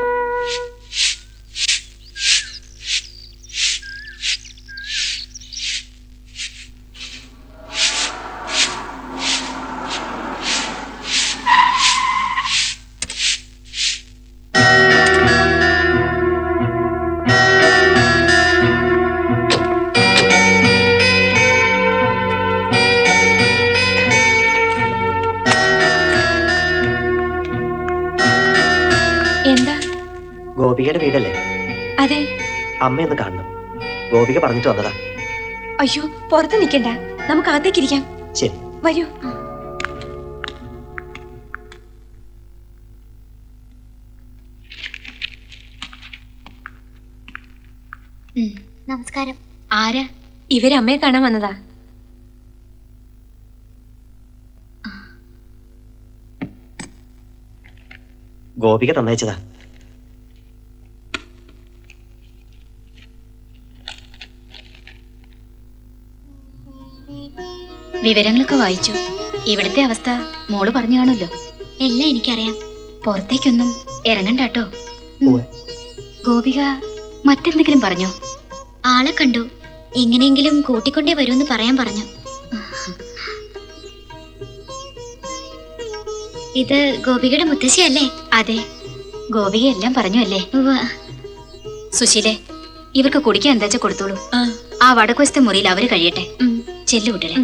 ഗോപികയുടെ വീടല്ലേ? അതെ. അമ്മയൊന്ന് കാണണം. ഗോപിക പറഞ്ഞിട്ട് വന്നതാ. അയ്യോ, പുറത്ത് നിൽക്കണ്ട, നമുക്ക് അകത്തേക്കിരിക്കാം. ശരി, വരൂ. നമസ്കാരം. ആരാ? ഇവര് അമ്മയെ കാണാൻ വന്നതാ. ഗോപിക തന്നയച്ചതാ. വിവരങ്ങളൊക്കെ വായിച്ചു. ഇവിടുത്തെ അവസ്ഥ മോള് പറഞ്ഞു കാണുമല്ലോ. എല്ലാം എനിക്കറിയാം. പുറത്തേക്കൊന്നും ഇറങ്ങണ്ടാട്ടോ. ഗോപിക മറ്റെന്തെങ്കിലും പറഞ്ഞോ? ആളെ കണ്ടു, എങ്ങനെയെങ്കിലും കൂട്ടിക്കൊണ്ടേ വരുമെന്ന് പറയാൻ പറഞ്ഞു. ഇത് ഗോപികയുടെ മുത്തശ്ശിയല്ലേ? അതെ, ഗോപിക എല്ലാം പറഞ്ഞു അല്ലേ? സുശീലേ, ഇവർക്ക് കുടിക്കാൻ എന്താ വെച്ചാൽ കൊടുത്തോളൂ. ആ വടക്കുവശത്തെ മുറിയിൽ അവര് കഴിയട്ടെ. ചെല്ലു കൂട്ടരെ.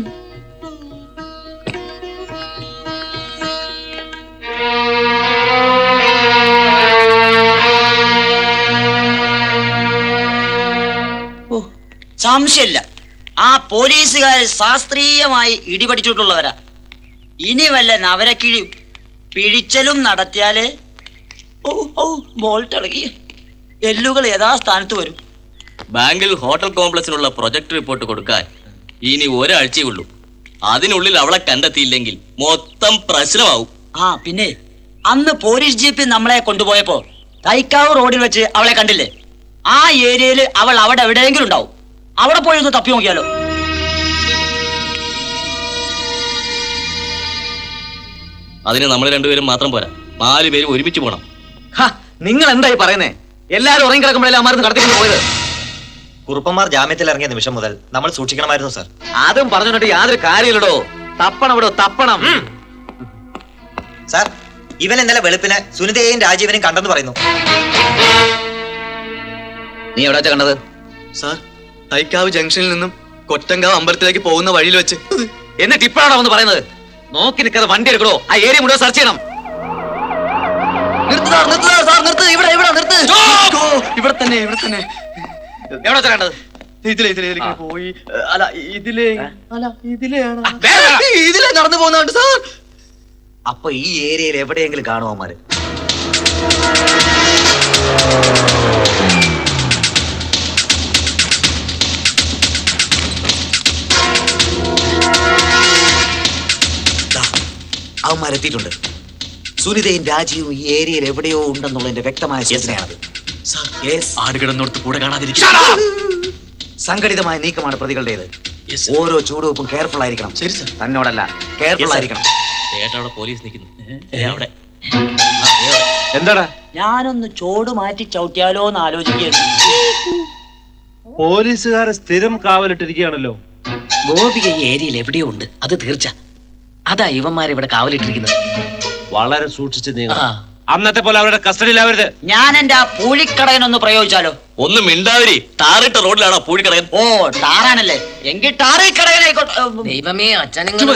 സംശയമില്ല, ആ പോലീസുകാർ ശാസ്ത്രീയമായി ഇടിപടിച്ചിട്ടുള്ളവരാ. ഇനി വല്ല നവരക്കിഴി പിഴിച്ചലും നടത്തിയാല് ബോൾട്ടിളകി എല്ലുകൾ യഥാസ്ഥാനത്ത് വരും. ബാങ്കിൽ ഹോട്ടൽ കോംപ്ലക്സിനുള്ള പ്രൊജക്ട് റിപ്പോർട്ട് കൊടുക്കാൻ ഇനി ഒരാഴ്ചയേ ഉള്ളൂ. അതിനുള്ളിൽ അവളെ കണ്ടെത്തിയില്ലെങ്കിൽ മൊത്തം പ്രശ്നമാവും. ആ പിന്നെ അന്ന് പോലീസ് ജീപ്പിൽ നമ്മളെ കൊണ്ടുപോയപ്പോ തൈക്കാവ് റോഡിൽ വെച്ച് അവളെ കണ്ടില്ലേ? ആ ഏരിയയിൽ അവൾ അവിടെ എവിടെയെങ്കിലും ഉണ്ടാവും. അവിടെ പോയി ഒന്ന് തപ്പി നോക്കിയാലോ? അതിന് നമ്മൾ രണ്ടുപേരും മാത്രം പോരാ, 4 പേര് ഒരുമിച്ച് പോണം. നിങ്ങൾ എന്തായി പറയുന്നേ? എല്ലാരും ഉറങ്ങി കിടക്കുമ്പോഴല്ലേ അമാർന്ന് കടത്തിക്കൊണ്ട് പോയത്? കുറുപ്പന്മാർ ജാമ്യത്തിൽ ഇറങ്ങിയ നിമിഷം മുതൽ നമ്മൾ സൂക്ഷിക്കണമായിരുന്നു സാർ. അതും പറഞ്ഞിട്ട് യാതൊരു കാര്യമില്ലടോ. തപ്പണം ഇവിടോ, തപ്പണം. സാർ, ഇവൻ ഇന്നലെ വെളുപ്പിന് സുനിതയെയും രാജീവനെയും കണ്ടെന്ന് പറയുന്നു. നീ എവിടെ വെച്ചാ കണ്ടത്? സാർ, തൈക്കാവ് ജംഗ്ഷനിൽ നിന്നും കൊറ്റങ്കാവ് അമ്പലത്തിലേക്ക് പോകുന്ന വഴിയിൽ വെച്ച്. എന്നിട്ട് ഇപ്പോഴാണോ വന്ന് പറയുന്നത്? നോക്കി നിൽക്കാതെ വണ്ടി എടുക്കണോ? ആ ഏരിയ മുഴുവൻ സെർച്ച് ചെയ്യണം. ഇവിടെ തന്നെ എവിടെ വെച്ചാ കണ്ടത്? ഇതിലേ പോയി. അല്ല ഇതിലേ നടന്നു പോകുന്നുണ്ട് സാർ. അപ്പൊ ഈ ഏരിയയിൽ എവിടെയെങ്കിലും കാണുവാന്മാര്. അവന്മാരെത്തിയിട്ടുണ്ട്. സുനിതയും രാജീവും ഈ ഏരിയയിൽ എവിടെയോ ഉണ്ടെന്നുള്ളതിന്റെ വ്യക്തമായ സൂചനയാണത്. ആടുകിടന്നോടത്ത് കൂടെ കാണാതിരിക്കും. സംഘടിതമായ നീക്കമാണ് പ്രതികളുടേത്. ഓരോ ചൂടുവെപ്പും കെയർഫുൾ ആയിരിക്കണം. ശരി സാർ. തന്നോടല്ല, കെയർഫുൾ ആയിരിക്കണം. അവിടെ പോലീസ് നിൽക്കുന്നു. അവിടെ എന്താടാ? ഞാനൊന്ന് ചോട് മാറ്റി ചവിട്ടിയാലോ എന്ന് ആലോചിക്കുന്നു. പോലീസുകാരെ സ്ഥിരം കാവലിട്ടിരിക്കുകയാണല്ലോ. ഗോപിക ഈ ഏരിയയിൽ എവിടെയോ ഉണ്ട്, അത് തീർച്ച. അതാ ഇവന്മാരിവിടെ കാവലിട്ടിരിക്കുന്നത്. വളരെ സൂക്ഷിച്ച് നീങ്ങണം. അന്നത്തെ പോലെ അവരുടെ കസ്റ്റഡിയിലാവരുത്. ഞാൻ എന്റെ ആ പൂഴിക്കടയനൊന്ന് പ്രയോഗിച്ചാലോ? ഒന്നും മിണ്ടാതിരി. ടാറിട്ട റോഡിലാണോ പൂഴിക്കടയൻ? ഓ, ടാറാണല്ലേ? എങ്കിൽ ടാറിക്കടയനായിക്കോട്ടെ. ദൈവമേ, അച്ഛനെ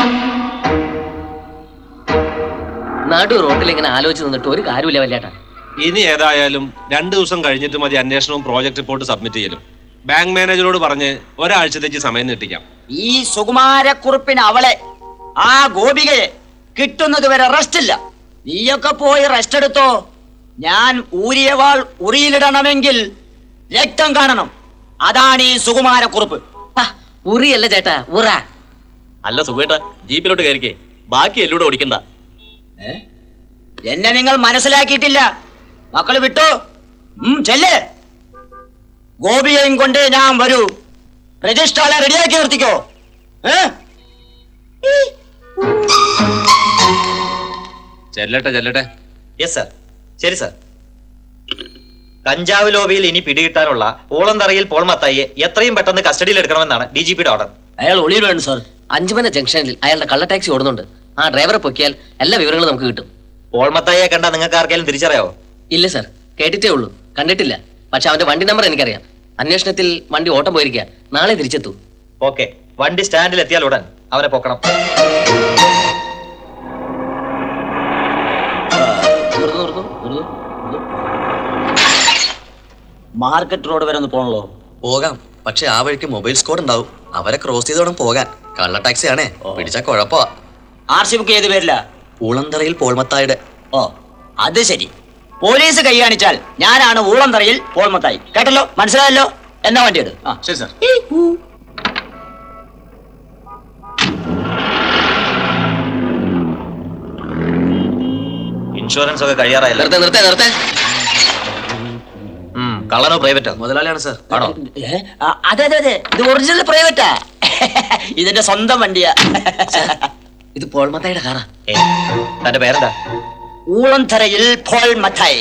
നടു റോട്ടിൽ ഇങ്ങനെ ആലോചിച്ച് നിന്നിട്ട് ഒരു കാര്യമില്ല വല്ലേട്ടാ. ഇനി ഏതായാലും 2 ദിവസം കഴിഞ്ഞിട്ട് മതി അന്വേഷണവും പ്രോജക്ട് റിപ്പോർട്ട് സബ്മിറ്റ് ചെയ്യലും. ബാങ്ക് മാനേജറോട് പറഞ്ഞ് ഒരാഴ്ചത്തേക്ക് സമയം നീട്ടിക്കാം. ഈ സുകുമാരക്കുറുപ്പിന് അവളെ ആ ഗോപികയെ കിട്ടുന്നത് വരെ റെസ്റ്റ് ഇല്ല. നീയൊക്കെ പോയി റെസ്റ്റ് എടുത്തോ. ഞാൻ ഊരിയവാൾ ഉറിയിലിടണമെങ്കിൽ രക്തം കാണണം. അതാണ് ഈ സുകുമാരക്കുറുപ്പ്. ഉറിയല്ല ചേട്ടാ, ഉറ. അല്ല സുഖേട്ടാ, ജീപ്പിലോട്ട് കയറിക്കേ, ബാക്കി എല്ലൂടെ ഓടിക്കണ്ട. എന്നെ നിങ്ങൾ മനസ്സിലാക്കിയിട്ടില്ല. മക്കള് വിട്ടോ, ചെല്ലേ. ഗോപിയെയും കൊണ്ട് ഞാൻ വരൂ. രജിസ്ട്രാളെ റെഡിയാക്കി നിർത്തിക്കോ. ചെല്ലട്ടെ. Yes sir. ശരി സർ. കഞ്ചാവ് ലോബിയിൽ ഇനി പിടികിട്ടാനുള്ള ഊളന്തറയിൽ പോൾ മത്തായിയെ എത്രയും പെട്ടെന്ന് കസ്റ്റഡിയിൽ എടുക്കണമെന്നാണ് DGPയുടെ ഓർഡർ. അയാൾ ഒളിയിലാണ് സാർ. 5 മന ജംഗ്ഷനിൽ അയാളുടെ കള്ള ടാക്സി ഓടുന്നുണ്ട്. ആ ഡ്രൈവറെ പൊക്കിയാൽ എല്ലാ വിവരങ്ങളും നമുക്ക് കിട്ടും. പോൾ മത്തായിയെ കണ്ടാൽ നിങ്ങൾക്ക് ആർക്കെങ്കിലും തിരിച്ചറിയാവോ? ഇല്ല സാർ, കേട്ടിട്ടേ ഉള്ളൂ, കണ്ടിട്ടില്ല. പക്ഷെ അവന്റെ വണ്ടി നമ്പർ എനിക്കറിയാം. അന്വേഷണത്തിൽ വണ്ടി ഓട്ടം പോയിരിക്കുക, നാളെ തിരിച്ചെത്തൂ. ഓക്കെ, വണ്ടി സ്റ്റാൻഡിൽ എത്തിയാൽ ഉടൻ അവനെ പൊക്കണം. മാർക്കറ്റ് റോഡ് വരെ ഒന്ന് പോകണല്ലോ. പോകാം, പക്ഷെ ആ വഴിക്ക് മൊബൈൽ സ്ക്വാഡ് ഉണ്ടാവും. അവരെ ക്രോസ് ചെയ്ത് വേണം പോകാൻ. കള്ള ടാക്സി ആണേ, പിടിച്ചാ കുഴപ്പമാ. RC ബുക്ക് ഏത് പേരില്ല? ഊളന്തറയിൽ പോൾമത്തായുടെ. ഓ അത് ശരി. പോലീസ് കൈ കാണിച്ചാൽ ഞാനാണ് ഊളന്തറയിൽ പോൾമത്തായി. കേട്ടല്ലോ, മനസ്സിലായല്ലോ. എന്നാ വണ്ടി എടു. ശരി സാർ. ഇൻഷുറൻസ് ഒക്കെ കഴിയാറായില്ല. നിർത്തേ. കള്ളനോ പ്രൈവറ്റോ? മുതലാളിയാണ് സാർ. ആണോ? അതെ, ഇത് ഒറിജിനൽ പ്രൈവറ്റാ. ഇതിന്റെ സ്വന്തം വണ്ടിയാ. ഇത് പോൾമത്തായുടെ കാറാ. തന്റെ പേരെന്താ? ഊളന്തറയിൽ പോൾമത്തായി.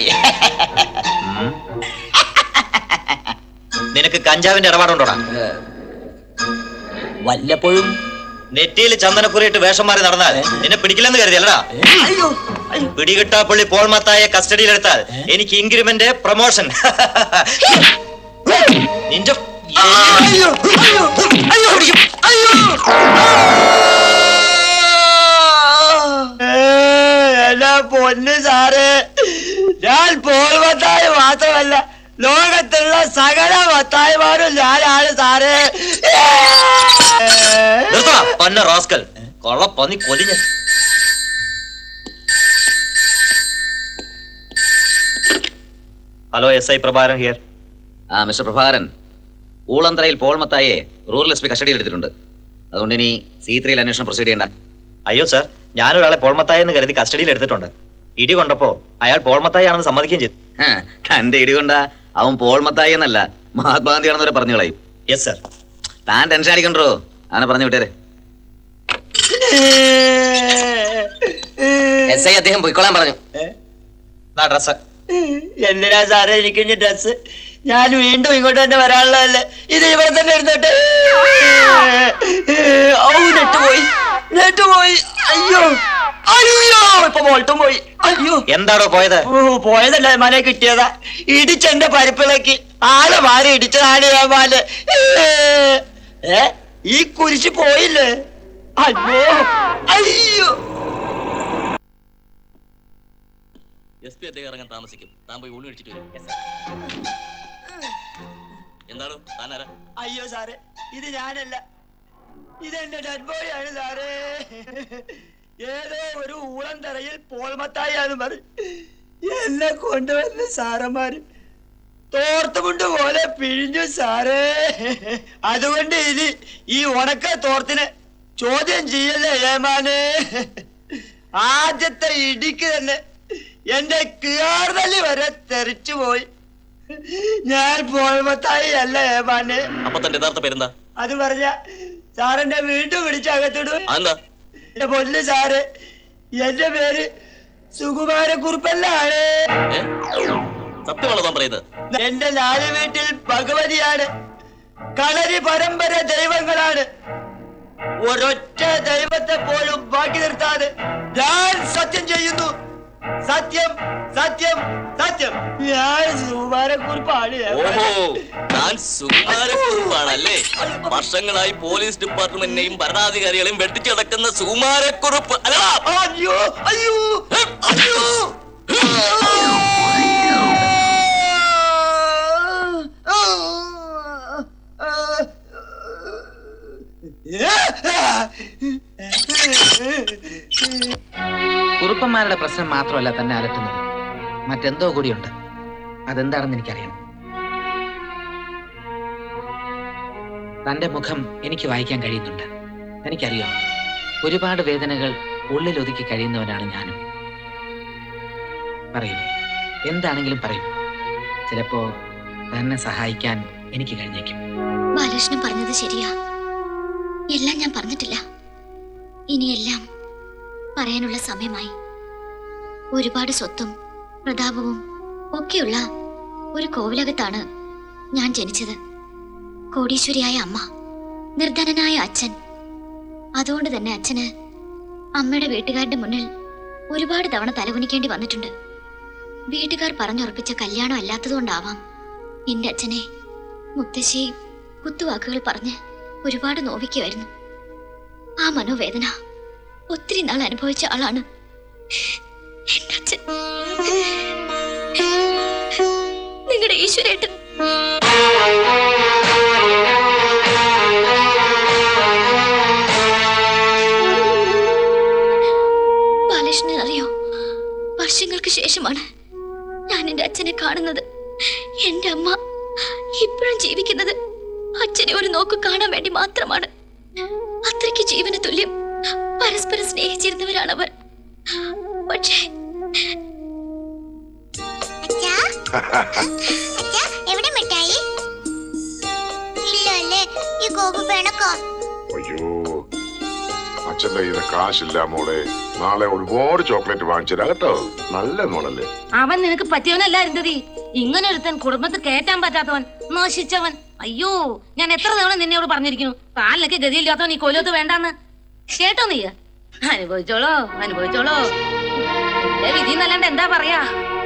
നിനക്ക് കഞ്ചാവിന്റെ ഇടപാടുണ്ടോടാ? വല്ലപ്പോഴും. നെറ്റിയിൽ ചന്ദനക്കുറിയിട്ട് വേഷം മാറി നടന്നാൽ നിന്നെ പിടിക്കില്ലെന്ന് കരുതിയല്ലടാ. പിടികിട്ടാപ്പള്ളി പോൾമത്തായെ കസ്റ്റഡിയിലെടുത്താൽ എനിക്ക് ഇൻക്രിമെന്റ്, പ്രൊമോഷൻ. നിന്റെ പൊന്ന് സാറ്, ഞാൻ പോൾമത്തായി മാത്രമല്ല, ലോകത്തുള്ള സകല മത്തായിമാരും ഞാനാണ് സാറ്. പന്ന റാസ്കൽ, കൊള്ള പന്നി കൊലിഞ്ഞ. Hello, SI Prabhakaran here. Mister Prabhakaran, ഊളന്തറയിൽ പോൾ മത്തായെ റൂറൽ SP കസ്റ്റഡിയിൽ എടുത്തിട്ടുണ്ട്. അതുകൊണ്ട് ഇനി C3 അന്വേഷണം പ്രൊസീഡ് ചെയ്യണ്ട. അയ്യോ സാർ, ഞാനൊരാളെ പോൾമത്തായി എന്ന് കരുതി കസ്റ്റഡിയിൽ എടുത്തിട്ടുണ്ട്. ഇടി കൊണ്ടപ്പോ അയാൾ പോൾമത്തായി ആണെന്ന് സമ്മതിക്കുകയും ചെയ്തു. തന്റെ ഇടി കൊണ്ട അവൻ പോൾ മത്തായി എന്നല്ല, മഹാത്മാഗാന്ധിയാണെന്ന് വരെ പറഞ്ഞു കളയും. Yes sir. താൻ ടെൻഷൻ അടിക്കണ്ടോ? അങ്ങനെ പറഞ്ഞു വിട്ടേരെ. SI അദ്ദേഹം പോയിക്കോളാൻ പറഞ്ഞു. ഡ്രസ് എന്തിനാ സാറേ എനിക്ക് ഡ്രസ്? ഞാൻ വീണ്ടും ഇങ്ങോട്ട് തന്നെ വരാനുള്ളതല്ലേ. ഇത് ഇവിടെ തന്നെ എടുത്തോട്ടെ. നെറ്റ് പോയി. അയ്യോ, ഇപ്പൊ വോൾട്ടും പോയി. അയ്യോ, എന്താണോ പോയത്? പോയതല്ല, മനെ കിട്ടിയതാ. ഇടിച്ചെന്റെ പരിപ്പിളക്ക് ആളെ മാറി ഇടിച്ചതാണ് ഞാൻ മാല്. ഈ കുരിശ് പോയില്ലേ? അയ്യോ. SP അദ്ദേഹം ഇറങ്ങാൻ താമസിക്കും. താൻ പോയി ഊണ് കഴിച്ചിട്ട് വരും. എന്താണ് താനാരാ? അയ്യോ സാറേ, ഇത് ഞാനല്ല, ഇതെന്റെ ഡെഡ് ബോയ് ആണ് സാറേ. ഏതോ ഒരു ഊളന്തറയിൽ പോൾമത്തായാലും മതി എന്നെ കൊണ്ടുവന്ന് സാറന്മാര് തോർത്തുമുണ്ട് പോലെ പിഴിഞ്ഞു സാറേ. അതുകൊണ്ട് ഇനി ഈ ഉണക്ക തോർത്തിനെ ചോദ്യം ചെയ്യല്ലേ ഏമാനെ. ആദ്യത്തെ ഇടിക്ക് തന്നെ എന്റെ കിയാർതലി വരെ തെറിച്ചു പോയി. ഞാൻ പോൾമത്തായി അല്ല ഏമാനെ. അപ്പൊ തന്റെ യഥാർത്ഥ പേരെന്താ? അത് പറഞ്ഞ സാറിന്റെ വീണ്ടും പിടിച്ചകത്തിടും. അതെന്താ? എന്റെ പൊന്ന് സാറ്, എന്റെ പേര് സുകുമാരക്കുറുപ്പല്ലാണ്. സത്യമാണോ താൻ പറയുന്നത്? എന്റെ 4 വീട്ടിൽ ഭഗവതിയാണ്. കളരി പരമ്പര ദൈവങ്ങളാണ്. ഒരൊറ്റ ദൈവത്തെ പോലും ബാക്കി നിർത്താതെ ഞാൻ സത്യം ചെയ്യുന്നു. സത്യം, സത്യം, സത്യം. ഞാൻ സുകുമാരക്കുറുപ്പാണ്. ഓഹോ, താൻ സുകുമാരക്കുറുപ്പാണല്ലേ? വർഷങ്ങളായി പോലീസ് ഡിപ്പാർട്ട്മെന്റിനെയും ഭരണാധികാരികളെയും വെട്ടിച്ചടക്കുന്ന സുകുമാരക്കുറുപ്പ് അല്ല? അയ്യോ, അയ്യോ, അയ്യോ. പ്രശ്നം മാത്രമല്ല തന്നെ അലട്ടുന്നത്, മറ്റെന്തോ കൂടിയുണ്ട്. അതെന്താണെന്ന് എനിക്കറിയണം. തന്റെ മുഖം എനിക്ക് വായിക്കാൻ കഴിയുന്നുണ്ട്. എനിക്കറിയാം, ഒരുപാട് വേദനകൾ ഉള്ളിൽ ഒതുക്കി കഴിയുന്നവനാണ് ഞാനും. പറയൂ, എന്താണെങ്കിലും പറയൂ. ചിലപ്പോ തന്നെ സഹായിക്കാൻ എനിക്ക് കഴിഞ്ഞേക്കും. ബാലകൃഷ്ണൻ പറഞ്ഞത് ശരിയാ. എല്ലാം ഞാൻ പറഞ്ഞിട്ടില്ല. ഇനിയെല്ലാം പറയാനുള്ള സമയമായി. ഒരുപാട് സ്വത്തും പ്രതാപവും ഒക്കെയുള്ള ഒരു കോവിലകത്താണ് ഞാൻ ജനിച്ചത്. കോടീശ്വരിയായ അമ്മ, നിർധനനായ അച്ഛൻ. അതുകൊണ്ട് തന്നെ അച്ഛന് അമ്മയുടെ വീട്ടുകാരുടെ മുന്നിൽ ഒരുപാട് തവണ തലകുനിക്കേണ്ടി വന്നിട്ടുണ്ട്. വീട്ടുകാർ പറഞ്ഞുറപ്പിച്ച കല്യാണം അല്ലാത്തതുകൊണ്ടാവാം എന്റെ അച്ഛനെ മുത്തശ്ശി കുത്തുവാക്കുകൾ പറഞ്ഞ് ഒരുപാട് നോവിക്കുമായിരുന്നു. ആ മനോവേദന ഒത്തിരി നാൾ അനുഭവിച്ച ആളാണ് എന്റെ അച്ഛൻ. നിങ്ങളുടെ ഈശ്വരേട്ടൻ. ബാലകൃഷ്ണൻ അറിയോ, വർഷങ്ങൾക്ക് ശേഷമാണ് ഞാൻ എന്റെ അച്ഛനെ കാണുന്നത്. എന്റെ അമ്മ ഇപ്പോഴും ജീവിക്കുന്നത് അച്ഛനെ ഒരു നോക്ക് കാണാൻ വേണ്ടി മാത്രമാണ്. അത്രയ്ക്ക് ജീവന തുല്യം പരസ്പരം സ്നേഹിച്ചിരുന്നവരാണവർ. പക്ഷേ എവിടെ മിഠായി? ഇല്ലല്ലേ, ഈ ഗോപു പിണക്കോ? അയ്യോ, അച്ഛന്റെ കയ്യിൽ കാശില്ല മോളെ. നാളെ ഒരുപാട് ചോക്ലേറ്റ് വാങ്ങിച്ചില്ല കേട്ടോ. നല്ല മോളല്ലേ. അവൻ നിനക്ക് പറ്റിയവനല്ല അരുന്ധതി. ഇങ്ങനെ ഒരുത്തൻ കുടുംബത്തിൽ കയറ്റാൻ പറ്റാത്തവൻ, നശിച്ചവൻ. അയ്യോ, ഞാൻ എത്ര തവണ നിന്നോട് പറഞ്ഞിരിക്കുന്നു, കാലിനൊക്കെ ഗതിയില്ലാത്തവൻ ഈ കൊല്ലത്ത് വേണ്ടാന്ന്. കേട്ടോ നീ? അനുഭവിച്ചോളോ, അനുഭവിച്ചോളോ. വിധി എന്നല്ലാണ്ട് എന്താ പറയാ.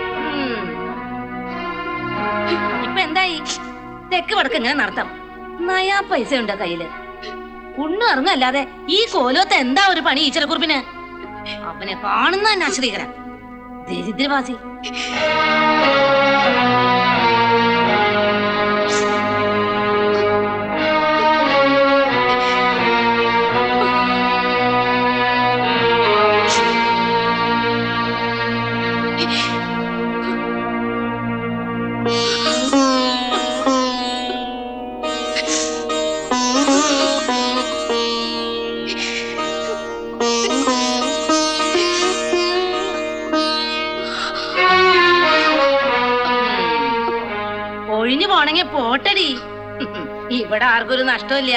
ഇപ്പൊ എന്തായി? തെക്ക് വടക്ക് ഇങ്ങനെ നടത്താം. നയാ പൈസ ഉണ്ടോ കയ്യില്? ഉണ്ണു ഇറങ്ങല്ലാതെ ഈ കോലത്ത് എന്താ ഒരു പണി ഈശ്വരക്കുറിപ്പിന്? അവനെ കാണുന്ന തന്നെ അശ്രീകരൻ, ദരിദ്രവാസി. ഒഴിഞ്ഞു പോണെങ്കി പോട്ടടി, ഇവിടെ ആർക്കും ഒരു നഷ്ടമില്ല.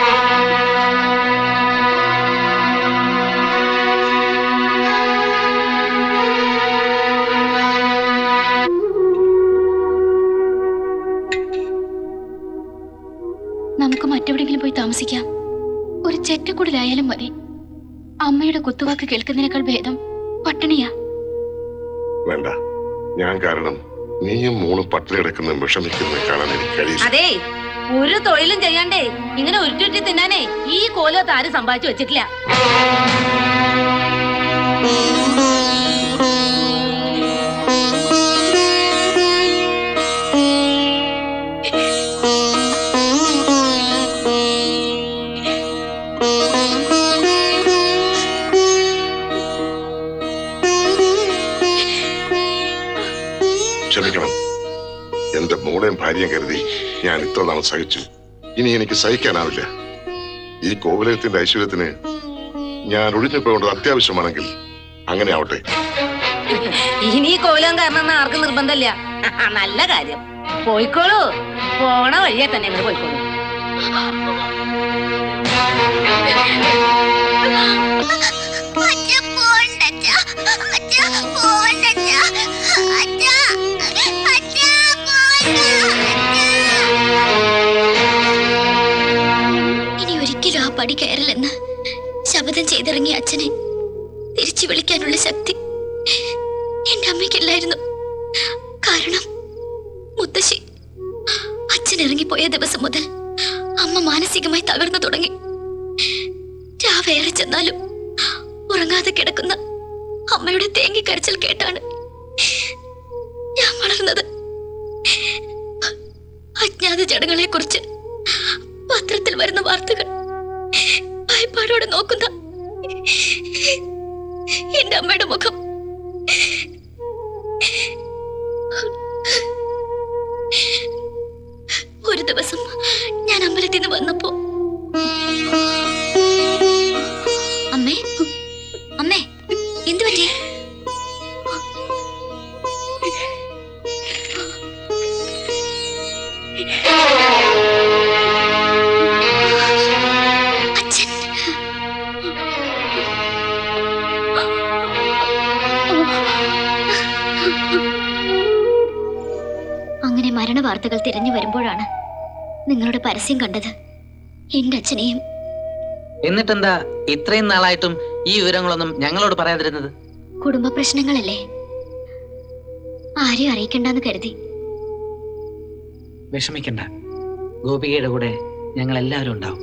നമുക്ക് മറ്റെവിടെങ്കിലും പോയി താമസിക്കാം. ഒരു ചെറ്റക്കുടിലായാലും മതി. അമ്മയുടെ കുത്തുവാക്ക് കേൾക്കുന്നതിനേക്കാൾ ഭേദം പട്ടിണിയാ. വേണ്ട, ഞാൻ കാരണം നീയും മോളും പട്ടിണി കിടക്കുന്ന വിഷമിക്കുന്നത് കാണാൻ എനിക്ക് കഴിയില്ല. അതെ, ഒരു തൊഴിലും ചെയ്യാണ്ടേ ഇങ്ങനെ ഉരുട്ടി തിന്നാനേ ഈ കോലത്ത് ആരും സമ്പാദിച്ചു വെച്ചിട്ടില്ല. ക്ഷമിക്കണം, എന്റെ മോളെയും ഭാര്യയും കരുതി ഞാൻ ഇത്ര നാൾ സഹിച്ചു. ഇനി എനിക്ക് സഹിക്കാനാവില്ല. ഈ കോവിലകത്തിന്റെ ഐശ്വര്യത്തിന് ഞാൻ ഒഴിഞ്ഞു പോകേണ്ടത് അത്യാവശ്യമാണെങ്കിൽ അങ്ങനെ ആവട്ടെ. ഇനി കോലം കാരണം ആർക്കും നിർബന്ധമില്ല. നല്ല കാര്യം. പോയിക്കോളൂ, പോണ വഴിയെ തന്നെ അങ്ങനെ പോയിക്കോളൂ. ഇനി ഒരിക്കലും ആ പടി കയറില്ലെന്ന് ശപഥം ചെയ്തിറങ്ങിയ അച്ഛനെ തിരിച്ചു വിളിക്കാനുള്ള ശക്തി എന്റെ അമ്മയ്ക്കില്ലായിരുന്നു. കാരണം മുത്തശ്ശി അച്ഛൻ ഇറങ്ങിപ്പോയ ദിവസം മുതൽ അമ്മ മാനസികമായി തകർന്നു തുടങ്ങി. രാവേറെ ചെന്നാലും ഉറങ്ങാതെ കിടക്കുന്ന അമ്മയുടെ തേങ്ങിക്കരച്ചിൽ കേട്ടാണ് ഞാൻ വളർന്നത്. അജ്ഞാത ജഡങ്ങളെ കുറിച്ച് പത്രത്തിൽ വരുന്ന വാർത്തകൾ ഭയപ്പാടോടെ നോക്കുന്ന എന്റെ അമ്മയുടെ മുഖം ഒരു ദിവസം ഞാൻ അമ്പലത്തിൽ നിന്ന് വന്നപ്പോ അമ്മേ അമ്മേ എന്തു പറ്റി? അങ്ങനെ മരണ വാർത്തകൾ തിരഞ്ഞു വരുമ്പോഴാണ് നിങ്ങളുടെ പരസ്യം കണ്ടത്. എന്റെ അച്ഛനെയും. എന്നിട്ടെന്താ ഇത്രയും നാളായിട്ടും ഈ വിവരങ്ങളൊന്നും ഞങ്ങളോട് പറയാതിരുന്നത്? കുടുംബ പ്രശ്നങ്ങളല്ലേ, ആരെയും അറിയിക്കണ്ടെന്ന് കരുതി. വിഷമിക്കണ്ട, ഗോപികയുടെ കൂടെ ഞങ്ങൾ എല്ലാവരും ഉണ്ടാവും.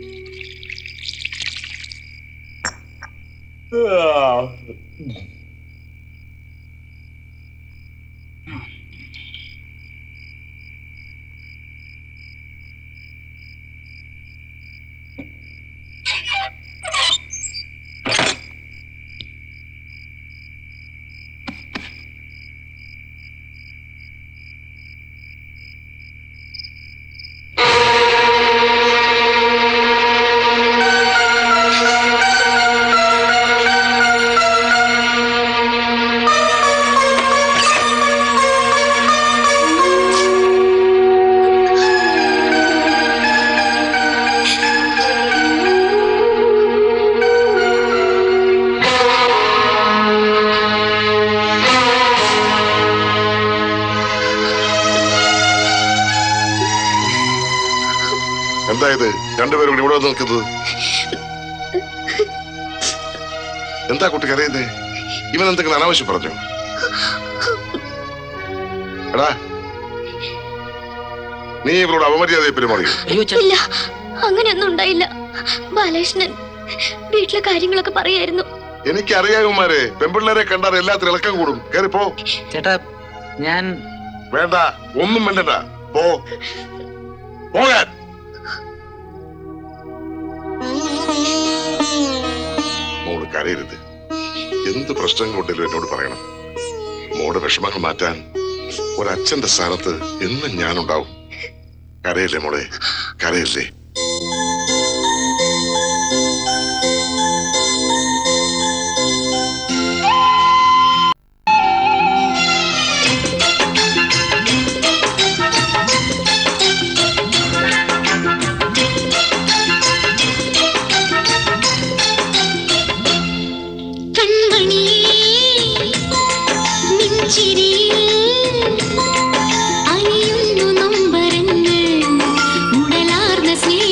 എന്തായത് രണ്ടുപേരും കൂടി ഇവിടെ നിൽക്കുന്നത്? എന്താ കുട്ടി കരയുന്നേ? ഇവൻ എന്തെങ്കിലും അനാവശ്യം പറഞ്ഞു? എടാ, നീ ഇവരോട് അപമര്യാദയെ പെരുമാറിയോ? ഇല്ല, അങ്ങനെയൊന്നും ഉണ്ടായില്ല. ബാലകൃഷ്ണൻ വീട്ടിലെ കാര്യങ്ങളൊക്കെ പറയായിരുന്നു. എനിക്കറിയാകുമാരെ പെൺപിള്ളേരെ കണ്ടാൽ എല്ലാത്തിനും ഇളക്കം കൂടും. കേറിപ്പോ. ചേട്ടാ, ഞാൻ വേണ്ട, ഒന്നും വേണ്ടണ്ട, പോ പോകാൻ. മോള് കരയരുത്. എന്ത് പ്രശ്നങ്ങൾ ഉണ്ടെങ്കിലും എന്നോട് പറയണം. മോളുടെ വിഷമങ്ങൾ മാറ്റാൻ ഒരച്ഛന്റെ സ്ഥാനത്ത് എന്നും ഞാനുണ്ടാവും. കരയല്ലേ മോളെ, കരയല്ലേ. അണിയുന്നു നൊമ്പരങ്ങൾ, ഉടലാർന്ന സ്നേഹ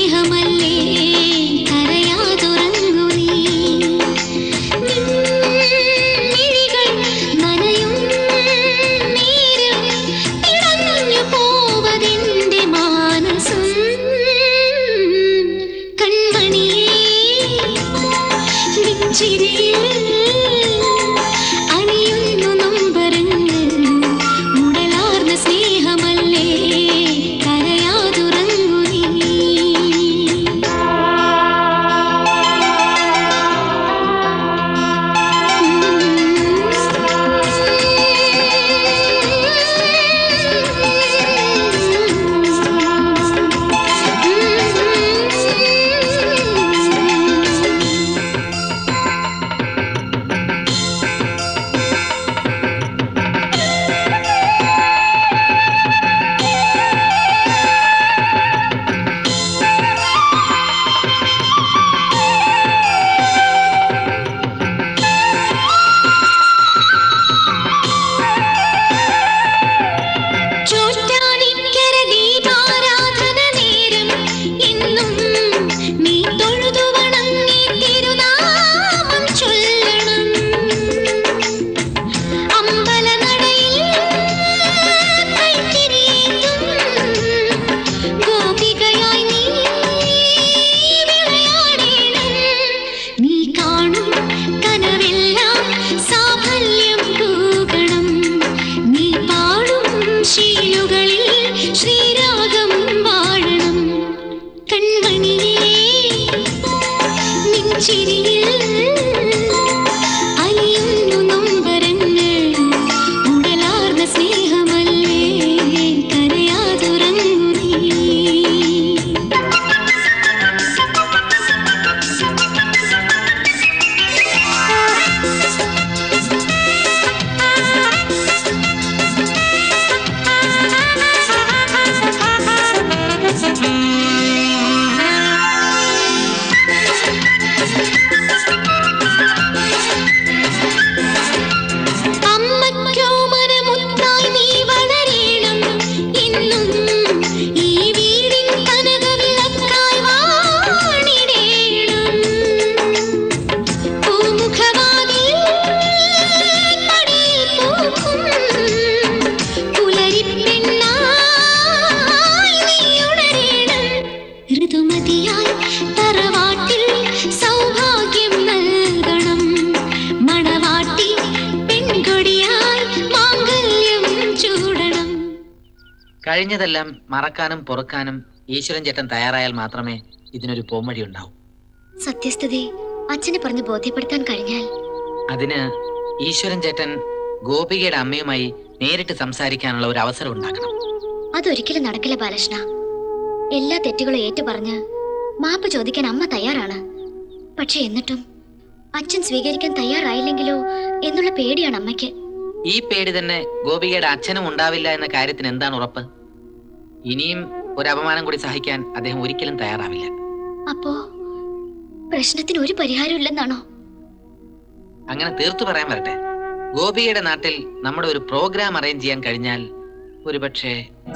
കഴിഞ്ഞതെല്ലാം മറക്കാനും പൊറുക്കാനും ഈശ്വരൻ ചേട്ടൻ തയ്യാറായാൽ മാത്രമേ ഇതിനൊരു പോംവഴി ഉണ്ടാവൂ. സത്യസ്ഥിതി അച്ഛനെ പറഞ്ഞ് ബോധ്യപ്പെടുത്താൻ കഴിഞ്ഞാൽ അതിന് ഈശ്വരൻ ചേട്ടൻ ഗോപികയുടെ അമ്മയുമായി നേരിട്ട് സംസാരിക്കാനുള്ള ഒരു അവസരം ഉണ്ടാക്കണം. അതൊരിക്കലും നടക്കില്ല ബാലകൃഷ്ണ. എല്ലാ തെറ്റുകളും ഏറ്റുപറഞ്ഞ് മാപ്പ് ചോദിക്കാൻ അമ്മ തയ്യാറാണ്. പക്ഷെ എന്നിട്ടും അച്ഛൻ സ്വീകരിക്കാൻ തയ്യാറായില്ലെങ്കിലോ എന്നുള്ള പേടിയാണ് അമ്മയ്ക്ക്. ഈ പേടി തന്നെ ഗോപികയുടെ അച്ഛനും ഉണ്ടാവില്ല എന്ന കാര്യത്തിന് എന്താണ് ഉറപ്പ്? ഇനിയും ഒരു അപമാനം കൂടി സഹിക്കാൻ അദ്ദേഹം ഒരിക്കലും തയ്യാറാവില്ല. അപ്പോ പ്രശ്നത്തിന് ഒരു പരിഹാരം ഇല്ലെന്നാണോ? അങ്ങനെ തീർത്തു പറയാൻ വരട്ടെ. ഗോപികയുടെ നാട്ടിൽ നമ്മുടെ ഒരു പ്രോഗ്രാം അറേഞ്ച് ചെയ്യാൻ കഴിഞ്ഞാൽ ഒരുപക്ഷെ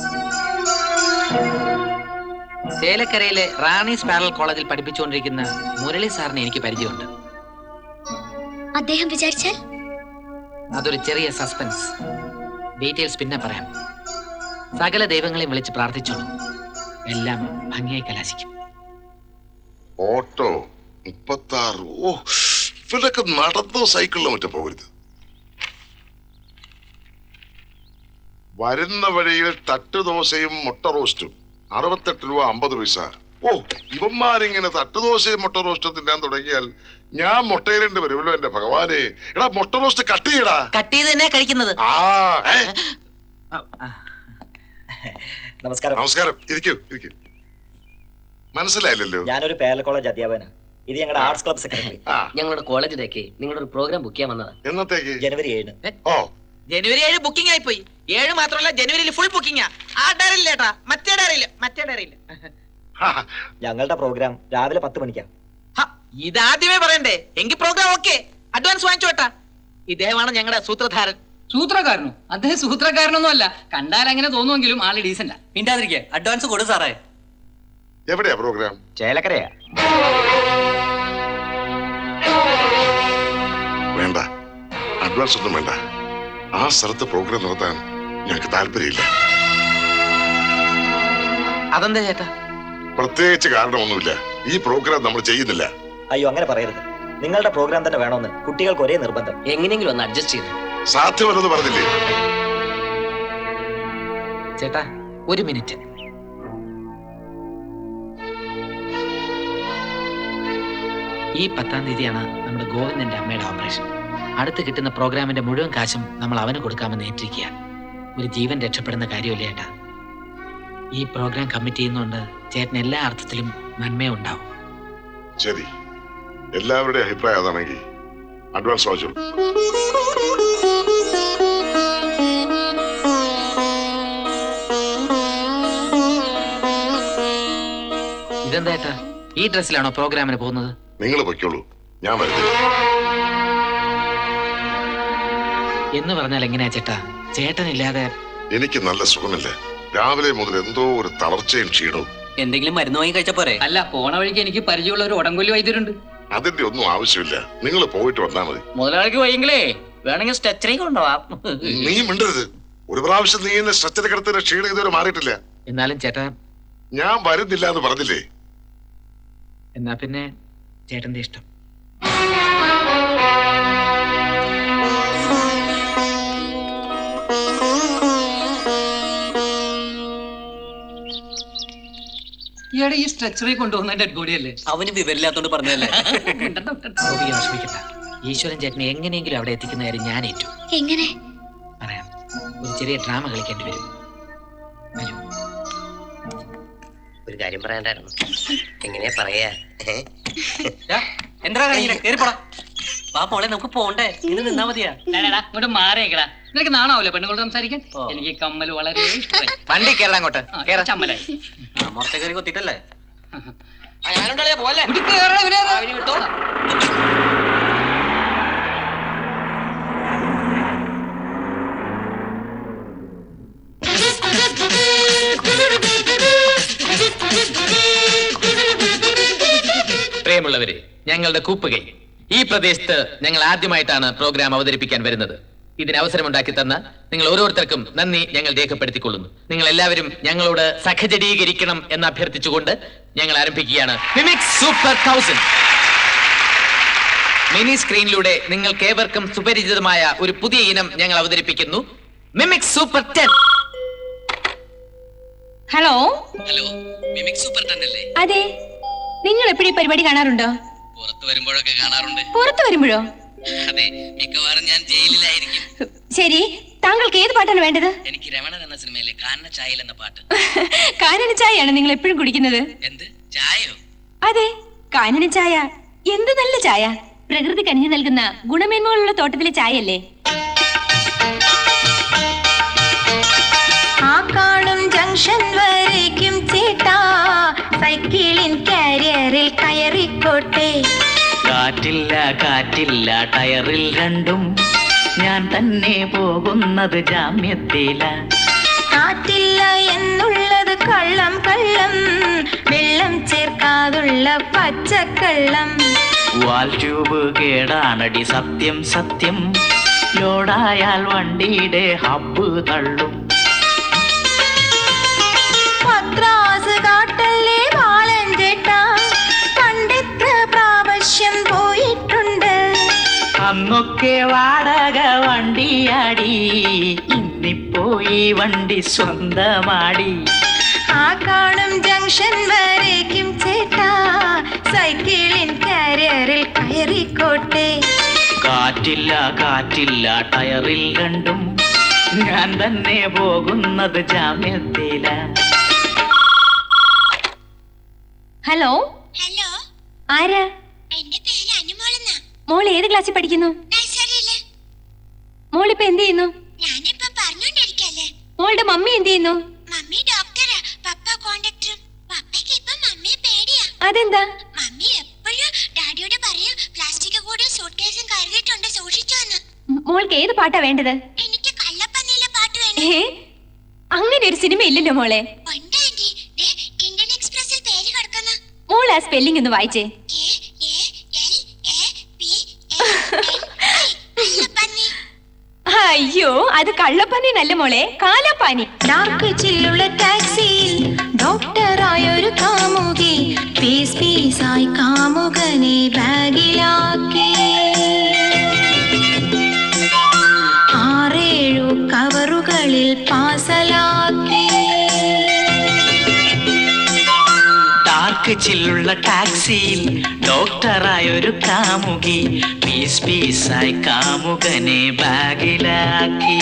ചേലക്കരയിലെ റാണീസ് പാരൽ കോളേജിൽ പഠിപ്പിച്ചുകൊണ്ടിരിക്കുന്ന മുരളി സാറിനെ എനിക്ക് പരിചയമുണ്ട്. അദ്ദേഹം വിചാരിച്ചാൽ അതൊരു ചെറിയ സസ്പെൻസ്. ഡീറ്റെയിൽസ് പിന്നെ പറയാം. സകല ദൈവങ്ങളെയും വിളിച്ച് പ്രാർത്ഥിച്ചോളൂ. എല്ലാം ഭംഗിയായി കലാശിക്കും. ഓട്ടോ 36. ഓ, ഇവരൊക്കെ നടന്നോ സൈക്കിളിലോ മറ്റോ പോകരുത്. വരുന്ന വഴിയിൽ തട്ടുദോശയും മുട്ട റോസ്റ്റും 68 രൂപ 50 പൈസ. ഓ, ഇവന്മാരിങ്ങനെ തട്ടുദോശയും മുട്ട റോസ്റ്റും തിന്നാൻ തുടങ്ങിയാൽ ഞാൻ മുട്ടയിലുണ്ട് വരുമല്ലോ എന്റെ ഭഗവാനെ. എടാ മുട്ട റോസ്റ്റ് കട്ട് ചെയ്യടാ. കട്ട് ചെയ്ത് തന്നെ കഴിക്കുന്നത്. നമസ്കാരം. നമസ്കാരം. ഇരിക്കൂ ഇരിക്കൂ. മനസ്സിലായില്ലല്ലോ. ഞാനൊരു പാരൽ കോളേജ് അധ്യാപകനാണ്. ഇത് ഞങ്ങളുടെ ആർട്സ് ക്ലബ് സെക്രട്ടറി. ഞങ്ങളുടെ കോളേജിലേക്ക് നിങ്ങളുടെ ഒരു പ്രോഗ്രാം ബുക്ക് ചെയ്യാൻ വന്നതാ. എന്നത്തേക്ക്? ജനുവരി 7. ഓ, ജനുവരി 7 ബുക്കിംഗ് ആയിപ്പോയി. 7 മാത്രമല്ല, ജനുവരിയിൽ ഫുൾ ബുക്കിംഗാ. ആ ഡയറിയില്ലേട്ടാ, മറ്റേ ഡയറിയില്ല. ഞങ്ങളുടെ പ്രോഗ്രാം രാവിലെ 10 മണിക്കാണ്. ഇതാദ്യമേ പറയണ്ടേ? എങ്കിൽ പ്രോഗ്രാം ഓക്കെ. അഡ്വാൻസ് വാങ്ങിച്ചു കേട്ടാ. ഇദ്ദേഹമാണ് ഞങ്ങളുടെ സൂത്രധാരൻ. സൂത്രക്കാരനോ? അദ്ദേഹം സൂത്രക്കാരനൊന്നും അല്ല. കണ്ടാൽ അങ്ങനെ തോന്നുമെങ്കിലും ആള് ഡീസന്റാ. മിണ്ടാതിരിക്കുക. അഡ്വാൻസ് കൊടു സാറേ. എവിടെയാ പ്രോഗ്രാം? ചേലക്കരയാ. വേണ്ട, അഡ്വാൻസ് ഒന്നും വേണ്ട. ആ സ്ഥലത്ത് പ്രോഗ്രാം നടത്താൻ ഞങ്ങൾക്ക് താല്പര്യമില്ല. അതെന്താ ചേട്ടാ? പ്രത്യേകിച്ച് കാരണമൊന്നുമില്ല. ഈ പ്രോഗ്രാം നമ്മൾ ചെയ്യുന്നില്ല. അയ്യോ, അങ്ങനെ പറയരുത്. നിങ്ങളുടെ പ്രോഗ്രാം തന്നെ വേണമെന്ന് കുട്ടികൾക്ക് ഒരേ നിർബന്ധം. എങ്ങനെയെങ്കിലും ഒന്ന് അഡ്ജസ്റ്റ് ചെയ്തു. സാധ്യമല്ലെന്ന് പറഞ്ഞില്ലേ? ചേട്ടാ, ഒരു മിനിറ്റ്. ഈ 10-ാം തീയതിയാണ് നമ്മുടെ ഗോവിന്ദന്റെ അമ്മയുടെ ഓപ്പറേഷൻ. അടുത്ത് കിട്ടുന്ന പ്രോഗ്രാമിന്റെ മുഴുവൻ കാശും നമ്മൾ അവന് കൊടുക്കാമെന്ന് ഏറ്റിരിക്കുക. ഒരു ജീവൻ രക്ഷപ്പെടുന്ന കാര്യമല്ലേ ചേട്ടാ? ഈ പ്രോഗ്രാം കമ്മിറ്റ് ചെയ്യുന്നതുകൊണ്ട് ചേട്ടന് എല്ലാ അർത്ഥത്തിലും നന്മ ഉണ്ടാവും. ശരി, എല്ലാവരുടെയും അഭിപ്രായം അതാണെങ്കിൽ അഡ്വാൻസ് വാങ്ങിച്ചോളൂ. ഇതെന്താ ചേട്ടാ, ഈ ഡ്രസ്സിലാണോ പ്രോഗ്രാമിന് പോകുന്നത്? നിങ്ങൾ പൊയ്ക്കോളൂ, ഞാൻ വരുന്നില്ല. എന്ന് പറഞ്ഞാൽ എങ്ങനെയാ ചേട്ടാ? ചേട്ടനില്ലാതെ എനിക്ക് നല്ല സുഖമില്ല. രാവിലെ മുതൽ എന്തോ ഒരു തളർച്ചയും ക്ഷീണവും. എന്തെങ്കിലും മരുന്ന് വാങ്ങി കഴിച്ച പോരെ? അല്ല, പോണ വഴിക്ക് എനിക്ക് പരിചയമുള്ള ഒരു ഉടങ്കൊല്ലി വൈദ്യരുണ്ട്. അതിന്റെ ഒന്നും ആവശ്യമില്ല. നിങ്ങൾ പോയിട്ട് വന്നാ മതി. മുതലാളിക്ക് വയ്യെങ്കിലേ വേണമെങ്കിൽ സ്ട്രെച്ചറിങ് കൊണ്ടുപോവാം. നീ മിണ്ടരുത്. ഒരു പ്രാവശ്യം നീ എന്നെ സ്ട്രെച്ചർ കിടത്തിന് ക്ഷീണം ഇതുവരെ മാറിയിട്ടില്ല. എന്നാലും ചേട്ടാ, ഞാൻ വരുന്നില്ല എന്ന് പറഞ്ഞില്ലേ? എന്നാ പിന്നെ ചേട്ടന്റെ ഇഷ്ടം. ഈയിടെ ഈ സ്ട്രെച്ചറിൽ കൊണ്ടുപോകുന്ന ഡെഡ് ബോഡി അല്ലേ? അവന് വിവരമില്ലാത്തോണ്ട് പറഞ്ഞതല്ലേ. ഗോപിക വിഷമിക്കണ്ട. ഈശ്വരൻ ചേട്ടനെ എങ്ങനെയെങ്കിലും അവിടെ എത്തിക്കുന്ന കാര്യം ഞാൻ ഏറ്റു. എങ്ങനെ പറയാം. ഒരു ചെറിയ ഡ്രാമ കളിക്കേണ്ടി വരും. ഒരു കാര്യം പറയാണ്ടായിരുന്നു. എങ്ങനെയാ പറയാ? എന്താ കേറിപ്പോടാ. വാ മോളെ, നമുക്ക് പോണ്ടേ? ഇത് നിന്നാ മതിയാ. ഇങ്ങോട്ട് മാറിയേക്കടാ. നിനക്ക് നാണാവൂല പെണ്ണുങ്ങളോട് സംസാരിക്കാൻ? എനിക്ക് കമ്മൽ വളരെ ഇഷ്ടമായി. വണ്ടി കേരള അങ്ങോട്ട് ചമ്മലായി. മുറത്തെ കയറി കൊത്തിട്ടല്ലേ? പ്രിയമുള്ളവരെ, ഞങ്ങളുടെ കൂപ്പുകൈ. ഈ പ്രദേശത്ത് ഞങ്ങൾ ആദ്യമായിട്ടാണ് പ്രോഗ്രാം അവതരിപ്പിക്കാൻ വരുന്നത്. ഇതിന് അവസരമുണ്ടാക്കി തന്ന നിങ്ങൾ ഓരോരുത്തർക്കും നന്ദി ഞങ്ങൾ രേഖപ്പെടുത്തിക്കൊള്ളുന്നു. നിങ്ങൾ എല്ലാവരും ഞങ്ങളോട് സഹചരീകരിക്കണം എന്ന് അഭ്യർത്ഥിച്ചുകൊണ്ട് ഞങ്ങൾ ആരംഭിക്കുകയാണ് മിമിക്സ് സൂപ്പർ 1000. മിനി സ്ക്രീനിലൂടെ നിങ്ങൾക്കേവർക്കും സുപരിചിതമായ ഒരു പുതിയ ഇനം ഞങ്ങൾ അവതരിപ്പിക്കുന്നു. Mimics super 10. Hello hello mimic super ടണ്ണല്ലേ? അതെ, നിങ്ങൾ എപ്പോഴും ഈ പരിപാടി കാണാറുണ്ടോ? പുറത്ത് വരുമ്പോഴൊക്കെ കാണാറുണ്ട്. പുറത്ത് വരുമ്പോഴോ? അതെ, മിക്കവാറും ഞാൻ ജയിലിലായിരിക്കും. ശരി, താങ്കൾക്ക് ഏത് പാട്ടാണ് വേണ്ടത്? എനിക്ക് രമണൻ എന്ന സിനിമയിലെ കാനന ചായയിൽ എന്ന പാട്ട്. കാനന ചായയാണ് നിങ്ങൾ എപ്പോഴും കുടിക്കുന്നത്? എന്ത് ചായയോ? അതെ, കാനന ചായ. എന്ത് നല്ല ചായ! പ്രകൃതി കനിഞ്ഞു നൽകുന്ന ഗുണമേന്മകളുള്ള തോട്ടത്തിലെ ചായയല്ലേ? ആ കാണും ജംഗ്ഷൻ വരേക്കും ചേട്ടാ, സൈക്കിളിൻ കാരിയറിൽ കയറിക്കോട്ടെ. കാറ്റില്ല കാറ്റില്ല ടയറിൽ രണ്ടും, ഞാൻ തന്നെ പോകുന്നത് ജാമ്യത്തില. കാറ്റില്ല എന്നുള്ളത് കള്ളം കള്ളം, വെള്ളം ചേർക്കാതുള്ള പച്ചക്കള്ളം. വാൽ ട്യൂബ് കേടാണടി സത്യം സത്യം, ലോഡായാൽ വണ്ടിയുടെ ഹബ്ബ് തള്ളും. പത്രാസ് കാട്ടല്ലേ ബാലൻ ചേട്ടാ, കണ്ടെത്ര പ്രാവശ്യം പോയിട്ടുണ്ട്. അന്നൊക്കെ വാടക വണ്ടിയാടി, ഇന്നിപ്പോയി വണ്ടി സ്വന്തമാടി. ആ കാണും ജംഗ്ഷൻ വരേക്കും ചേട്ടാ, സൈക്കിളിൻ കാരിയറിൽ കയറിക്കോട്ടെ. കാറ്റില്ല കാറ്റില്ല ടയറിൽ രണ്ടും, ഞാൻ തന്നെ പോകുന്നത് ജാമ്യത്തില. ഹലോ ഹലോ, ആരാ? എന്റെ പേര് അനുമോളെന്നാ. മോൾ ഏത് ക്ലാസ്സിൽ പഠിക്കുന്നു? നഴ്സറിയില്. മോളിപ്പോ എന്ത് ചെയ്യുന്നു? ഞാനിപ്പോ പറഞ്ഞോണ്ടിരിക്കല്ലേ. മോളുടെ മമ്മി എന്ത് ചെയ്യുന്നു? മമ്മി ഡോക്ടറാ, പപ്പ കോണ്ടക്ടറും. പപ്പയ്ക്ക് ഇപ്പൊ മമ്മിയെ പേടിയാ. അതെന്താ? മമ്മി എപ്പോഴും ഡാഡിയോട് പറയും പ്ലാസ്റ്റിക് കൂടെ സൂട്ട് കേസും കരുതിയിട്ടുണ്ട്, സൂക്ഷിച്ചോന്ന്. മോൾക്ക് ഏത് പാട്ടാ വേണ്ടത്? എനിക്ക് കള്ളപ്പന്നിയിലെ പാട്ട് വേണം. അങ്ങനെ ഒരു സിനിമ ഇല്ലല്ലോ മോളെ. ഉണ്ട് ആന്റി, ദേ ഇന്ത്യൻ എക്സ്പ്രസിൽ പേര് കിടക്കുന്ന. മോൾ ആ സ്പെല്ലിംഗ് ഒന്ന് വായിച്ചേ. അയ്യോ, അത് കള്ളപ്പന്നി നല്ല മോളെ, കാലാപ്പാനി. ഡാർക്ക് ചില്ലുള്ള ടാക്സിയിൽ ഡോക്ടറായൊരു കാമുകി, പീസ് പീസായി കാമുകനെ ബാഗിലാക്കി. 6-7 കവറുകളിൽ പാസലാക്കി. ഡാർക്ക് ചില്ലുള്ള ടാക്സിയിൽ ഡോക്ടറായൊരു കാമുകി, പീസ് പീസായി കാമുകനെ ബാഗിലാക്കി.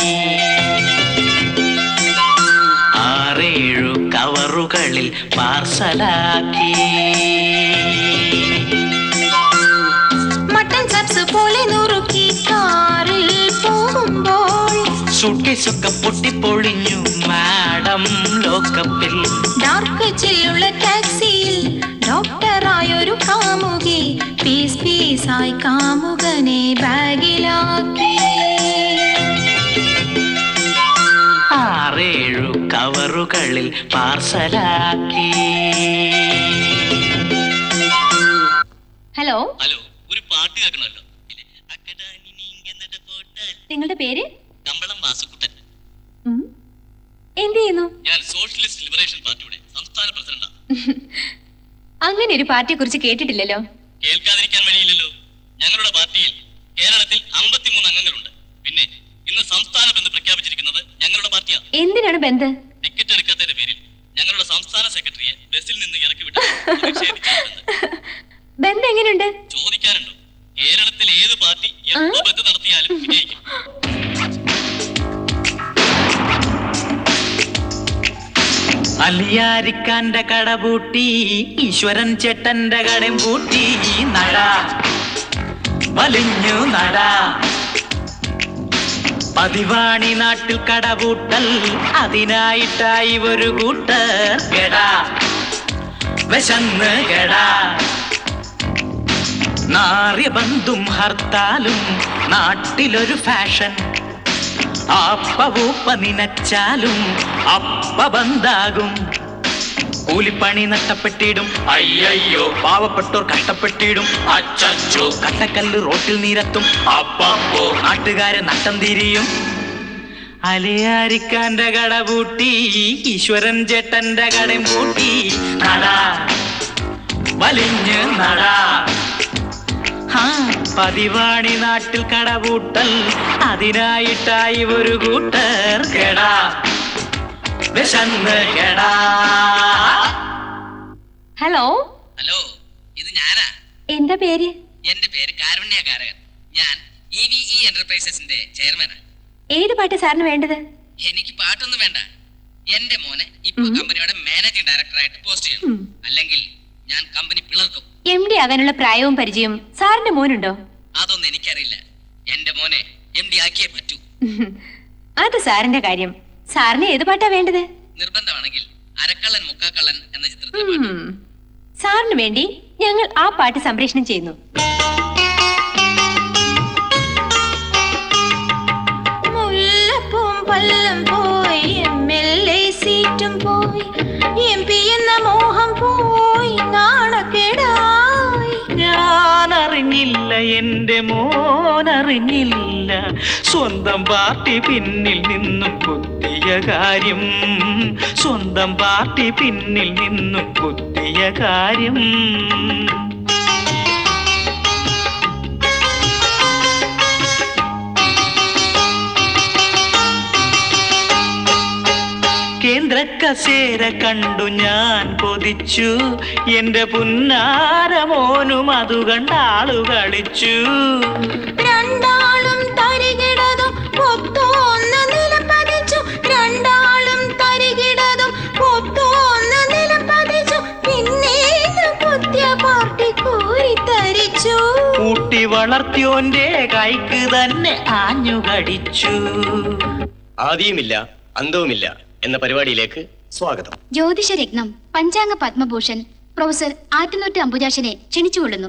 6-7 കവറുകളിൽ പാർസലാക്കി. മട്ടൻ ചപ്സ് പോലെ നുറുക്കി കാറിൽ പോകുമ്പോൾ സൂട്ട്കേസൊക്കെ പൊട്ടിപ്പൊളിഞ്ഞു മാഡം ലോക്കപ്പിൽ. ഡാർക്ക് ചില്ലുള്ള ടാക്സിയിൽ ഡോക്ടറായൊരു കാമുകി, പീസ് പീസായി കാമുകനെ ബാഗിലാക്കി. 6-7 കവറുകളിൽ പാർസലാക്കി. ഹലോ ഹലോ, ഒരു പാട്ട് കേൾക്കണമല്ലോ. നിങ്ങളുടെ പേര്? കമ്പളം വാസുക്കുട്ടൻ. എന്ത് ചെയ്യുന്നു? ഞാൻ സോഷ്യലിസ്റ്റ് ലിബറേഷൻ പാർട്ടിയുടെ സംസ്ഥാന പ്രസിഡന്റാ. അങ്ങനെ ഒരു പാർട്ടിയെ കുറിച്ച് കേട്ടിട്ടില്ലല്ലോ. കേൾക്കാതിരിക്കാൻ വഴിയില്ലല്ലോ. ഞങ്ങളുടെ പാർട്ടിയിൽ കേരളത്തിൽ 53 അംഗങ്ങളുണ്ട്. പിന്നെ ഇന്ന് സംസ്ഥാന ബന്ദ് പ്രഖ്യാപിച്ചിരിക്കുന്നത് ഞങ്ങളുടെ പാർട്ടിയാണ്. എന്തിനാണ് ബന്ദ്? ടിക്കറ്റ് എടുക്കാത്തതിന്റെ പേരിൽ ഞങ്ങളുടെ സംസ്ഥാന സെക്രട്ടറിയെ ബസ്സിൽ നിന്ന് ഇറക്കി വിട്ടു. ബന്ദ് എങ്ങനെയുണ്ട്? ചോദിക്കാനുണ്ടോ? കേരളത്തിൽ ഏത് പാർട്ടി എപ്പോ ബന്ദ് നടത്തിയാലും വിജയിക്കും. അലിയാരിക്കാന്റെ കട പൂട്ടി, ഈശ്വരൻ ചേട്ടന്റെ കടയും പൂട്ടി. നട വലിഞ്ഞു നട, പതിവാണി നാട്ടിൽ കടപൂട്ടൽ, അതിനായിട്ടായി ഒരു കൂട്ടർ കെടാ വിശന്ന് കെടാ. നാറിയ ബന്ധും ഹർത്താലും നാട്ടിലൊരു ഫാഷൻ, അപ്പവൂപ്പ നിനച്ചാലും അപ്പ ബന്ധാകും. കൂലിപ്പണി നഷ്ടപ്പെട്ടിടും, അയ്യോ പാവപ്പെട്ടോർ കഷ്ടപ്പെട്ടിടും, അച്ചോ കട്ടക്കല്ല് റോട്ടിൽ നിരത്തും, അപ്പോ നാട്ടുകാരെ നട്ടം തിരിയും. അലിയാരിക്കാന്റെ കട പൂട്ടി, ഈശ്വരൻ ചേട്ടന്റെ കടയും പൂട്ടി. നടാ വലിഞ്ഞ് നടാ, പതിവാണി നാട്ടിൽ കടപൂട്ടൽ, അതിനായിട്ടായി ഒരു കൂട്ടർ കെടാ വിശന്ന് കേടാ. ഹലോ ഹലോ, ഇത് ഞാനാ. എന്താ പേര്? എന്റെ പേര് കാരുണ്യകാരകൻ. ഞാൻ EVE എന്റർപ്രൈസസിന്റെ ചെയർമാനാണ്. ഏത് പാട്ട് സാറിന് വേണ്ടത്? എനിക്ക് പാട്ടൊന്നും വേണ്ട. എന്റെ മോനെ ഇപ്പൊ കമ്പനിയുടെ മാനേജിംഗ് ഡയറക്ടറായിട്ട് പോസ്റ്റ് ചെയ്യണം. അല്ലെങ്കിൽ ഞാൻ കമ്പനി പിളർക്കും. MD ആകാനുള്ള പ്രായവും പരിചയവും സാറിന്റെ മോനുണ്ടോ? അതൊന്നും എനിക്കറിയില്ല. എന്റെ മോനെ MD ആക്കിയേ പറ്റൂ. അത് സാറിന്റെ കാര്യം. സാറിന് ഏത് പാട്ടാ വേണ്ടത്? നിർബന്ധമാണെങ്കിൽ അരക്കള്ളൻ മുക്കാക്കള്ളൻ എന്ന ചിത്രത്തിൽ സാറിന് വേണ്ടി ഞങ്ങൾ ആ പാട്ട് സംപ്രേഷണം ചെയ്യുന്നു. മുല്ലപ്പൂം പല്ലം പോയി MLA സീറ്റും പോയി MP എന്ന മോഹം പോയി നാണക്കേടായി. ഞാനറിഞ്ഞില്ല, എന്റെ മോനറിഞ്ഞില്ല, സ്വന്തം പാർട്ടി പിന്നിൽ നിന്നും കുത്തിയ കാര്യം, സ്വന്തം പാർട്ടി പിന്നിൽ നിന്നും കുത്തിയ കാര്യം. കേന്ദ്ര കസേര കണ്ടു ഞാൻ കൊതിച്ചു, എന്റെ പുന്നാരമോനും അതു കണ്ടാളു കളിച്ചു. രണ്ടാളും തരികിടതും പൊത്തോന്ന് നിലം പതിച്ചു, രണ്ടാളും തരികിടതും പൊത്തോന്ന് നിലം പതിച്ചു, പിന്നെ പുതിയ പാർട്ടി കോരിത്തരിച്ചു. കൂട്ടി വളർത്തിയോന്റെ കൈക്ക് തന്നെ ആഞ്ഞു കടിച്ചു. ആദിയുമില്ല അന്തവുമില്ല എന്ന പരിപാടിയിലേക്ക് സ്വാഗതം. ജ്യോതിഷരത്നം പഞ്ചാംഗ പത്മഭൂഷൺ പ്രൊഫസർ ആറ്റുനോട്ട് അംബുജാക്ഷനെ ക്ഷണിച്ചുകൊള്ളുന്നു.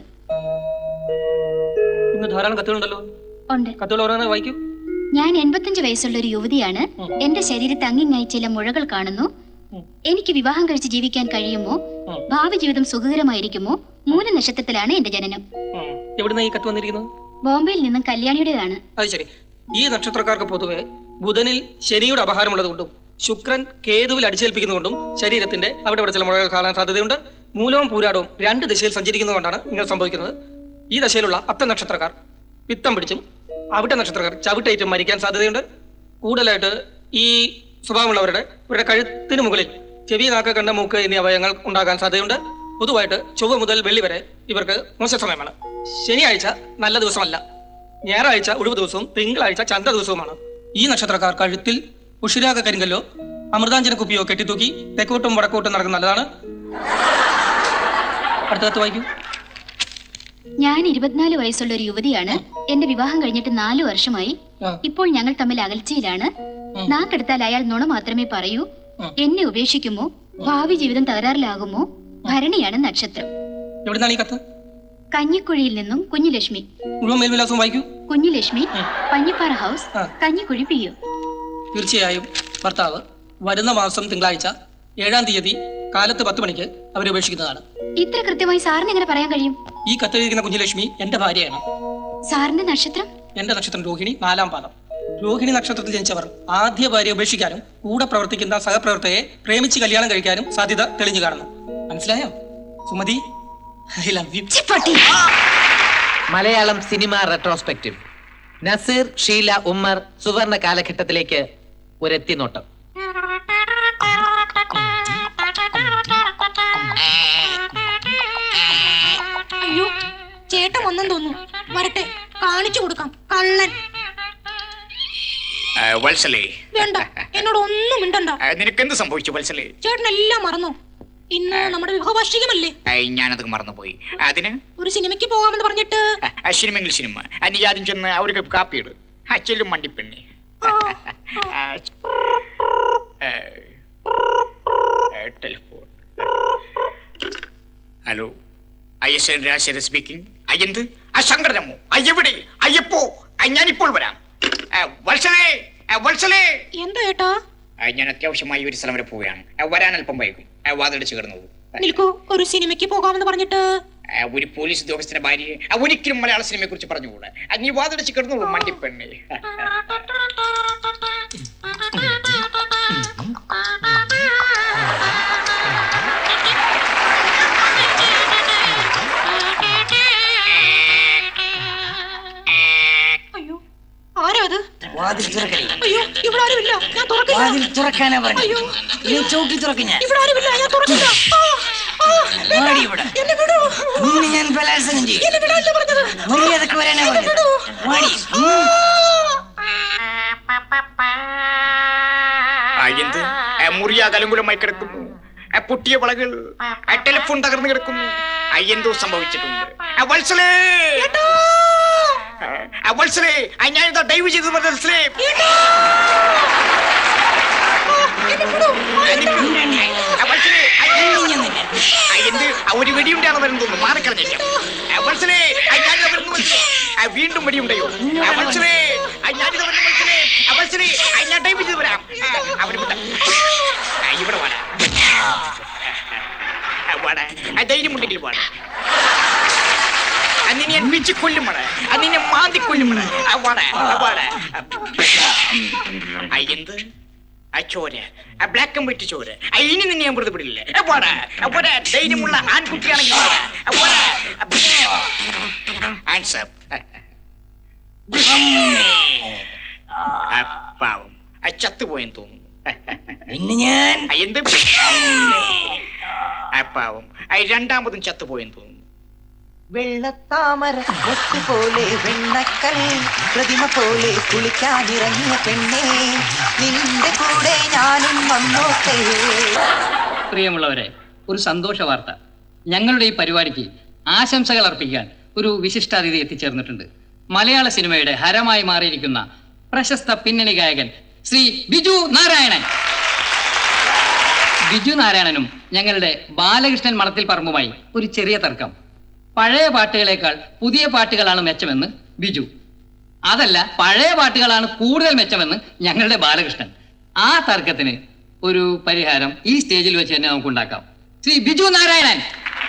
ഇന്ന് ധാരാളം കത്തുകളുണ്ടല്ലോ. ഉണ്ട്. കത്തുകൾ ഓരോന്ന് വായിക്കൂ. ഞാൻ 85 വയസ്സുള്ള ഒരു യുവതിയാണ്. എന്റെ ശരീരത്ത് അങ്ങിങ്ങായി ചില മുഴകൾ കാണുന്നു. എനിക്ക് വിവാഹം കഴിച്ച് ജീവിക്കാൻ കഴിയുമോ? ഭാവി ജീവിതം സുഖകരമായിരിക്കുമോ? മൂലനക്ഷത്രത്തിലാണ് എന്റെ ജനനം. എവിടുന്ന ഈ കത്ത് വന്നിരിക്കുന്നത്? ബോംബെയിൽ നിന്നും കല്യാണിയുടേതാണ്. അത് ശരി. ഈ നക്ഷത്രക്കാർക്ക് പൊതുവെ ബുധനിൽ ശനിയുടെ അപഹാരമുള്ളതുകൊണ്ടും ശുക്രൻ കേതുവിൽ അടിച്ചേൽപ്പിക്കുന്നതുകൊണ്ടും ശരീരത്തിന്റെ അവിടെ ചില മുഴകൾ കാണാൻ സാധ്യതയുണ്ട്. മൂലവും പൂരാടവും 2 ദിശയിൽ സഞ്ചരിക്കുന്നതുകൊണ്ടാണ് ഇങ്ങനെ സംഭവിക്കുന്നത്. ഈ ദശയിലുള്ള അത്ത നക്ഷത്രക്കാർ പിത്തം പിടിച്ചും അവിട്ട നക്ഷത്രക്കാർ ചവിട്ടേറ്റും മരിക്കാൻ സാധ്യതയുണ്ട്. കൂടുതലായിട്ട് ഈ സ്വഭാവമുള്ളവരുടെ ഇവരുടെ കഴുത്തിന് മുകളിൽ ചെവി, നാക്ക്, കണ്ണ്, മൂക്ക് എന്നീ അവയവങ്ങൾ ഉണ്ടാകാൻ സാധ്യതയുണ്ട്. പൊതുവായിട്ട് ചൊവ്വ മുതൽ വെള്ളി വരെ ഇവർക്ക് മോശ സമയമാണ്. ശനിയാഴ്ച നല്ല ദിവസമല്ല. ഞായറാഴ്ച ഒഴിവ് ദിവസവും തിങ്കളാഴ്ച ചന്ദ്ര ദിവസവുമാണ്. ഈ നക്ഷത്രക്കാർ കഴുത്തിൽ ഉഷിരാക കരിങ്കല്ലോ അമൃതാഞ്ജന കുപ്പിയോ കെട്ടിത്തൂക്കി തെക്കോട്ടും വടക്കോട്ടും നടക്കുന്നത് നല്ലതാണ്. അടുത്ത കത്ത് വായിക്കൂ. ഞാൻ 24 വയസ്സുള്ള ഒരു യുവതിയാണ്. എന്റെ വിവാഹം കഴിഞ്ഞിട്ട് 4 വർഷമായി. ഇപ്പോൾ ഞങ്ങൾ തമ്മിൽ അകൽച്ചയിലാണ്. നാക്കെടുത്താൽ അയാൾ നുണ മാത്രമേ പറയൂ. എന്നെ ഉപേക്ഷിക്കുമോ? ഭാവി ജീവിതം തകരാറിലാകുമോ? ഭരണിയാണ് നക്ഷത്രം. എവിടുന്നാണ് ഈ കത്ത്? കഞ്ഞിക്കുഴിയിൽ നിന്നും കുഞ്ഞുലക്ഷ്മി. മുഴുവൻ മേൽവിലാസം വായിക്കൂ. Kunjulakshmi, Panjippara house, Kanjikuzhi PO. തീർച്ചയായും ഭർത്താവ് വരുന്ന മാസം തിങ്കളാഴ്ച 7-ാം തീയതി കാലത്ത് 10 മണിക്ക് അവരെ ഉപേക്ഷിക്കുന്നതാണ്. ഇത്ര കൃത്യമായി സാറിന് എങ്ങനെ പറയാൻ കഴിയും? ഈ കത്തെഴുതിയിരിക്കുന്ന കുഞ്ഞുലക്ഷ്മി എന്റെ ഭാര്യയാണ്. സാറിന്റെ നക്ഷത്രം? എന്റെ നക്ഷത്രം രോഹിണി, 4-ാം പാദം. രോഹിണി നക്ഷത്രത്തിൽ ജനിച്ചവർ ആദ്യ ഭാര്യ ഉപേക്ഷിക്കാനും കൂടെ പ്രവർത്തിക്കുന്ന സഹപ്രവർത്തകയെ പ്രേമിച്ച് കല്യാണം കഴിക്കാനും സാധ്യത തെളിഞ്ഞു കാണുന്നു. മനസ്സിലായോ Sumathi? I love you. Malayalam cinema retrospective. Nazir, Sheela, Ummer സുവർണ കാലഘട്ടത്തിലേക്ക് ഒരെത്തിനോട്ടം. അയ്യോ, ചേട്ടൻ വന്നെന്ന് തോന്നുന്നു. വരട്ടെ, കാണിച്ചു കൊടുക്കാം. കള്ളൻ. വത്സലേ, വേണ്ട, എന്നോട് ഒന്നും മിണ്ടണ്ട. നിനക്കെന്ത് സംഭവിച്ചു വത്സലേ? ചേട്ടൻ എല്ലാം മറന്നോ? ഇന്ന് നമ്മുടെ വിവാഹവാർഷികമല്ലേ? ഞാനത് മറന്നുപോയി. അതിന് ഒരു സിനിമയ്ക്ക് പോകാമെന്ന് പറഞ്ഞിട്ട്. സിനിമയെങ്കിൽ സിനിമ. നീ ആദ്യം ചെന്ന് അവർക്ക് കാപ്പിയിട്. ചെല്ലും മണ്ടിപ്പെണ്ണി. Telephone. Hello, ISN Rajasekharan speaking. അയ്യെന്ത്? ശങ്കരനമ്മോ? അയ്യെവിടെ? അയ്യപ്പോ? ഞാനിപ്പോൾ വരാം. വത്സലേ, വത്സലേ. എന്താ ഏട്ടാ? ഞാൻ അത്യാവശ്യമായി ഒരു സ്ഥലം വരെ പോവുകയാണ്. വരാൻ അല്പം വൈകും. വാതിലടിച്ച് കിടന്നു. നിൽക്കൂ, ഒരു സിനിമയ്ക്ക് പോകാമെന്ന് പറഞ്ഞിട്ട്. ഒരു പോലീസ് ഉദ്യോഗസ്ഥന്റെ ഭാര്യയെ ഒരിക്കലും മലയാള സിനിമയെ കുറിച്ച് പറഞ്ഞുകൂടെ. നീ വാതിലടിച്ച് കിടന്നു മണ്ടിപ്പെണ്ണേ. അയ്യോ, ആരാ അത്? വാതിൽ തുറക്കണേ. അയ്യോ, ഇവിടെ ആരുമില്ല. ഞാൻ തുറക്കില്ല. വാതിൽ തുറക്കാനാ പറഞ്ഞു. അയ്യോ, ചവിട്ടി തുറക്കും ഞാൻ. ഇവിടെ ആരുമില്ല, ഞാൻ തുറക്കില്ല. വാടി ഇവിടെ. നിന്നെ ഞാൻ ബലാത്സംഗം ചെയ്യും. നീ അതൊക്കെ വരാനാ പറഞ്ഞത്. വാടി. എന്ത് മുറിയ കലങ്കുലമായി കിടക്കുന്നു, പൊട്ടിയ വളകൾ, ടെലിഫോൺ തകർന്നു കിടക്കുന്നു. എന്തോ സംഭവിച്ചിട്ടുണ്ട്. വത്സലേ, വത്സലേ, ഞാനിതാ ഡൈവ് ചെയ്തു വത്സലേ. എന്ത് ഒരു വെടിയുണ്ടാണ് വരുന്നത്, മാറിക്കളഞ്ഞില്ല. വത്സലേ, ഞാനിതാ വരുന്നു. വീണ്ടും വെടിയുണ്ടയോ? വത്സലേ, ഞാനിതാ വരുന്നു. വത്സലേ, വത്സലേ, ഞാൻ ഡൈവ് ചെയ്ത് വരാം. അവിടെ ഇവിടെ വാടാ, ധൈര്യമുണ്ടെങ്കിൽ പാടാ. നിന്നെ ഞാൻ പിച്ച് കൊല്ലും പാടാ, നിന്നെ മാന്തി കൊല്ലും പാടാ. എന്ത് ചോര, ബ്ലാക്ക് ആൻഡ് വൈറ്റ് ചോര. ഇനി നിന്നെ ഞാൻ വെറുതെ വിടില്ല. പാടാ, ധൈര്യമുള്ള ആൺകുട്ടിയാണെങ്കിൽ പാവം ചത്തുപോയെന്ന് തോന്നുന്നു. പിന്നെ ഞാൻ എന്ത് പാവം രണ്ടാമതും ചത്തുപോയെന്ന് തോന്നുന്നു. വെള്ളത്താമര പോലെ വെണ്ണക്കൽ പ്രതിമ പോലെ കുളിക്കാനിറങ്ങിയ പെണ്ണേ, നിന്റെ കൂടെ ഞാനും വന്നോട്ടെ. പ്രിയമുള്ളവരെ, ഒരു സന്തോഷ വാർത്ത. ഞങ്ങളുടെ ഈ പരിപാടിക്ക് ആശംസകൾ അർപ്പിക്കാൻ ഒരു വിശിഷ്ടാതിഥി എത്തിച്ചേർന്നിട്ടുണ്ട്. മലയാള സിനിമയുടെ ഹരമായി മാറിയിരിക്കുന്ന പ്രശസ്ത പിന്നണി ഗായകൻ ശ്രീ ബിജു നാരായണൻ. ബിജു നാരായണനും ഞങ്ങളുടെ ബാലകൃഷ്ണൻ മണത്തിൽ പറമ്പുമായി ഒരു ചെറിയ തർക്കം. പഴയ പാട്ടുകളേക്കാൾ പുതിയ പാട്ടുകളാണ് മെച്ചമെന്ന് ബിജു. അതല്ല, പഴയ പാട്ടുകളാണ് കൂടുതൽ മെച്ചമെന്ന് ഞങ്ങളുടെ ബാലകൃഷ്ണൻ. ആ തർക്കത്തിന് ഒരു പരിഹാരം ഈ സ്റ്റേജിൽ വെച്ച് തന്നെ നമുക്ക് ഉണ്ടാക്കാം. ശ്രീ ബിജു നാരായണൻ.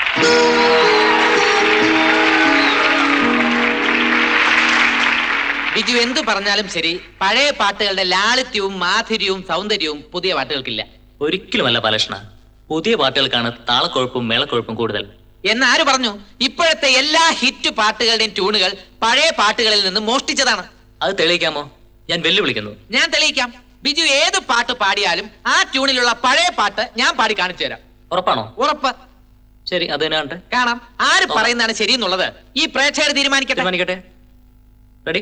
ബിജു എന്തു പറഞ്ഞാലും ശരി, പഴയ പാട്ടുകളുടെ ലാളിത്യവും മാധുര്യവും സൗന്ദര്യവും പുതിയ പാട്ടുകൾക്കില്ല. ഒരിക്കലുമല്ല ബാലകൃഷ്ണ, പുതിയ പാട്ടുകൾക്കാണ് താളക്കൊഴുപ്പും മേളക്കൊഴുപ്പും കൂടുതൽ. എന്നാര് പറഞ്ഞു? ഇപ്പോഴത്തെ എല്ലാ ഹിറ്റ് പാട്ടുകളുടെയും ട്യൂണുകൾ പഴയ പാട്ടുകളിൽ നിന്ന് മോഷ്ടിച്ചതാണ്. അത് തെളിയിക്കാമോ? ഞാൻ വെല്ലുവിളിക്കുന്നു. ഞാൻ തെളിയിക്കാം. ബിജു ഏത് പാട്ട് പാടിയാലും ആ ട്യൂണിലുള്ള പഴയ പാട്ട് ഞാൻ പാടി കാണിച്ചു തരാം. ഉറപ്പാണോ? ഉറപ്പ്. ശരി, അത് തന്നെ കാണട്ടെ. കാണാം. ആര് പറയുന്നതാണ് ശരിയെന്നുള്ളത് ഈ പ്രേക്ഷകർ തീരുമാനിക്കട്ടെ. റെഡി?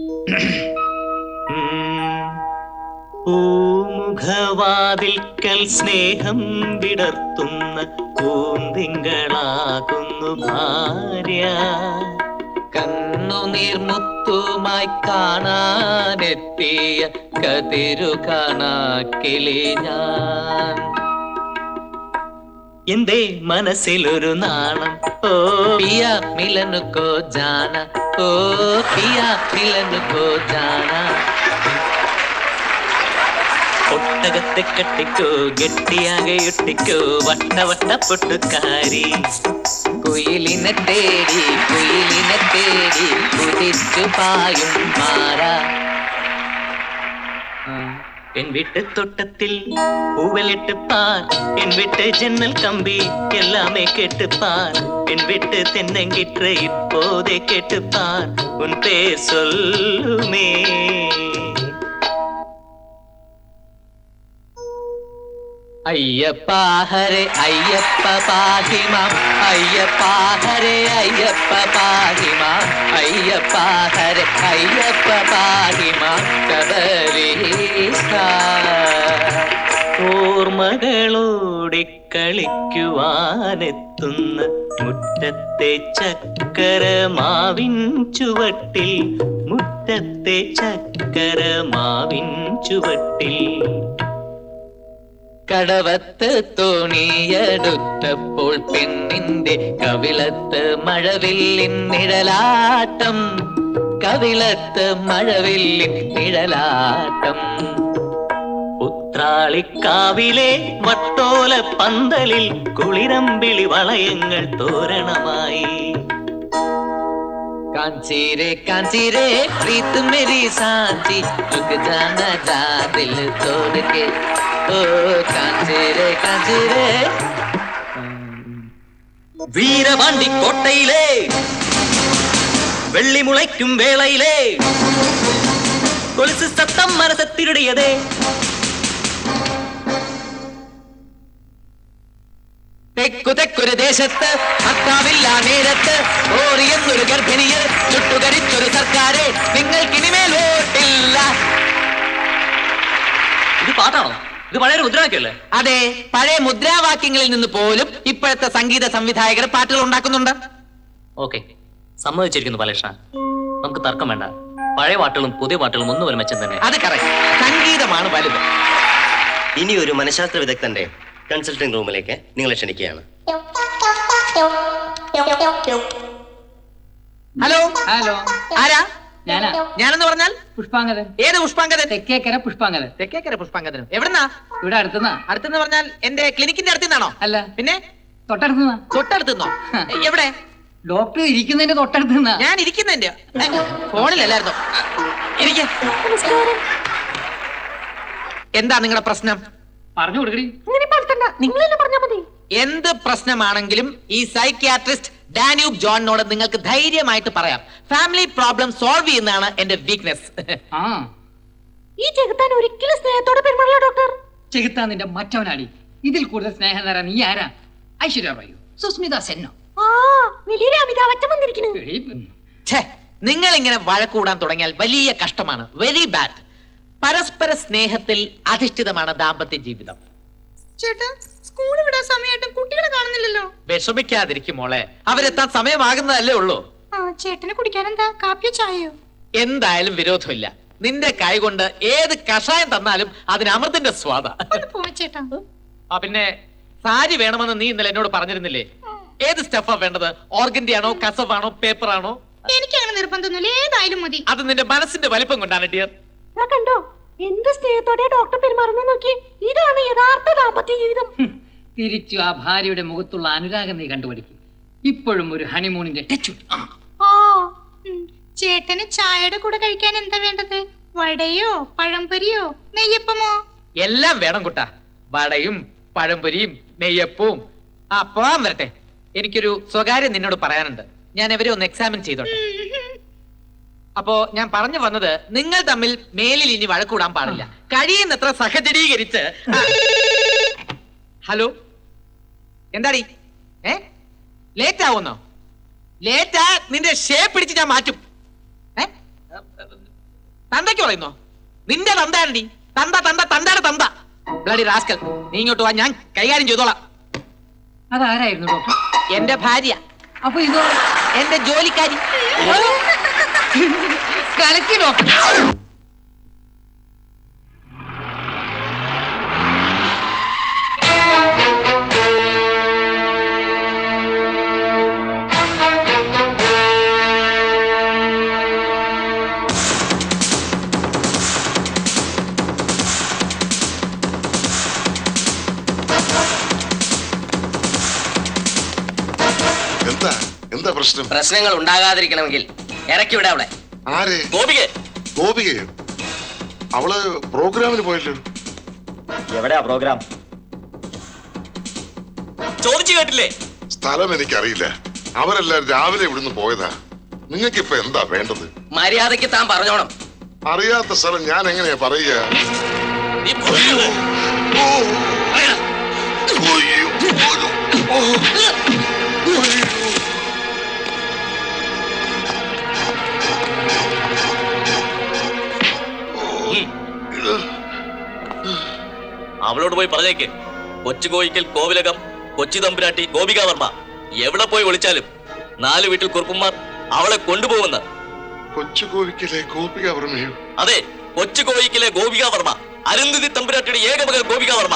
പൂമുഖവാതിൽക്കൽ സ്നേഹം വിടർത്തുന്ന പൂന്തിങ്കളാകുന്നു ഭാര്യ, കണ്ണുനീർമുത്തുമായി കാണാനെത്തിയ കതിരു കാണാക്കിളി ഞാൻ. എന്റെ മനസ്സിലൊരു നാണം. ഓ പിയ മിലനുക്കോ ജാന, ഓ പിയ മിലനുക്കോ ജാന. ഒട്ടകത്തെ കെട്ടിക്കോ, ഗട്ടിയാകെ ഒട്ടിക്കോ, വട്ട വട്ട പൊട്ടുകാരി. കുയിലിനെ തേടി കുതിച്ചു പായും മാറാ. என் வீட்டு தோட்டத்தில் பூவலிட்டு பார், என் வீட்டு ஜன்னல் கம்பி எல்லாமே கேட்டுப்பார், என் வீட்டு தென்னங்கிற்றை இப்போதே கேட்டுப்பார், உன் பேர் சொல்லுமே. ஐயப்பா ஹரே ஐயப்ப பாகிமா, ஐயப்பா ஹரே ஐயப்ப பாகிமா, ஐயப்பா ஹரே ஐயப்ப பாகிமா കബരീസാ. ഓർമ്മകളോടി കളിക്കുവാനെത്തുന്ന മുറ്റത്തെ ചക്കരമാവിൻ ചുവട്ടിൽ, മുറ്റത്തെ ചക്കരമാവിൻ ചുവട്ടിൽ. കടവത്ത് തോണിയെടുത്തപ്പോൾ പെണ്ണിന്റെ കവിളത്ത് മഴവില്ലിൻ നിഴലാട്ടം, കവിളത്ത് മഴവില്ലിൻ നിഴലാട്ടം. ഉത്രാളിക്കാവിലെ വട്ടോല പന്തലിൽ കുളിരമ്പിളി വളയങ്ങൾ തോരണമായി. कांची रे प्रीत मेरी सांची, रुक जाना जा दिल तोड़ के, ओ कांची रे വീരപാണ്ടി കോട്ടയിലെ വെള്ളി മുളയ്ക്കും വേളയിലെ കൊലുസ് സത്തം മനസ്സത്തിരുടിയതേ. തെക്കുതെക്കൊരു ദേശത്ത് ഭർത്താവില്ല നേരത്ത് ഓറിയെന്നൊരു ഗർഭിണിയെ ചുട്ടുകരിച്ചൊരു സർക്കാരെ നിങ്ങൾക്കിനിമേൽ വോട്ടില്ല. ഇത് പാട്ടാണോ? ഇത് പഴയ മുദ്രാവാക്യല്ലേ? അതെ, പഴയ മുദ്രാവാക്യങ്ങളിൽ നിന്ന് പോലും ഇപ്പോഴത്തെ സംഗീത സംവിധായകർ പാട്ടുകൾ ഉണ്ടാക്കുന്നുണ്ട്. ഓക്കെ, സമ്മതിച്ചിരിക്കുന്നു ബാലകൃഷ്ണ. നമുക്ക് തർക്കം വേണ്ട. പഴയ പാട്ടുകളും പുതിയ പാട്ടുകളും ഒന്നും ഒരു മെച്ചം തന്നെ. അത് കറക്റ്റ്. സംഗീതമാണ് വലുത്. ഇനി ഒരു മനഃശാസ്ത്ര വിദഗ്ധന്റെ കൺസൾട്ടിംഗ് റൂമിലേക്ക് നിങ്ങളെ ക്ഷണിക്കുകയാണ്. ഹലോ ഹലോ, ആരാ? ഞാനാ. ഞാനെന്ന് പറഞ്ഞാൽ പുഷ്പാങ്കദൻ. ഏത് പുഷ്പാങ്കദൻ? തെക്കേക്കര പുഷ്പാങ്കദൻ. തെക്കേക്കര പുഷ്പാങ്കദനും എവിടുന്നാ? ഇവിടെ അടുത്തുനിന്നാ. അടുത്തെന്ന് പറഞ്ഞാൽ എന്റെ ക്ലിനിക്കിന്റെ അടുത്തുനിന്നാണോ? അല്ല, പിന്നെ തൊട്ടടുത്തുനിന്നാ. തൊട്ടടുത്തുനിന്നോ? എവിടെ? ഡോക്ടർ ഇരിക്കുന്നതിന്റെ തൊട്ടടുത്തുനിന്നാ. ഞാൻ ഇരിക്കുന്നതിന്റെ ഫോണിലല്ലായിരുന്നോ? എന്താ നിങ്ങളുടെ പ്രശ്നം? പറഞ്ഞു കൊടുക്കടി. നിങ്ങളെന്നെ പറഞ്ഞാ മതി. എന്ത് പ്രശ്നമാണെങ്കിലും ഈ സൈക്യാട്രിസ്റ്റ് ഡാന്യൂബ് ജോണിനോട് നിങ്ങൾക്ക് ധൈര്യമായിട്ട് പറയാം. ഫാമിലി പ്രോബ്ലം സോൾവ് ചെയ്യുന്നതാണ് എന്റെ വീക്ക്നെസ്. ഈ ചെകുത്താൻ ഒരിക്കലും സ്നേഹത്തോടെ പെരുമാറില്ല ഡോക്ടർ. ചെകുത്താൻ നിന്റെ മറ്റവനാടി. ഇതിൽ കൂടുതൽ സ്നേഹം തരാൻ നീ ആരാ? ഐശ്വര്യ റായു, സുസ്മിത സെന്നോ? നിങ്ങൾ ഇങ്ങനെ വഴക്കൂടാൻ തുടങ്ങിയാൽ വലിയ കഷ്ടമാണ്. Very bad. പരസ്പര സ്നേഹത്തിൽ അധിഷ്ഠിതമാണ് ദാമ്പത്യ ജീവിതം. ചേട്ടാ, സ്കൂൾ വിടാൻ സമയമായിട്ടും കുട്ടികളെ കാണുന്നില്ലല്ലോ. വിഷമിക്കാതിരിക്കും മോളെ, അവരെത്താൻ സമയമാകുന്നതല്ലേ ഉള്ളൂ. ചേട്ടന് കുടിക്കാൻ എന്താ, കാപ്പിയോ ചായയോ? എന്തായാലും വിരോധമില്ല. നിന്റെ കൈ കൊണ്ട് ഏത് കഷായം തന്നാലും അതിന് അമൃതിന്റെ സ്വാദ. ചേട്ടാ, പിന്നെ സാരി വേണമെന്ന് നീ ഇന്നലെ എന്നോട് പറഞ്ഞിരുന്നില്ലേ? ഏത് സ്റ്റഫാ വേണ്ടത്? ഓർഗൻഡി ആണോ, കസവാണോ, പേപ്പർ ആണോ? എനിക്ക് അങ്ങനെ നിർബന്ധമൊന്നുമില്ല, ഏതായാലും മതി. അത് നിന്റെ മനസ്സിന്റെ വലിപ്പം കൊണ്ടാണ് ഡിയർ. കണ്ടോ എന്ത് സ്നേഹത്തോടെ ഡോക്ടർ പെരുമാറുന്നു നോക്കി. ഇതാണ് യഥാർത്ഥ ദാമ്പത്യ ജീവിതം. തിരിച്ചു ആ ഭാര്യയുടെ മുഖത്തുള്ള അനുരാഗം നീ കണ്ടുപിടിക്കും. ഇപ്പോഴും ഒരു ഹണിമൂണിന്റെ ടച്ച്. ചേട്ടന് ചായയുടെ കൂടെ കഴിക്കാൻ എന്താ വേണ്ടത്? വടയോ പഴംപൊരിയോ നെയ്യപ്പമോ? എല്ലാം വേണം കുട്ടാ. വടയും പഴംപൊരിയും നെയ്യപ്പവും. പോകാൻ വരട്ടെ. എനിക്കൊരു സ്വകാര്യം നിന്നോട് പറയാനുണ്ട്. ഞാൻ ഇവരെ ഒന്ന് എക്സാമിൻ ചെയ്തോട്ടെ. അപ്പോ ഞാൻ പറഞ്ഞു വന്നത്, നിങ്ങൾ തമ്മിൽ മേലിൽ ഇനി വഴക്കൂടാൻ പാടില്ല. കഴിയുന്നത്ര സഹചരീകരിച്ച്. ഹലോ, എന്താടി? ലേറ്റ് ആവുന്നോ? ലേറ്റാ നിന്റെ ഷേപ്പ് പിടിച്ച് ഞാൻ മാറ്റും. തന്തയ്ക്ക് പറയുന്നോ? നിന്റെ തന്താണി. തന്ത തന്ത തന്താണ് തന്ത. ബ്ലഡി റാസ്കൽ, നീ ഇങ്ങോട്ട് വാ, ഞാൻ കൈകാര്യം ചെയ്തോളാം. അതാരായിരുന്നു ഡോക്ടർ? എന്റെ ഭാര്യ. അപ്പൊ ഇതോ? എന്റെ ജോലിക്കാരി. കലക്കി ഡോക്ടർ. എന്താ പ്രശ്നം? പ്രശ്നങ്ങൾ ഉണ്ടാകാതിരിക്കണമെങ്കിൽ ഇറക്കി വിടാ അവളെ. ആരെ? ഗോപിക. ഗോപികയോ? അവള് പ്രോഗ്രാമിന് പോയല്ലോ. എവിടെയാ പ്രോഗ്രാം? ചോദിച്ചു കേട്ടില്ലേ? സ്ഥലം എനിക്കറിയില്ല. അവരെല്ലാം രാവിലെ ഇവിടുന്ന് പോയതാ. നിങ്ങൾക്ക് ഇപ്പൊ എന്താ വേണ്ടത്? മര്യാദയ്ക്ക് താൻ പറഞ്ഞോണം. അറിയാത്ത സ്ഥലം ഞാൻ എങ്ങനെയാ പറയുക? അവളോട് പോയി പറഞ്ഞേക്ക്, കൊച്ചുകോയിക്കൽ കോവിലകം കൊച്ചി തമ്പുരാട്ടി ഗോപിക വർമ്മ എവിടെ പോയി വിളിച്ചാലും 4 വീട്ടിൽ കുറുപ്പന്മാർ അവളെ കൊണ്ടുപോകുന്ന. കൊച്ചുകോവിക്കലെ ഗോപിക വർമ്മയോ? അതെ, കൊച്ചുകോയിക്കലെ ഗോപിക വർമ്മ, അരുന്ധതി തമ്പുരാട്ടിയുടെ ഏകമകൾ ഗോപിക വർമ്മ.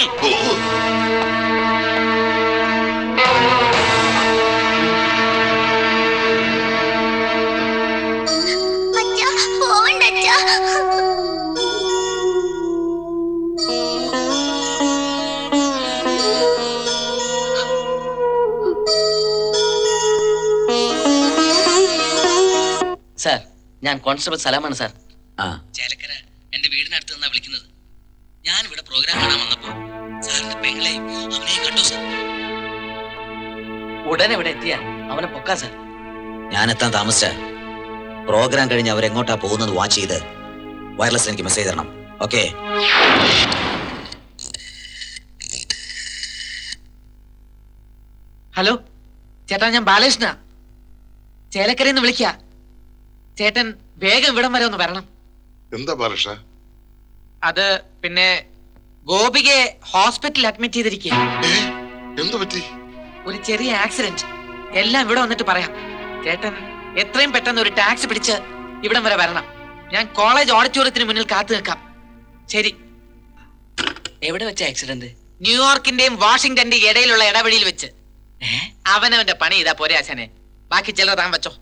സാർ, ഞാൻ കോൺസ്റ്റബിൾ സലാമാണ് സാർ. ചേലക്കര എന്റെ വീടിനടുത്ത് നിന്നാ വിളിക്കുന്നത്. ഞാൻ ഇവിടെ പ്രോഗ്രാം കാണാൻ വന്നപ്പോ സാറിന്റെ പെങ്ങളെയും അവനെയും കണ്ടു സാർ. ഉടനെ ഇവിടെ എത്തിയാ അവനെ പൊക്കാം സാർ. ഞാൻ എത്താൻ താമസിച്ച പ്രോഗ്രാം കഴിഞ്ഞ് അവരെങ്ങോട്ടാ പോകുന്നത് വാച്ച് ചെയ്ത് വയർലെസ് എനിക്ക് മെസ്സേജ് തരണം. ഓക്കെ? ഹലോ ചേട്ടാ, ഞാൻ ബാലകൃഷ്ണ ചേലക്കരയിൽ നിന്ന് വിളിക്ക. ചേട്ടൻ വേഗം ഇവിടം വരെ ഒന്ന് വരണം. എന്താ ബാലകൃഷ്ണ? അത് പിന്നെ ഗോപികയെ ഹോസ്പിറ്റലിൽ അഡ്മിറ്റ് ചെയ്തിരിക്കുക. എന്തു പറ്റി? ഒരു ചെറിയ ആക്സിഡന്റ്. എല്ലാം ഇവിടെ വന്നിട്ട് പറയാം. ചേട്ടൻ എത്രയും പെട്ടെന്ന് ഒരു ടാക്സി പിടിച്ച് ഇവിടം വരെ വരണം. ഞാൻ കോളേജ് ഓഡിറ്റോറിയത്തിന് മുന്നിൽ കാത്തു നിൽക്കാം. ശരി. എവിടെ വെച്ച ആക്സിഡന്റ്? ന്യൂയോർക്കിന്റെയും വാഷിംഗ്ടന്റെയും ഇടയിലുള്ള ഇടവഴിയിൽ വെച്ച്. അവനവന്റെ പണി ഇതാ പോരെ ആശാനെ. ബാക്കി ചിലർ താൻ വെച്ചോ.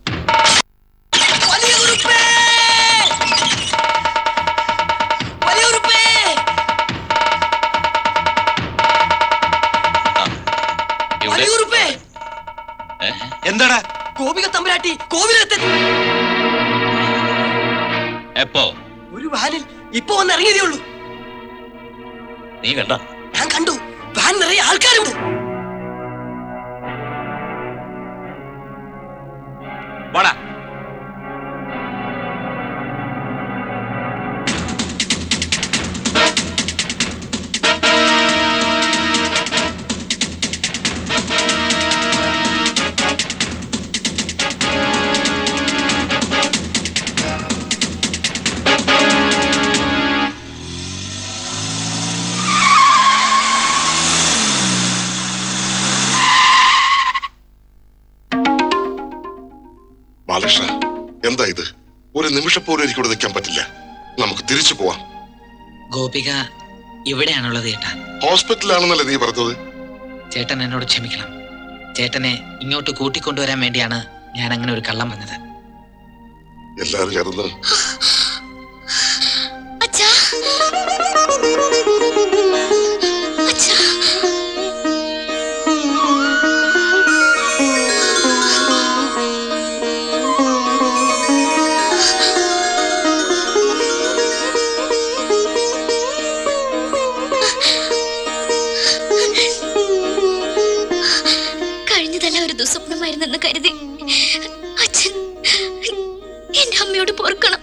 എന്താടാ? ഗോപിക തമ്പുരാട്ടി കോവിലെത്തി. എപ്പോ? ഒരു വാനിൽ ഇപ്പൊ വന്ന് ഇറങ്ങിയതേ ഉള്ളൂ. നീ കണ്ട? ഞാൻ കണ്ടു. വാൻ നിറയെ ആൾക്കാരുണ്ട്. വാടാ. ബാലകൃഷ്ണ, എന്താ ഇത്? ഒരു നിമിഷം പോലും എനിക്കിവിടെ നിൽക്കാൻ പറ്റില്ല. നമുക്ക് തിരിച്ചു പോവാം. ഗോപിക ഇവിടെയാണുള്ളത് ചേട്ടാ. ഹോസ്പിറ്റലാണെന്നല്ലേ നീ പറഞ്ഞത്? ചേട്ടൻ എന്നോട് ക്ഷമിക്കണം. ചേട്ടനെ ഇങ്ങോട്ട് കൂട്ടിക്കൊണ്ടുവരാൻ വേണ്ടിയാണ് ഞാൻ അങ്ങനെ ഒരു കള്ളം പറഞ്ഞത്. എല്ലാരും ചേർന്ന് ദുസ്വപ്നമായിരുന്നെന്ന് കരുതി അച്ഛൻ എന്റെ അമ്മയോട് പൊറുക്കണം.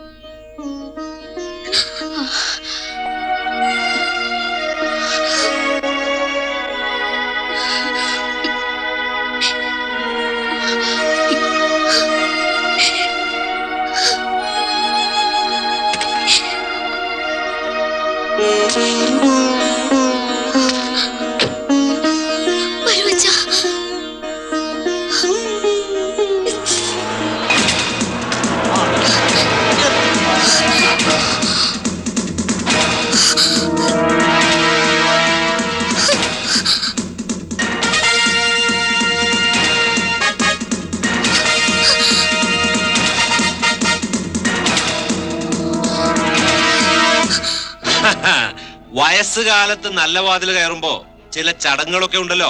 വയസ്സുകാലത്ത് നല്ല വാതിൽ കയറുമ്പോ ചില ചടങ്ങുകളൊക്കെ ഉണ്ടല്ലോ.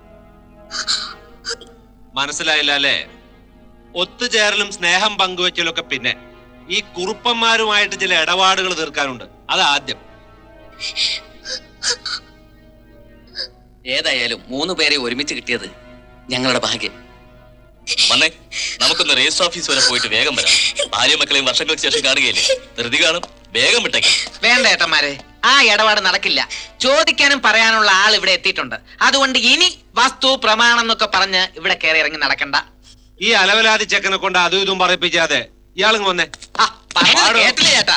മനസ്സിലായില്ല അല്ലേ? ഒത്തുചേരലും സ്നേഹം പങ്കുവെക്കലൊക്കെ പിന്നെ. ഈ കുറുപ്പന്മാരുമായിട്ട് ചില ഇടപാടുകൾ തീർക്കാനുണ്ട്. അതാദ്യം. ഏതായാലും 3 പേരെ ഒരുമിച്ച് കിട്ടിയത് ഞങ്ങളുടെ ഭാഗ്യം. വന്നേ, നമുക്കൊന്ന് രജിസ്റ്റർ ഓഫീസ് വരെ പോയിട്ട് വേഗം വരാം. ഭാര്യ മക്കളെയും വർഷങ്ങൾക്ക് ശേഷം കാണുകയില്ലേ? ധൃതി കാണും. വേഗം വിട്ടേക്ക്. വേണ്ട ഏട്ടന്മാരെ, ആ ഇടപാട് നടക്കില്ല. ചോദിക്കാനും പറയാനുള്ള ആൾ ഇവിടെ എത്തിയിട്ടുണ്ട്. അതുകൊണ്ട് ഇനി വസ്തു പ്രമാണം എന്നൊക്കെ പറഞ്ഞ് ഇവിടെ കയറി ഇറങ്ങി നടക്കണ്ട. ഈ അലവലാതി ചെക്കനെ കൊണ്ട് അതും ഇതും പറയിപ്പിക്കാതെ ഇയാളും വന്നേ. കേട്ടില്ല ചേട്ടാ.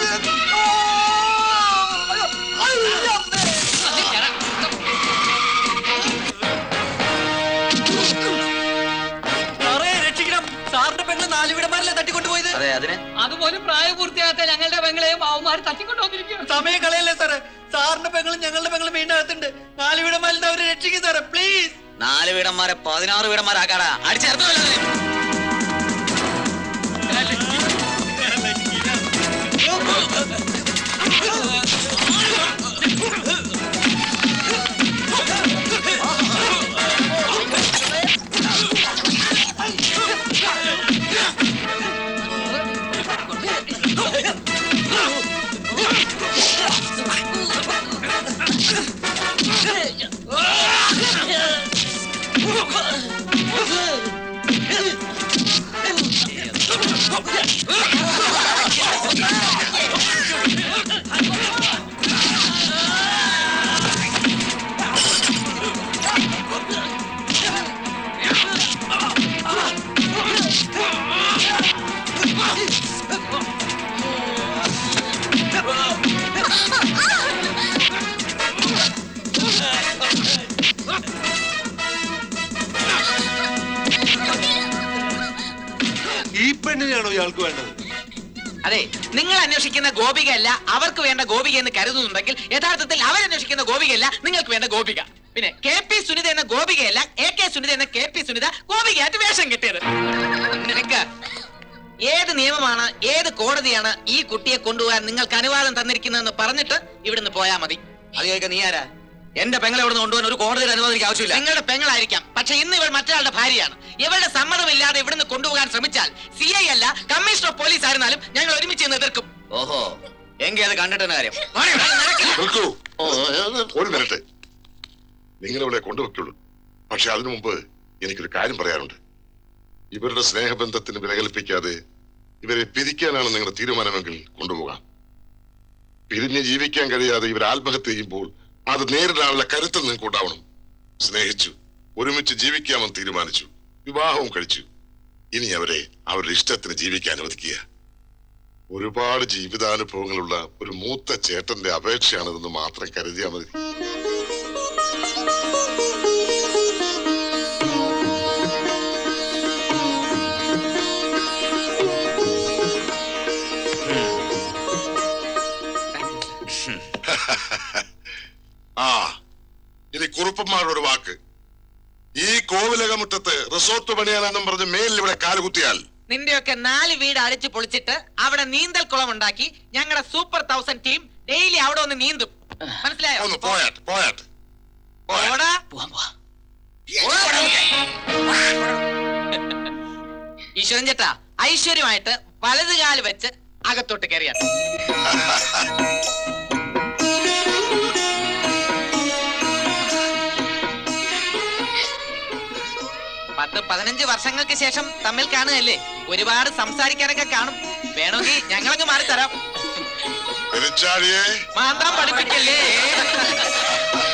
അതുപോലെ പ്രായപൂർത്തിയാകാത്ത ഞങ്ങളുടെ പെങ്ങളെയും അവന്മാർ തട്ടിക്കൊണ്ടുവന്നിരിക്കുകയാണ്. സമയം കളയല്ലേ സാറേ, സാറിന്റെ പെങ്ങളും ഞങ്ങളുടെ പെങ്ങളും വീടിന്റെ അകത്തുണ്ട്. 4 വീടന്മാരിൽ അവരെ രക്ഷിക്കും സാറേ, പ്ലീസ്. 4 വീടന്മാരെ 16 വീടന്മാരാക്കാടാ. അടിച്ചേർത്തല്ലോ. ഈ പെണ്ണിനാണോ ഇയാൾക്ക് വേണ്ടത്? അതെ, നിങ്ങൾ അന്വേഷിക്കുന്ന ഗോപികയല്ല അവർക്ക് വേണ്ട ഗോപിക എന്ന് കരുതുന്നുണ്ടെങ്കിൽ യഥാർത്ഥത്തിൽ അവരന്വേഷിക്കുന്ന ഗോപികയല്ല നിങ്ങൾക്ക് വേണ്ട ഗോപിക. പിന്നെ KP സുനിത എന്ന ഗോപികയല്ല AK സുനിത എന്ന KP സുനിത ഗോപികയായിട്ട് വേഷം കിട്ടിയത്. നിനക്ക് ഏത് നിയമമാണ്, ഏത് കോടതിയാണ് ഈ കുട്ടിയെ കൊണ്ടുപോകാൻ നിങ്ങൾക്ക് അനുവാദം തന്നിരിക്കുന്നതെന്ന് പറഞ്ഞിട്ട് ഇവിടുന്ന് പോയാ മതി. അത് ചോദിക്കാൻ നീ ആരാ? എന്റെ പെങ്ങളെ ഇവിടുന്ന് കൊണ്ടുപോകാൻ ഒരു കോടതിയുടെ അനുവാദം എനിക്ക് ആവശ്യമില്ല. നിങ്ങളുടെ പെങ്ങളായിരിക്കാം, പക്ഷെ ഇന്ന് ഇവൾ മറ്റൊരാളുടെ ഭാര്യയാണ്. ഇവളുടെ സമ്മതമില്ലാതെ ഇവിടുന്ന് കൊണ്ടുപോകാൻ ശ്രമിച്ചാൽ CI അല്ല കമ്മീഷണർ ഓഫ് പോലീസ് ആയിരുന്നാലും ഞങ്ങൾ ഒരുമിച്ച് നിന്ന് എതിർക്കും. ഓഹോ, എങ്കിൽ അത് കണ്ടിട്ടെന്ന കാര്യം. നിൽക്കൂ. ഒരു മിനിറ്റ്, നിങ്ങളിവിടെ കൊണ്ടുവെക്കുള്ളൂ. പക്ഷെ അതിനു മുമ്പ് എനിക്കൊരു കാര്യം പറയാനുണ്ട്. ഇവരുടെ സ്നേഹബന്ധത്തിന് വില കൽപ്പിക്കാതെ ഇവരെ പിരിക്കാനാണ് നിങ്ങളുടെ തീരുമാനമെങ്കിൽ കൊണ്ടുപോകാം. പിരിഞ്ഞ് ജീവിക്കാൻ കഴിയാതെ ഇവർ ആത്മഹത്യ ചെയ്യുമ്പോൾ അത് നേരിടാനുള്ള കരുത്ത് നിങ്ങൾക്ക് ഉണ്ടാവണം. സ്നേഹിച്ചു, ഒരുമിച്ച് ജീവിക്കാമെന്ന് തീരുമാനിച്ചു, വിവാഹവും കഴിച്ചു. ഇനി അവരെ അവരുടെ ഇഷ്ടത്തിന് ജീവിക്കാൻ അനുവദിക്കുക. ഒരുപാട് ജീവിതാനുഭവങ്ങളുള്ള ഒരു മൂത്ത ചേട്ടന്റെ അപേക്ഷയാണിതെന്ന് മാത്രം കരുതിയാൽ മതി. ആ, ഇനി കുറുപ്പന്മാരുടെ വാക്ക്. ഈ കോവിലകമുറ്റത്ത് റിസോർട്ട് പണിയാനെന്നും പറഞ്ഞ് മേലിൽ ഇവിടെ കാലുകുത്തിയാൽ നിന്റെയൊക്കെ 4 വീട് അടിച്ചു പൊളിച്ചിട്ട് അവിടെ നീന്തൽ കുളം ഉണ്ടാക്കി ഞങ്ങളുടെ സൂപ്പർ 1000 ടീം ഡെയിലി അവിടെ ഒന്ന് നീന്തും. മനസ്സിലായോ? ഒന്ന് പോയാട്ട് പോയാട്ട് ഈശ്വരൻ ചേട്ടാ, ഐശ്വര്യമായിട്ട് വലത് കാല് വെച്ച് അകത്തോട്ട് കയറിയാട്ടെ. 10-15 വർഷങ്ങൾക്ക് ശേഷം തമ്മിൽ കാണുകയല്ലേ, ഒരുപാട് സംസാരിക്കാനൊക്കെ കാണും. വേണമെങ്കിൽ ഞങ്ങളങ്ങ് മാറി തരാം. മാന്താൻ പഠിപ്പിക്കല്ലേ.